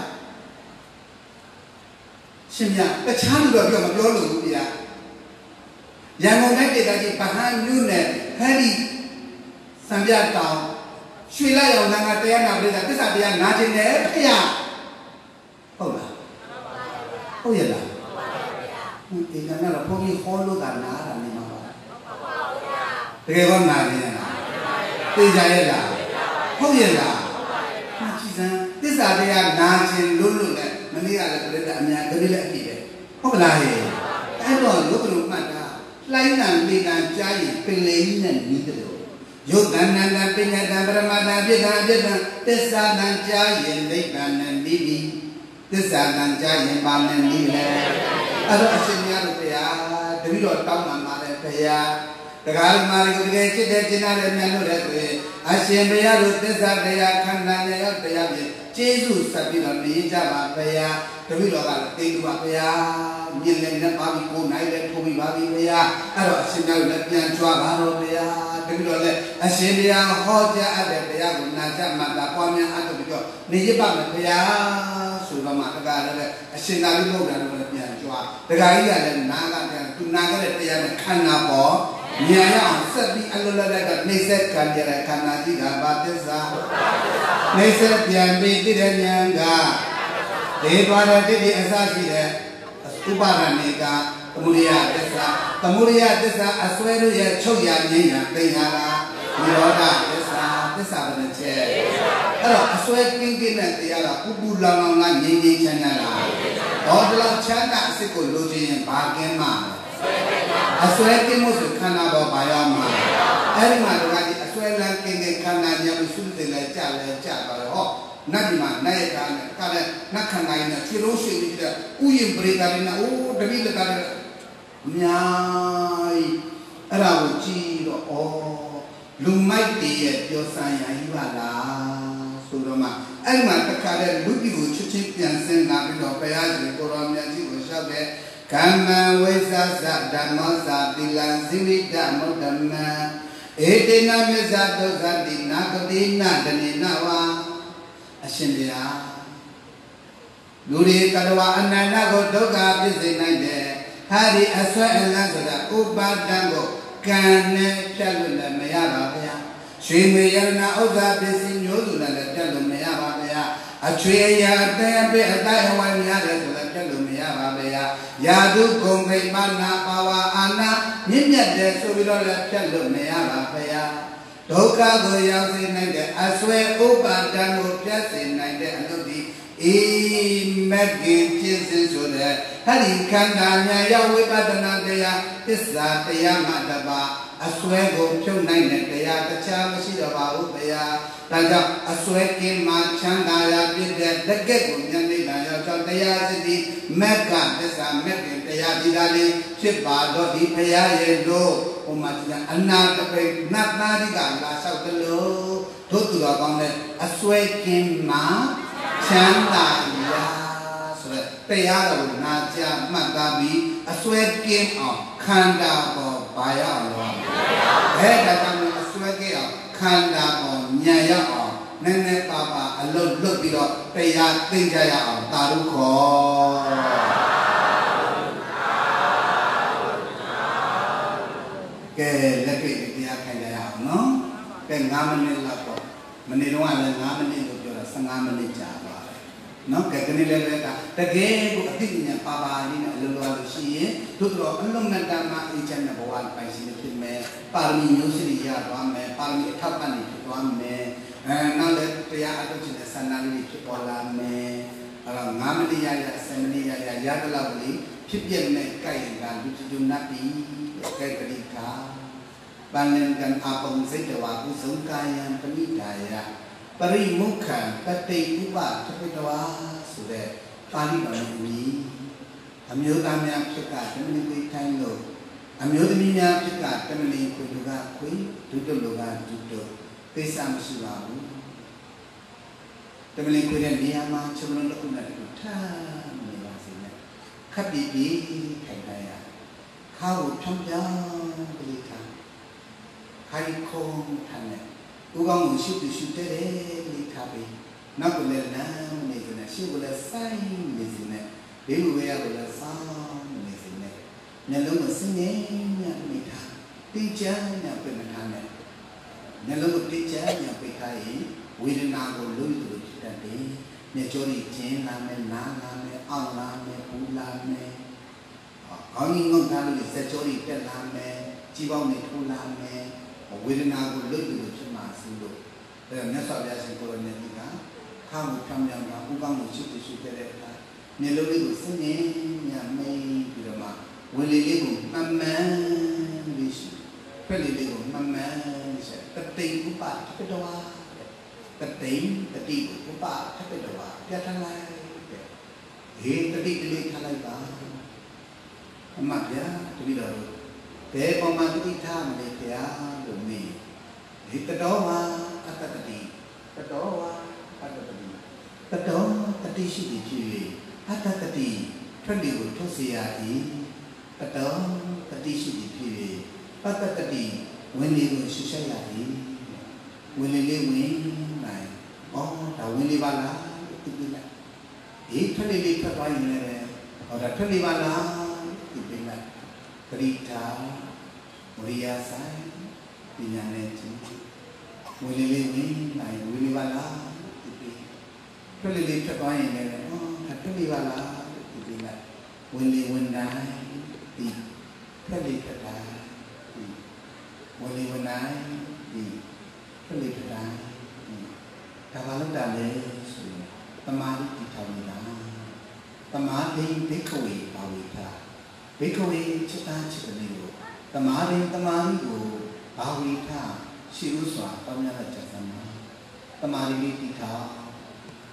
ရှင်များတခြားလူတော့ပြောမပြောလို့ဘူးဗျာရန်ကုန်တိုင်းဒေသကြီးဗဟန်းမြို့နယ်ဟဲ့ဒီစံပြတောင်ရွှေလိုက်အောင်ငါတရားနာပြည်တာသစ္စာတရားနာခြင်းနဲ့ဗျာဟုတ်လားဟုတ်ရဲ့လားဟုတ်ဒီကနေ့တော့ဘုန်းကြီးဟောလို့ကနားတာနေမှာပါတကယ်ကောနာနေလားသိကြရဲ့လားဟုတ်ရဲ့လားမှကြည်စမ်းသစ္စာတရားနာခြင်းလို့လို့လည်းမနေ့ကလည်းပြည့်တဲ့အများကြီးလည်းအပြည့်ပဲဟုတ်လားဟဲ့အဲ့တော့လို့ဘယ်လိုမှတ်တာလှိုင်းတန်လေးတန်ကြားရင်ပင်လေးနဲ့နီးတယ်လို့ယုတ်တန်နန္တပညာတံပရမတံပြည့်တံပြည့်တံသစ္စာတန်ကြားရင်နိဗ္ဗာန်နဲ့နီးပြီသစ္စာတန်ကြားရင်ပါနဲ့နီးလေအဲ့တော့အရှင်များတို့တရားတပည့်တော်တောင်းပန်ပါတယ်တရားတရားဓမ္မတွေကိုတကယ်ချစ်တဲ့ကျင့်တဲ့မြန်လို့တဲ့ဆိုရင်အရှင်ဘုရားတို့သစ္စာတရားခန္ဓာနဲ့ရောက်တရားဖြင့်ကျေးဇူးဆက်ပြီးတော့နေကြပါဘုရားတပည့်တော်ကလည်းတိတ်တူပါဘုရားမြင်လည်းနဲ့ပါပြီးကိုယ်နိုင်လည်းထိုးပြီးပါပြီဘုရားအဲ့တော့အရှင်များတို့လည်းပြန်ကြွားပါတော့ဘုရားတပည့်တော်လည်းအရှင်ဘုရားဟောကြားအပ်တဲ့တရားကိုနာကြမှသာပွားများအပ်ပြီးတော့နေရပါမယ်ဘုရားဆိုတော့မှတကားလည်းအရှင်သာရိပုတ္တရာတို့လည်းပြန်ကြွားတကားကြီးကလည်းနာကပြန်သူနာခဲ့တဲ့တရားနဲ့ခန္ဓာပေါ်ဉာဏ်ရအောင်ဆက်ပြီးအလိုလိုလိုနှိမ့်ဆက်ခံရတဲ့ခန္ဓာကြီးကဘာသစ္စာနှိမ့်ဆက်ပြန်ပြီးသိတဲ့ဉာဏ်ကဒေသွားတဲ့တိတိအစရှိတဲ့ဥပါဒဏေကသမုဒိယသစ္စာသမုဒိယသစ္စာအစွဲတို့ရဲ့ချုပ်ရငြိမ်းရသိညာလားနိရောဓသစ္စာသစ္စာဘယ်နှချက်အဲ့တော့အစွဲကင်းကင်းတဲ့တရားကပူပူလောင်လောင်ကငြိမ်းငြိမ်းချမ်းချမ်းလားဟောဒီလောက်ချမ်းသာအစစ်ကိုလိုချင်ရင်ဘာကင်းမှာအစွဲကင်းမှုဆိုခန္ဓာပေါ်ပါရောက်မှာအဲ့ဒီမှာတော့ဒီအစွဲလန်းကင်းကင်းခန္ဓာညံစုသိလဲကြလဲကြပါတော့ဟောနတ်ဒီမှာနိုင်တာနဲ့ကလည်းနတ်ခန္ဓာကြီးနဲ့ခြေလုံးရှိပြီးတဲ့ဥယျာဉ်ပရိသတ်တွေနဲ့အိုးတပိလက်ကလည်းအများကြီးအဲ့ဒါကိုကြည့်တော့ဩလူမိုက်တည်းရဲ့ပြောစံရကြီးပါလားဆိုတော့မှအဲ့မှာတခါတဲ့လူကြီးကိုချစ်ချင်းပြန်ဆင်းလာပြီးတော့ဘုရားရှင်ကိုရောမြတ်ကြီးကိုရှောက်တဲ့ကမ္မဝိသသဓမ္မောသာတိလံဇိဝိတမုဒ္ဓမံဧတေနမစ္ဆဒုက္ခတိနာကတိနာတနေနဝါအရှင်ဘုရားလူတွေကတဝအနန္တကိုဒုက္ခပြည့်စုံနိုင်တယ်ဟာဒီအဆွဲအလန်းဆိုတာဥပါဒံကိုကံနဲ့ဖြတ်လို့လည်းမရပါဗျာရွှေငွေရတနာဥစ္စာပစ္စည်းမျိုးစုနဲ့လည်းဖြတ်လို့မရပါဗျာအချွေအရာအတဲအပိအတိုင်းအဝိုင်းများတယ်ဆိုလည်းဖြတ်လို့မရပါဗျာယာတုဂုံခိမနာပါဝါအာနာမြင့်မြတ်တယ်ဆိုပြီးတော့လည်းဖြတ်လို့မရပါဗျာဒုက္ခကိုရောက်စေနိုင်တဲ့အဆွဲဥပါဒံကိုဖြတ်စေနိုင်တဲ့အလုပ်ဒီအေမဂ္ဂင်ပြည့်စုံဆိုတဲ့ဟရိခန္ဓာဉာဏ်ရောက်ဝိပဿနာတရားသစ္စာတရားမှတပါအစွဲကိုဖြုတ်နိုင်တဲ့တရားတခြားမရှိတော့ပါဘူးဗျာဒါကြောင့်အစွဲကင်းမှချမ်းသာရပြည့်တဲ့တကယ့်ကိုဉာဏ်နဲ့လာရောက်တော့တရားစတိမက္ကသစ္စာမက္ကင်တရားဒီကလေးဖြစ်ပါတော့ဒီဘုရားရဲ့လို့ဟိုမှာအနာတပိနတ်သားဒီကလာလျှောက်တယ်လို့တို့သူတော်ကောင်းတဲ့အစွဲကင်းမှချမ်းသာရဆိုတဲ့တရားတော်နာကြားမှတ်သားပြီးအစွဲကင်းအောင်ခန္ဓာပေါ်ပါရအောင်လို့အဲ့ဒါကြောင့်အစွဲကင်းအောင်ခန္ဓာပေါ်ဉာဏ်ရအောင်နည်းနည်းပါပါအလွတ်လွတ်ပြီးတော့တရားသိကြရအောင်သာဓုခေါ်ကဲလက်တွေ့တရားခိုင်ကြရအောင်နော်ကဲ၅မိနစ်လောက်ပေါ့မနေ့တော့လည်း၅မိနစ်လို့ပြောတာ၁၅မိနစ်ကြာသွားတယ်နော်ကဲဒီနေ့လည်းပဲတကယ်ကိုအသိဉာဏ်ပါပါလေးနဲ့အလိုလိုလို့ရှိရင်တို့တော့အလုံးနဲ့တမ်းမှအေးချမ်းတဲ့ဘဝပိုင်ရှင်ဖြစ်မယ်ပါရမီမျိုးစိရသွားမယ်ပါရမီအထောက်ပံ့တွေဖြစ်သွားမယ်အဲနောက်လည်းတရားအထုတ်ခြင်းနဲ့ဆန္ဒလေးတွေဖြစ်ပေါ်လာမယ်အဲ့တော့၅မိနစ်ရရ၁၀မိနစ်ရရရတဲ့လောက်လေးဖြစ်ပြမဲ့ကြိုက်ရင်ကလူစုံနတ်ပြီးကဲကတိကာပန္နံကံအပုံစိတ်တဝါကုသုံးကာယံပဏိဒါယပရိမုခံတတိဥပသပိတဝါဆိုတဲ့ပါဠိတော်နဲ့ညီအမျိုးသားများဖြစ်ကတမဏိခွေထိုင်းလို့အမျိုးသမီးများဖြစ်ကတမဏိခွေလူကခွေဒုတုလူကဒုတုကိစ္စမရှိပါဘူးတမဏိခွေတဲ့နေရာမှာချုံလုံးတစ်ခုနဲ့တစ်ခုထားနေပါစေနဲ့ခပ်ပြီးပြီးထိုင်တိုင်းရခါကိုဖြောင်းပြောင်းပြီးထားခိုင်ခုံထားနေဥကောင်းကိုရှုပြီးရှုတဲ့လေးထားပြီးနောက်ကလည်းလမ်းနေနေရှုကလည်းစိုင်းနေနေနဲ့ဘေးလူဝဲရကလည်းစောင်းနေနေနဲ့မျက်လုံးကိုစင်းနေညမိထားတိကျညပြမထားနဲ့မျက်လုံးကိုတိကျညပိထားရင်ဝေဒနာကိုလုံးလို့ဖြစ်တတ်တယ်မျက်ကြောတွေကျင်းလာမယ်နားလာမယ်အောင့်လာမယ်ပူလာမယ်ခေါင်းကြီးငုံထားလို့စက်ကြောတွေတက်လာမယ်ကြီးပေါင်းတွေထိုးလာမယ်ဝေဒနာကိုလွတ်လို့ဖြစ်မှာစလို့အဲမြတ်စွာဘုရားရှင်ကိုရောမြတ်ကြီးကခါမှုဖြောင်းပြောင်းတာဥကောင်းကိုရှိရှိတဲ့တဲ့အခါမျက်လုံးလေးကိုစင်းနေညမိတ်ပြီးတော့မှဝင်လေလေးကိုမှန်မှန်လေးရှိဖက်လေးလေးကိုမှန်မှန်လေးရှိတတိဥပတတဝါတတိတတိဥပတတဝါပြတ်ထလိုက်တဲ့ဟေတတိလေးထားလိုက်ပါအမှတ်ဗျာတတိတော်ဘယ်ပေါ်မှာတတိထားမလဲဗျာလို့မေးဒီတတော်မှာအတ္တတိတတော်ဝါအတ္တတိတတော်တတိရှိသည်ဖြစ်၍အတ္တတိထွက်လေကိုထုတ်เสีย၏တတော်တတိရှိသည်ဖြစ်၍အတ္တတိဝင်လေကိုရှုဆက်ရ၏ဝင်လေလေးဝင်နိုင်ဩဒါဝင်လေပါလားဒီပြလိုက်ဒီထွက်လေလေးထွက်သွားရင်လည်းဟောဒါထွက်လေပါလားဒီပြလိုက်ပရိဒါဝိယာဆိုင်ပညာနဲ့ကျင့်ဝိလေလေးဝင်နိုင်ဝိလေပါလားဒီပြထွက်လေလေးထွက်သွားရင်လည်းဩဒါထွက်လေပါလားဒီပြလိုက်ဝင်လေဝင်နိုင်ဒီထွက်လေထွက်တာဒီဝင်လေဝင်နိုင်ဒီထွက်လေထွက်တာဒါဘာလို့တာလဲဆိုရင်တမာတိတိထောင်နေတာတမာတိဘိက္ခဝေဘာဝိတာဘိက္ခဝေจิตာจิตလေးကိုတမာတိတမာတိကိုဘာဝိတာရှိဥစွာတောင်းရတဲ့ချက်စမ်းမှာတမာတိတိတိထောင်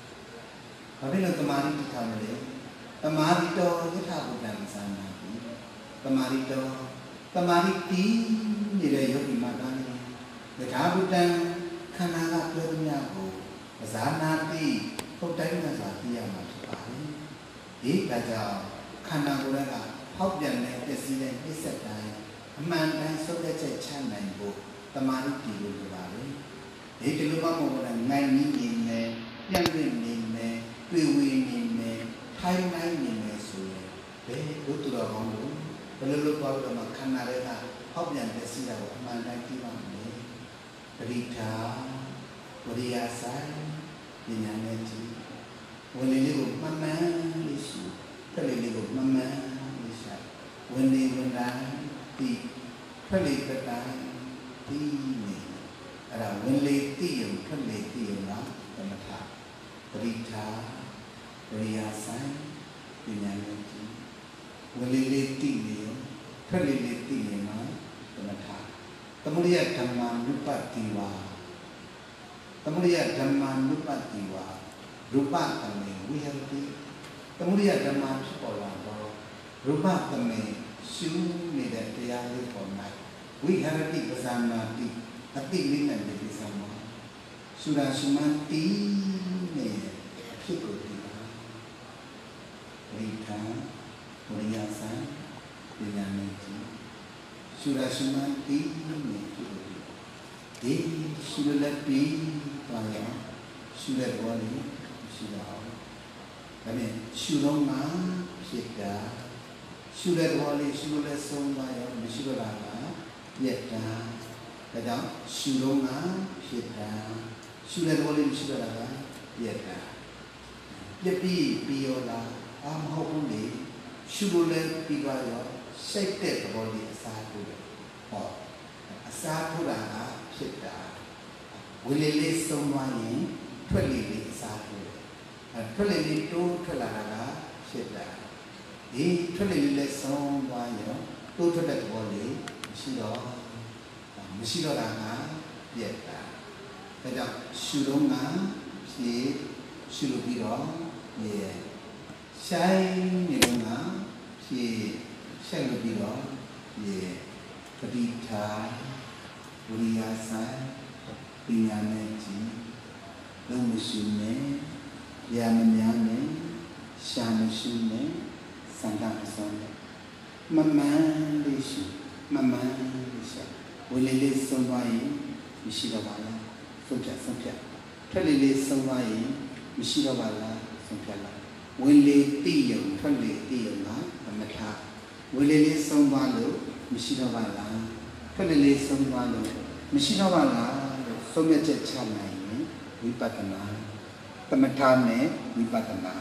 ဘာဖြစ်လို့တမာရီတိထားမလဲတမာရီတော်ယထာဘုဒ္ဓံသာနာပြီတမာရီတော်တမာရီတီးနေတဲ့ယောဂီမသားနေယထာဘုဒ္ဓံခန္ဓာကပြောသမျှကိုဇာနာတိဟုတ်တိုင်းမှသာသိရမှာဖြစ်ပါလေဒီဒါကြောင့်ခန္ဓာကိုယ်ကဟောက်ပြန်တဲ့ပစ္စည်းတဲ့ပြစ္ဆက်တိုင်းအမှန်တမ်းဆုတ်တဲ့ချက်ချနိုင်ဖို့တမာရီတီးလို့ပြောပါလေဒီဒီလိုမှမဟုတ်ဘူးနိုင်နည်းနေမယ်ပြန့်ပြန့်နေမယ်တွေ့ဝေနေမယ်ထိုင်နိုင်နေမယ်ဆိုရင်ဘယ်လိုတူတော်ကောင်းလို့ဘယ်လိုလုပ်သွားလို့မှခန္ဓာတွေကဟောက်ပြန်တဲ့စီးတာကိုအမှန်တိုင်းသိပါမယ်ပရိဒါဝရိယဆိုင်ဉာဏ်နဲ့ကြည့်ဝင်လေလေးကိုမှန်မှန်လေးရှိဖက်လေလေးကိုမှန်မှန်လေးရှိဝင်လေဝင်တိုင်းဒီဖက်လေဖက်တိုင်းဒီနေအဲ့ဒါဝင်လေသိရုံဖက်လေသိရုံလားသမထပရိဒါဝရိယဆိုင်ဉာဏ်နဲ့ကြည့်ဝင်လေလေးသိနေရောဖက်လေလေးသိနေမှာသမထသမုဒိယဓမ္မာနုပတိဝါသမုဒိယဓမ္မာနုပတိဝါရူပတမေဝိဟရတိသမုဒိယဓမ္မာဖြစ်ပေါ်လာတော့ရူပတမေရှုနေတဲ့တရားလေးပေါ်၌ဝိဟရတိပဇာနာတိအတိလေးနဲ့ဒီစံမှာသုရာရှုမတိနဲ့အဖြစ်ကိုဒီပါရိထာဝရိယဆံပညာနဲ့ကြည့်သုရာရှုမတိနဲ့ဖြစ်ကိုဒီရှုလက်ပြီးပါရရှုလက်ဘောလေးရှုတော့ဒါနဲ့ရှုတော့မှဖြစ်တာရှုလက်ဘောလေးရှုလက်ဆုံးပါရမရှိတော့တာပြက်တာဒါကြောင့်ရှုတော့မှဖြစ်တာရှုလက်ဘောလေးမရှိတော့တာပြက်တာပြက်ပြီးပြီးရောလားအာမဟုတ်ဘူးလေရှုလို့လည်းပြီးသွားရောစိတ်တဲ့သဘောလေးအစားထိုးတယ်ဟောအစားထိုးတာကဖြစ်တာဝိလေလေးဆုံးသွားရင်ထွက်လေလေးအစားထိုးတယ်အဲထွက်လေလေးတိုးထွက်လာတာကဖြစ်တာဒီထွက်လေလေးလည်းဆုံးသွားရောတိုးထွက်တဲ့သဘောလေးမရှိတော့မရှိတော့တာကပြက်တာဒါကြောင့်ရှုတော့ကဖြစ်ရှုလို့ပြီးတော့ရေဆိုင်နေတော့ကဖြစ်ဆိုင်လို့ပြီးတော့ရေပဋိဌာဝိရိယဆိုင်ပညာနဲ့ကြည့်လုံးမရှိနဲ့ရမများနဲ့ရှာမရှိနဲ့စံတမ်းအစုံနဲ့မမှန်လေးရှိမမှန်လေးရှိဝိလေးလေးဆုံးသွားရင်မရှိတော့ပါလားဆုံးဖြတ်ဆုံးဖြတ်ထွက်လေးလေးဆုံးသွားရင်မရှိတော့ပါလားဆုံးဖြတ်လားဝိလေးတိယုံထွက်လေးတိယုံလားမထဝိလေးလေးဆုံးသွားလို့မရှိတော့ပါလားထွက်လေးလေးဆုံးသွားလို့မရှိတော့ပါလားဆုံးဖြတ်ချက်ချနိုင်ရင်ဝိပဿနာသမထနဲ့ဝိပဿနာ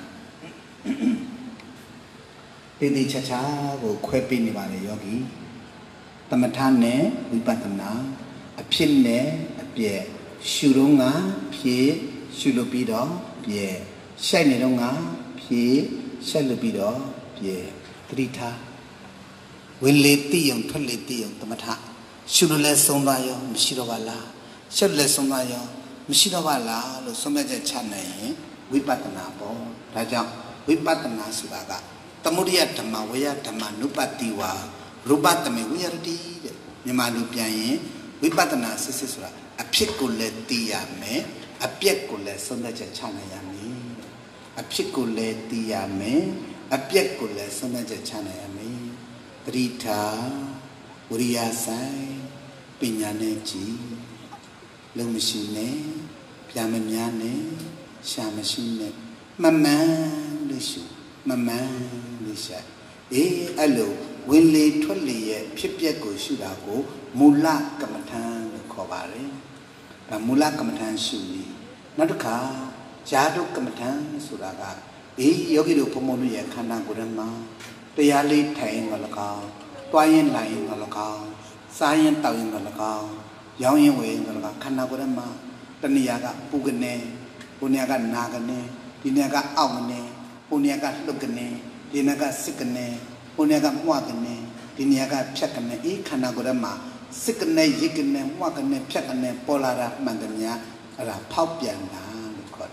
ဒီဒီချာချာကိုခွဲပေးနေပါလေယောဂီသမထနဲ့ဝိပဿနာအဖြစ်နဲ့အပြည့်ရှုတော့ငါဖြစ်ရှုလို့ပြီးတော့ပြည့်ရှိုက်နေတော့ငါဖြစ်ရှိုက်လို့ပြီးတော့ပြည့်သတိထားဝင်လေတိယုံထွက်လေတိယုံသမထရှုလို့လဲဆုံးသွားရောမရှိတော့ပါလားရှုလဲဆုံးသွားရောမရှိတော့ပါလားလို့ဆုံးဖြတ်ချက်ချနိုင်ရင်ဝိပဿနာပေါ့ဒါကြောင့်ဝိပဿနာဆိုတာကသမုဒိယဓမ္မဝေယဓမ္မနုပတိဝါရူပတမေဝိရတိတဲ့မြန်မာလိုပြန်ရင်ဝိပဿနာစစ်စစ်ဆိုတာအဖြစ်ကိုလည်းသိရမယ်အပြက်ကိုလည်းဆုံးဖြတ်ချက်ချနိုင်ရမယ်အဖြစ်ကိုလည်းသိရမယ်အပြက်ကိုလည်းဆုံးဖြတ်ချက်ချနိုင်ရမယ်ပရိထာဝရိယဆိုင်ပညာနဲ့ကြည်လုံးမရှိနဲ့ပြမများနဲ့ရှာမရှိနဲ့မမှန်လို့ရှိမမှန်လို့ရှာအေးအဲ့လိုဝင်လေထွက်လေရဲ့ဖြစ်ပျက်ကိုရှုတာကိုမူလကမ္မထံလို့ခေါ်ပါတယ်ဒါမူလကမ္မထံရှုနေနောက်တစ်ခါဇာတုကမ္မထံဆိုတာကအေးယောဂီတို့ဘုံဘုံတို့ရဲ့ခန္ဓာကိုယ်ထဲမှာတရားလေးထိုင်တော့၎င်းတွားရင်လိုက်ရင်တော့၎င်းစားရင်တောက်ရင်တော့၎င်းရောင်းရင်ဝယ်ရင်တော့၎င်းခန္ဓာကိုယ်ထဲမှာတဏှာကပူကနေဘုံနေကနာကနေဒီနေကအောက်ကနေဘုံနေကလှုပ်ကနေဒီနေကစစ်ကနေဘုံနေကမှွားကနေဒီနေကဖြတ်ကနေအေးခန္ဓာကိုယ်ထဲမှာစစ်ကနေရစ်ကနေမှွားကနေဖြတ်ကနေပေါ်လာတာမှန်တယ်များအဲ့ဒါဖောက်ပြန်တာလို့ခေါ်တယ်ဒါ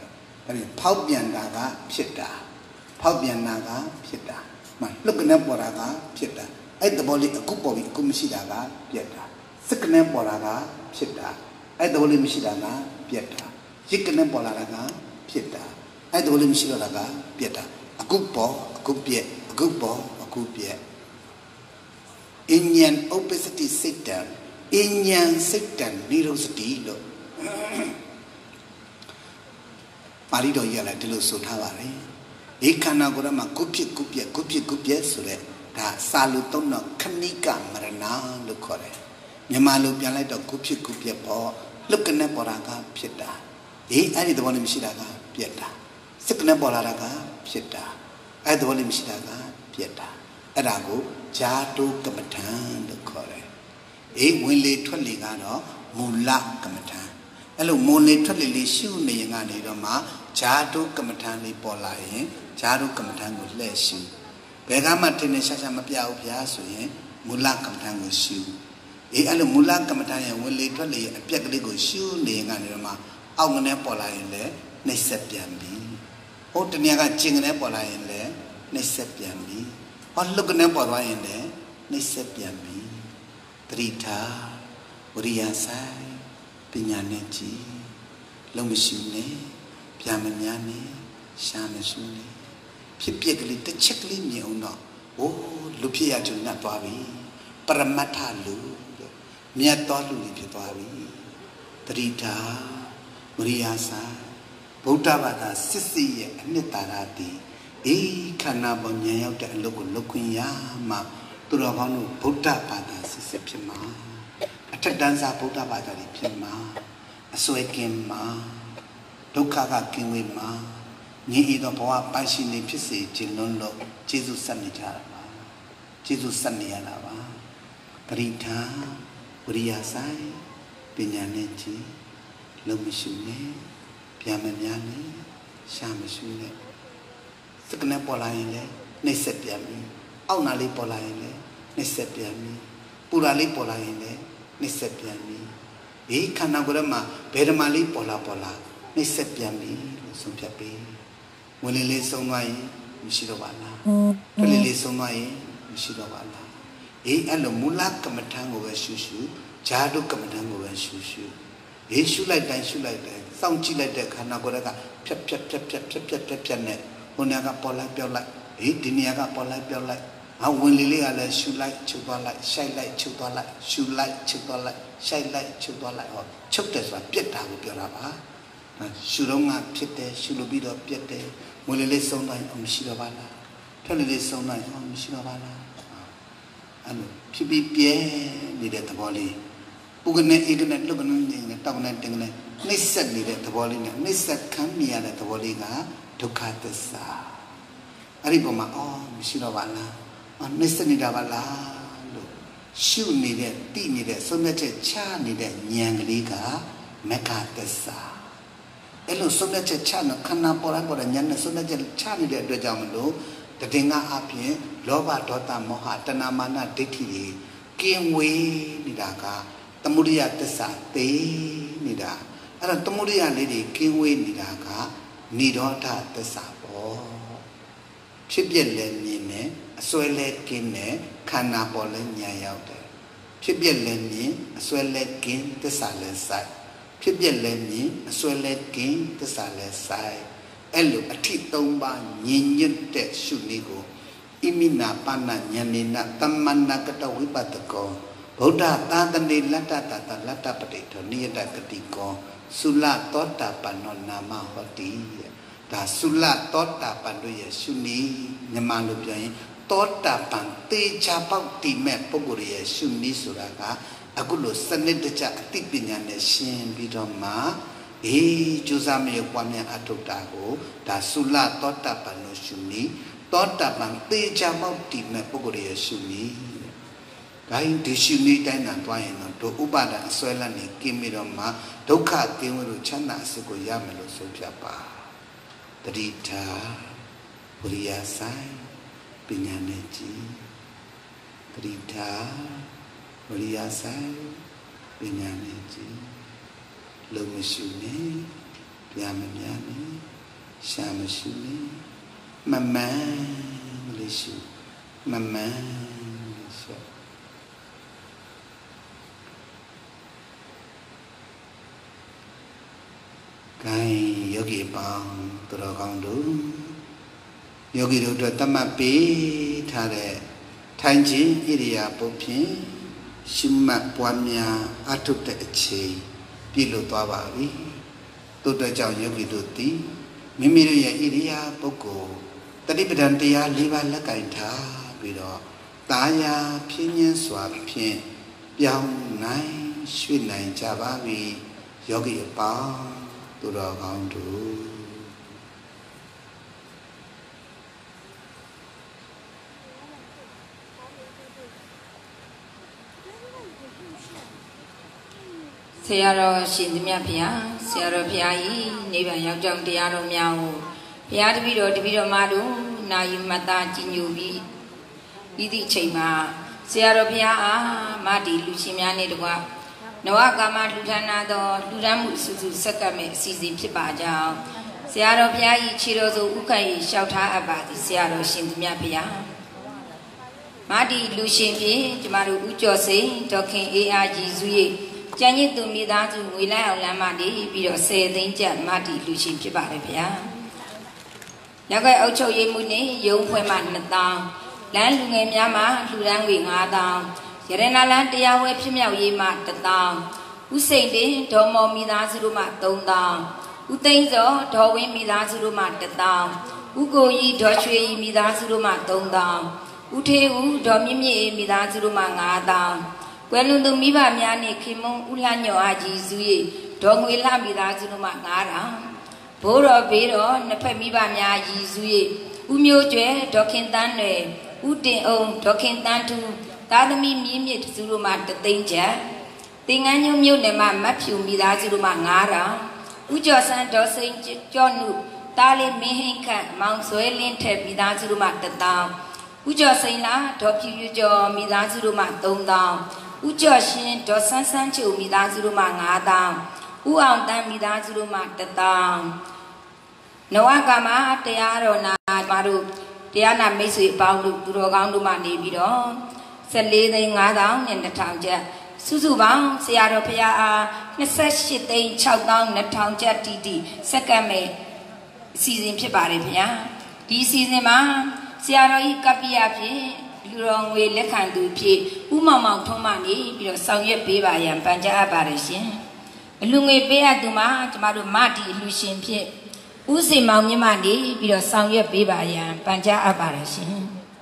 အဲ့ဒီဖောက်ပြန်တာကဖြစ်တာဖောက်ပြန်တာကဖြစ်တာမှလွတ်ကနေပေါ်တာကဖြစ်တာအဲ့သဘောလေးအခုပေါ်ပြီးအခုမရှိတာကပြက်တာစကနေပေါ်တာကဖြစ်တာအဲ့သဘောလေးမရှိတာကပြက်တာရစ်ကနေပေါ်လာတာကဖြစ်တာအဲ့သဘောလေးမရှိတော့တာကပြက်တာအခုပေါ်အခုပြက်အခုပေါ်အခုပြက်အញ្ញံ opacity စိတ်တံအញ្ញံစိတ်တံနိရောဓတိလို့ပါဠိတော်ကြီးကလည်းဒီလိုဆိုထားပါတယ်ဒီခန္ဓာကိုယ်ထဲမှာကုဖြစ်ကုပြက်ကုဖြစ်ကုပြက်ဆိုတဲ့ဒါစာလို့သုံးတော့ခဏိကမရဏလို့ခေါ်တယ်မြန်မာလိုပြန်လိုက်တော့ကုဖြစ်ကုပြက်ပေါ့လွတ်ကနေပေါ်တာကဖြစ်တာဒီအဲ့ဒီသဘောနဲ့မရှိတာကပြက်တာစစ်ကနေပေါ်လာတာကဖြစ်တာအဲ့ဒီသဘောနဲ့မရှိတာကပြက်တာအဲ့ဒါကိုဂျာတုကမ္မထံလို့ခေါ်တယ်အေးဝင်လေထွက်လေကတော့မူလကမ္မထံအဲ့လိုမွန်လေထွက်လေလေးရှုနေရင်ကနေတော့မှဂျာတုကမ္မထံလေးပေါ်လာရင်ဂျာတုကမ္မထံကိုလှည့်ရှုဘယ်ကမှထင်နေရှားရှားမပြဘူးဗျာဆိုရင်မူလကမ္မထံကိုရှုအေးအဲ့လိုမူလကမ္မထံရဲ့ဝင်လေထွက်လေအပြက်ကလေးကိုရှုနေရင်ကနေတော့မှအောက်ကနေပေါ်လာရင်လည်းနှိမ့်ဆက်ပြန်ပြီဟိုတနည်းကကျင်ကနေပေါ်လာရင်လည်းနှိမ့်ဆက်ပြန်ပြီဟောလွတ်ကနေပေါ်သွားရင်လည်းနှိမ့်ဆက်ပြန်ပြီတတိထားဝရိယဆိုင်ပညာနဲ့ကြည်လုံးမရှိနဲ့ပြန်မများနဲ့ရှာမရှိနဲ့ဖြစ်ပြက်ကလေးတစ်ချက်ကလေးမြင်အောင်တော့ဟိုလူဖြစ်ရကြုံနဲ့သွားပြီပရမတ္ထလူမြတ်တော်လူကြီးဖြစ်သွားပြီတတိထားဝရိယဆိုင်ဗုဒ္ဓဘာသာစစ်စစ်ရဲ့အနှစ်သာရတည်အေးခန္ဓာပေါ်ဉာဏ်ရောက်တဲ့အလုပ်ကိုလုပ်ခွင့်ရမှာသူတော်ကောင်းတို့ဗုဒ္ဓဘာသာစစ်စစ်ဖြစ်မှာအထက်တန်းစားဗုဒ္ဓဘာသာတွေဖြစ်မှာအစွဲကင်းမှာဒုက္ခကကင်းဝေးမှာငြိမ်ဤသောဘဝပိုင်ရှင်နေဖြစ်စေခြင်းလုံးလို့ကျေးဇူးဆက်နေကြတာပါကျေးဇူးဆက်နေရတာပါပရိထာဝရိယဆိုင်ပညာနဲ့ကြည်လုံးမရှိနဲ့ပြန်မများနဲ့ရှာမရှိနဲ့စကနေပေါ်လာရင်လည်းနှိမ့်ဆက်ပြန်ပြီအောက်နာလေးပေါ်လာရင်လည်းနှိမ့်ဆက်ပြန်ပြီပူရာလေးပေါ်လာရင်လည်းနှိမ့်ဆက်ပြန်ပြီဒီခန္ဓာကိုယ်ထဲမှာဘယ်ဓမ္မလေးပေါ်လာပေါ်လာနှိမ့်ဆက်ပြန်ပြီလို့ဆုံးဖြတ်ပြီဝင်လေလေးဆုံးသွားရင်မရှိတော့ပါလားထွက်လေလေးဆုံးသွားရင်မရှိတော့ပါလားအေးအဲ့လိုမူလကမ္မထံကိုပဲရှုရှုဂျာတုကမ္မထံကိုပဲရှုရှုအေးရှုလိုက်တိုင်းရှုလိုက်တိုင်းစောင့်ကြည့်လိုက်တဲ့ခန္ဓာကိုယ်ကဖြတ်ဖြတ်ဖြတ်ဖြတ်ဖြတ်ဖြတ်ဖြတ်ဖြတ်နဲ့ဟိုနေရာကပေါ်လိုက်ပြောက်လိုက်အေးဒီနေရာကပေါ်လိုက်ပြောက်လိုက်ဟာဝင်လေလေးကလည်းရှုလိုက်ချုပ်သွားလိုက်ရှိုက်လိုက်ချုပ်သွားလိုက်ရှုလိုက်ချုပ်သွားလိုက်ရှိုက်လိုက်ချုပ်သွားလိုက်ဟောချုပ်တယ်ဆိုတာပြက်တာကိုပြောတာပါရှုတော့ငါဖြစ်တယ်ရှုလို့ပြီးတော့ပြက်တယ်ဝင်လေလေးဆုံးတိုင်းမရှိတော့ပါလားထွက်လေလေးဆုံးတိုင်းမရှိတော့ပါလားအဲ့လိုဖြစ်ပြီးပြဲနေတဲ့သဘောလေးပုဂ္ဂနဲ့ဧကနဲ့လုတ်ကနေနေတောက်နဲ့တင်နဲ့နှိမ့်ဆက်နေတဲ့သဘောလေးနဲ့နှိမ့်ဆက်ခံမြရတဲ့သဘောလေးကဒုက္ခသစ္စာအဲ့ဒီပုံမှာအော်မရှိတော့ပါလားအော်နှိမ့်ဆက်နေတာပါလားလို့ရှုနေတဲ့တိနေတဲ့ဆုံးဖြတ်ချက်ချနေတဲ့ဉာဏ်ကလေးကမက္ခသစ္စာအဲ့လိုဆုံးဖြတ်ချက်ချနေခန္ဓာပေါ်လာပေါ်တဲ့ဉာဏ်နဲ့ဆုံးဖြတ်ချက်ချနေတဲ့အတွက်ကြောင့်မလို့တည်ငါအပြင်လောဘဒေါသမောဟတဏမာနဒိဋ္ဌိတွေကင်းဝေးနေတာကသမုဒိယသစ္စာသိနေတာအဲ့တော့သမုဒိယလေးတွေကင်းဝေးနေတာကနိရောဓသစ္စာပေါ့ဖြစ်ပြလည်းမြင်တယ်အစွဲလည်းကင်းတယ်ခန္ဓာပေါ်လည်းဉာဏ်ရောက်တယ်ဖြစ်ပြလည်းမြင်အစွဲလည်းကင်းသစ္စာလည်းစိုက်ဖြစ်ပြလည်းမြင်အစွဲလည်းကင်းသစ္စာလည်းစိုက်အဲ့လိုအထိသုံးပါးညင်ညွတ်တဲ့ရှုနည်းကိုဣမိနာပဏဉာဏိနတမ္မနာကတဝိပတ္တကောဗုဒ္ဓသာသနေလတ္တတတလတ္တပတိထောနိယတကတိကောသုလသောတာပန္နောနာမဟောတိဒါသုလသောတာပန်တို့ရဲ့ရှုနည်းမြန်မာလိုပြောရင်သောတာပန်တေချာပေါက်တည်မဲ့ပုဂ္ဂိုလ်ရဲ့ရှုနည်းဆိုတာကအခုလိုစနစ်တကျအသိပညာနဲ့ရှင်းပြီးတော့မှအေးကျူးစာမြေပွားများအထုတာကိုဒါသုလသောတာပန်လို့ရှုနည်းသောတာပန်တေချာပေါက်တည်မဲ့ပုဂ္ဂိုလ်ရဲ့ရှုနည်းဒါရင်ဒီရှုနည်းတိုင်းသာတွားရင်တော့ဒုဥပါဒအစွဲလန်းနေကင်းပြီးတော့မှဒုက္ခကင်းဝလို့ချမ်းသာအစစ်ကိုရမယ်လို့ဆိုပြပါတတိထာဝရိယဆိုင်ပညာနဲ့ကြည်တတိထာဝရိယဆိုင်ပညာနဲ့ကြည်လုံးမရှိနဲ့ပြမများနဲ့ရှာမရှိလေမမန်းလေးရှုမမန်းလေးရှုကိုင်းယောဂီပေါင်းသူတော်ကောင်းတို့ယောဂီတို့အတွက်တမတ်ပေးထားတဲ့ထိုင်ခြင်းဣရိယာပုဖြင့်ရှုမှတ်ပွားများအထုတဲ့အချိန်ပြည့်လို့သွားပါပြီတို့အတွက်ကြောင့်ယောဂီတို့သည်မိမိတို့ရဲ့ဣရိယာပုဂ္ဂိုလ်တတိပဒံတရား၄ပါးလက်ကင်ထားပြီးတော့တာယာဖြင်းညင်းစွာဖြင့်ပြောင်းနိုင်ရွှေ့နိုင်ကြပါပြီယောဂီအပေါင်းသူတော်ကောင်းတို့ဆရာတော်ရှင်သမြတ်ဘုရားဆရာတော်ဘုရားကြီးနိဗ္ဗာန်ရောက်ကြောင်းတရားတော်များကိုဘုရားတပည့်တော်တပည့်တော်မတို့နာယူမှတ်သားကြည်ညိုပြီးဤသည့်အချိန်မှာဆရာတော်ဘုရားအားမတီလူရှင်များနဲ့တကွနဝကာမလူဌာနာသောလူရမ်းမှုစုစုဆက်ကပ်မဲ့အစီအစဉ်ဖြစ်ပါကြောင်းဆရာတော်ဘုရားကြီးခြေတော်စုဥက္ကဋ္ဌလျှောက်ထားအပ်ပါသည်ဆရာတော်ရှင်သမြတ်ဘုရားမတီလူရှင်ဖြင့်ကျမတို့ဥကျော်စိန်ဒေါခင်အေးအားကြီးစု၍ကျန်ရစ်သူမိသားစုငွေလိုက်အောင်လမ်းမတည်ပြီးတော့ဆယ်သိန်းကျပ်မတီလူရှင်ဖြစ်ပါတယ်ဗျာ။ရောက်တဲ့အုပ်ချုပ်ရေးမှုနဲ့ရုံးဖွဲ့မှနှစ်သောင်းလမ်းလူငယ်များမှလူရန်ငွေငါးသောင်းရတနာလမ်းတရားဝဲဖြစ်မြောက်ရေးမှတစ်သောင်းဥစိန်တင်ဒေါ်မော်မိသားစုတို့မှသုံးသောင်းဥသိန်းစောဒေါ်ဝင်းမိသားစုတို့မှတစ်သောင်းဥကိုကြီးဒေါ်ရွှေကြီးမိသားစုတို့မှသုံးသောင်းဥထေဦးဒေါ်မြင့်မြင့်မိသားစုတို့မှငါးသောင်းကွယ်လွန်သူမိဘများနှင့်ခင်မုန်းဥလှညော်အားကြီးစု၍ဒေါ်ငွေလှမိသားစုတို့မှငါးထောင်ဘိုးတော်ဘေးတော်နှစ်ဖက်မိဘများရည်စု၍ဥမျိုးကျွဲဒေါခင်တန်းနယ်ဥတင်အောင်ဒေါခင်တန်းထူသားသမီးမြင်းမြစ်စုတို့မှတသိန်းကျပ်တင်ငန်းညုံမြို့နယ်မှာမတ်ဖြူမိသားစုတို့မှငါးထောင်ဥကျော်ဆန်းဒေါ်စိန်ကျော်နုတားလေးမင်းဟိခန့်မောင်ဆွဲလင်းထက်မိသားစုတို့မှတသောင်းဥကျော်စိန်လားဒေါ်ဖြူဖြူကျော်မိသားစုတို့မှသုံးသောင်းဥကျော်ရှင်ဒေါ်ဆန်းဆန်းချိုမိသားစုတို့မှငါးသောင်းဥအောင်တန်းမိသားစုတို့မှတစ်သောင်းနဝကမတရားတော်နာကျမတို့တရားနာမိတ်ဆွေအပေါင်းတို့သူတော်ကောင်းတို့မှနေပြီးတော့ဆယ်လေးသိန်းငါးသောင်းနဲ့နှစ်ထောင်ကျပ်စုစုပေါင်းဆရာတော်ဘုရားအားနှစ်ဆယ့်ရှစ်သိန်းခြောက်သောင်းနှစ်ထောင်ကျပ်တီတီစက္ကန့်မဲ့အစီအစဉ်ဖြစ်ပါတယ်ဗျာဒီအစီအစဉ်မှာဆရာတော်ဤကပ္ပိယဖြင့်လူတော်ငွေလက်ခံသူဖြစ်ဥမောင်မောင်ထုံးမှနေပြီးတော့ဆောင်ရွက်ပေးပါရန်ပန်ကြားအပ်ပါတယ်ရှင်အလူငွေပေးအပ်သူမှာကျမတို့မတီအလူရှင်ဖြစ်ဥစိမောင်မြင့်မှနေပြီးတော့ဆောင်ရွက်ပေးပါရန်ပန်ကြားအပ်ပါတယ်ရှင်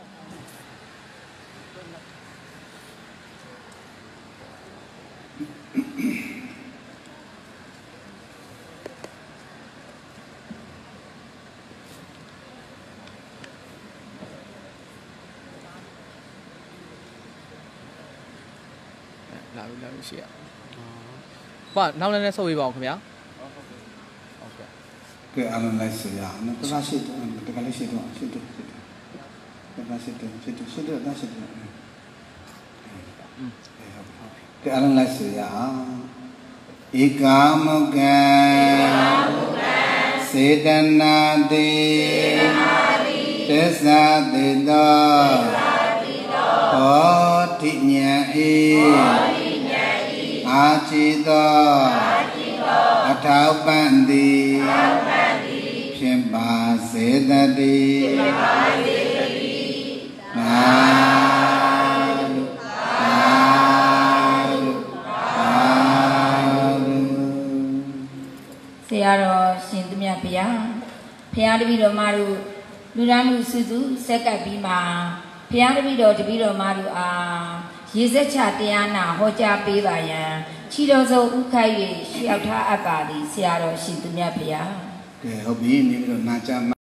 လာပြီလာပြီရှိရဟုတ်နောက်လည်းနဲ့ဆုပ်ပေးပါအောင်ခင်ဗျာဟုတ်ကဲ့ကဲအားလုံးလိုက်စရာနော်တကားရှိတော့တကားလေးရှိတော့ရှိတော့ရှိတော့တကားရှိတော့ရှိတော့ရှိတော့တကားရှိတော့อืมကဲအားလုံးလိုက်စရာဧကမုကံစေတနာတိသစ္စာတိတောဟောတိညာဧအာချိတောအထောက်ပံ့သည်ဖြစ်ပါစေတည်းသာသာဆရာတော်ရှင်သမြတ်ဘုရားဘုရားတပည့်တော်မတို့လူရမ်းမှုစုစုဆက်ကပ်ပြီးမှဘုရားတပည့်တော်တပည့်တော်မတို့အားရေစက်ချတရားနာဟောကြားပေးပါရန်ခြေတော်စုံဥခိုက်၍လျှောက်ထားအပ်ပါသည်ဆရာတော်ရှင်သမြတ်ဘုရားကဲဟုတ်ပြီနေပြီးတော့နာကြ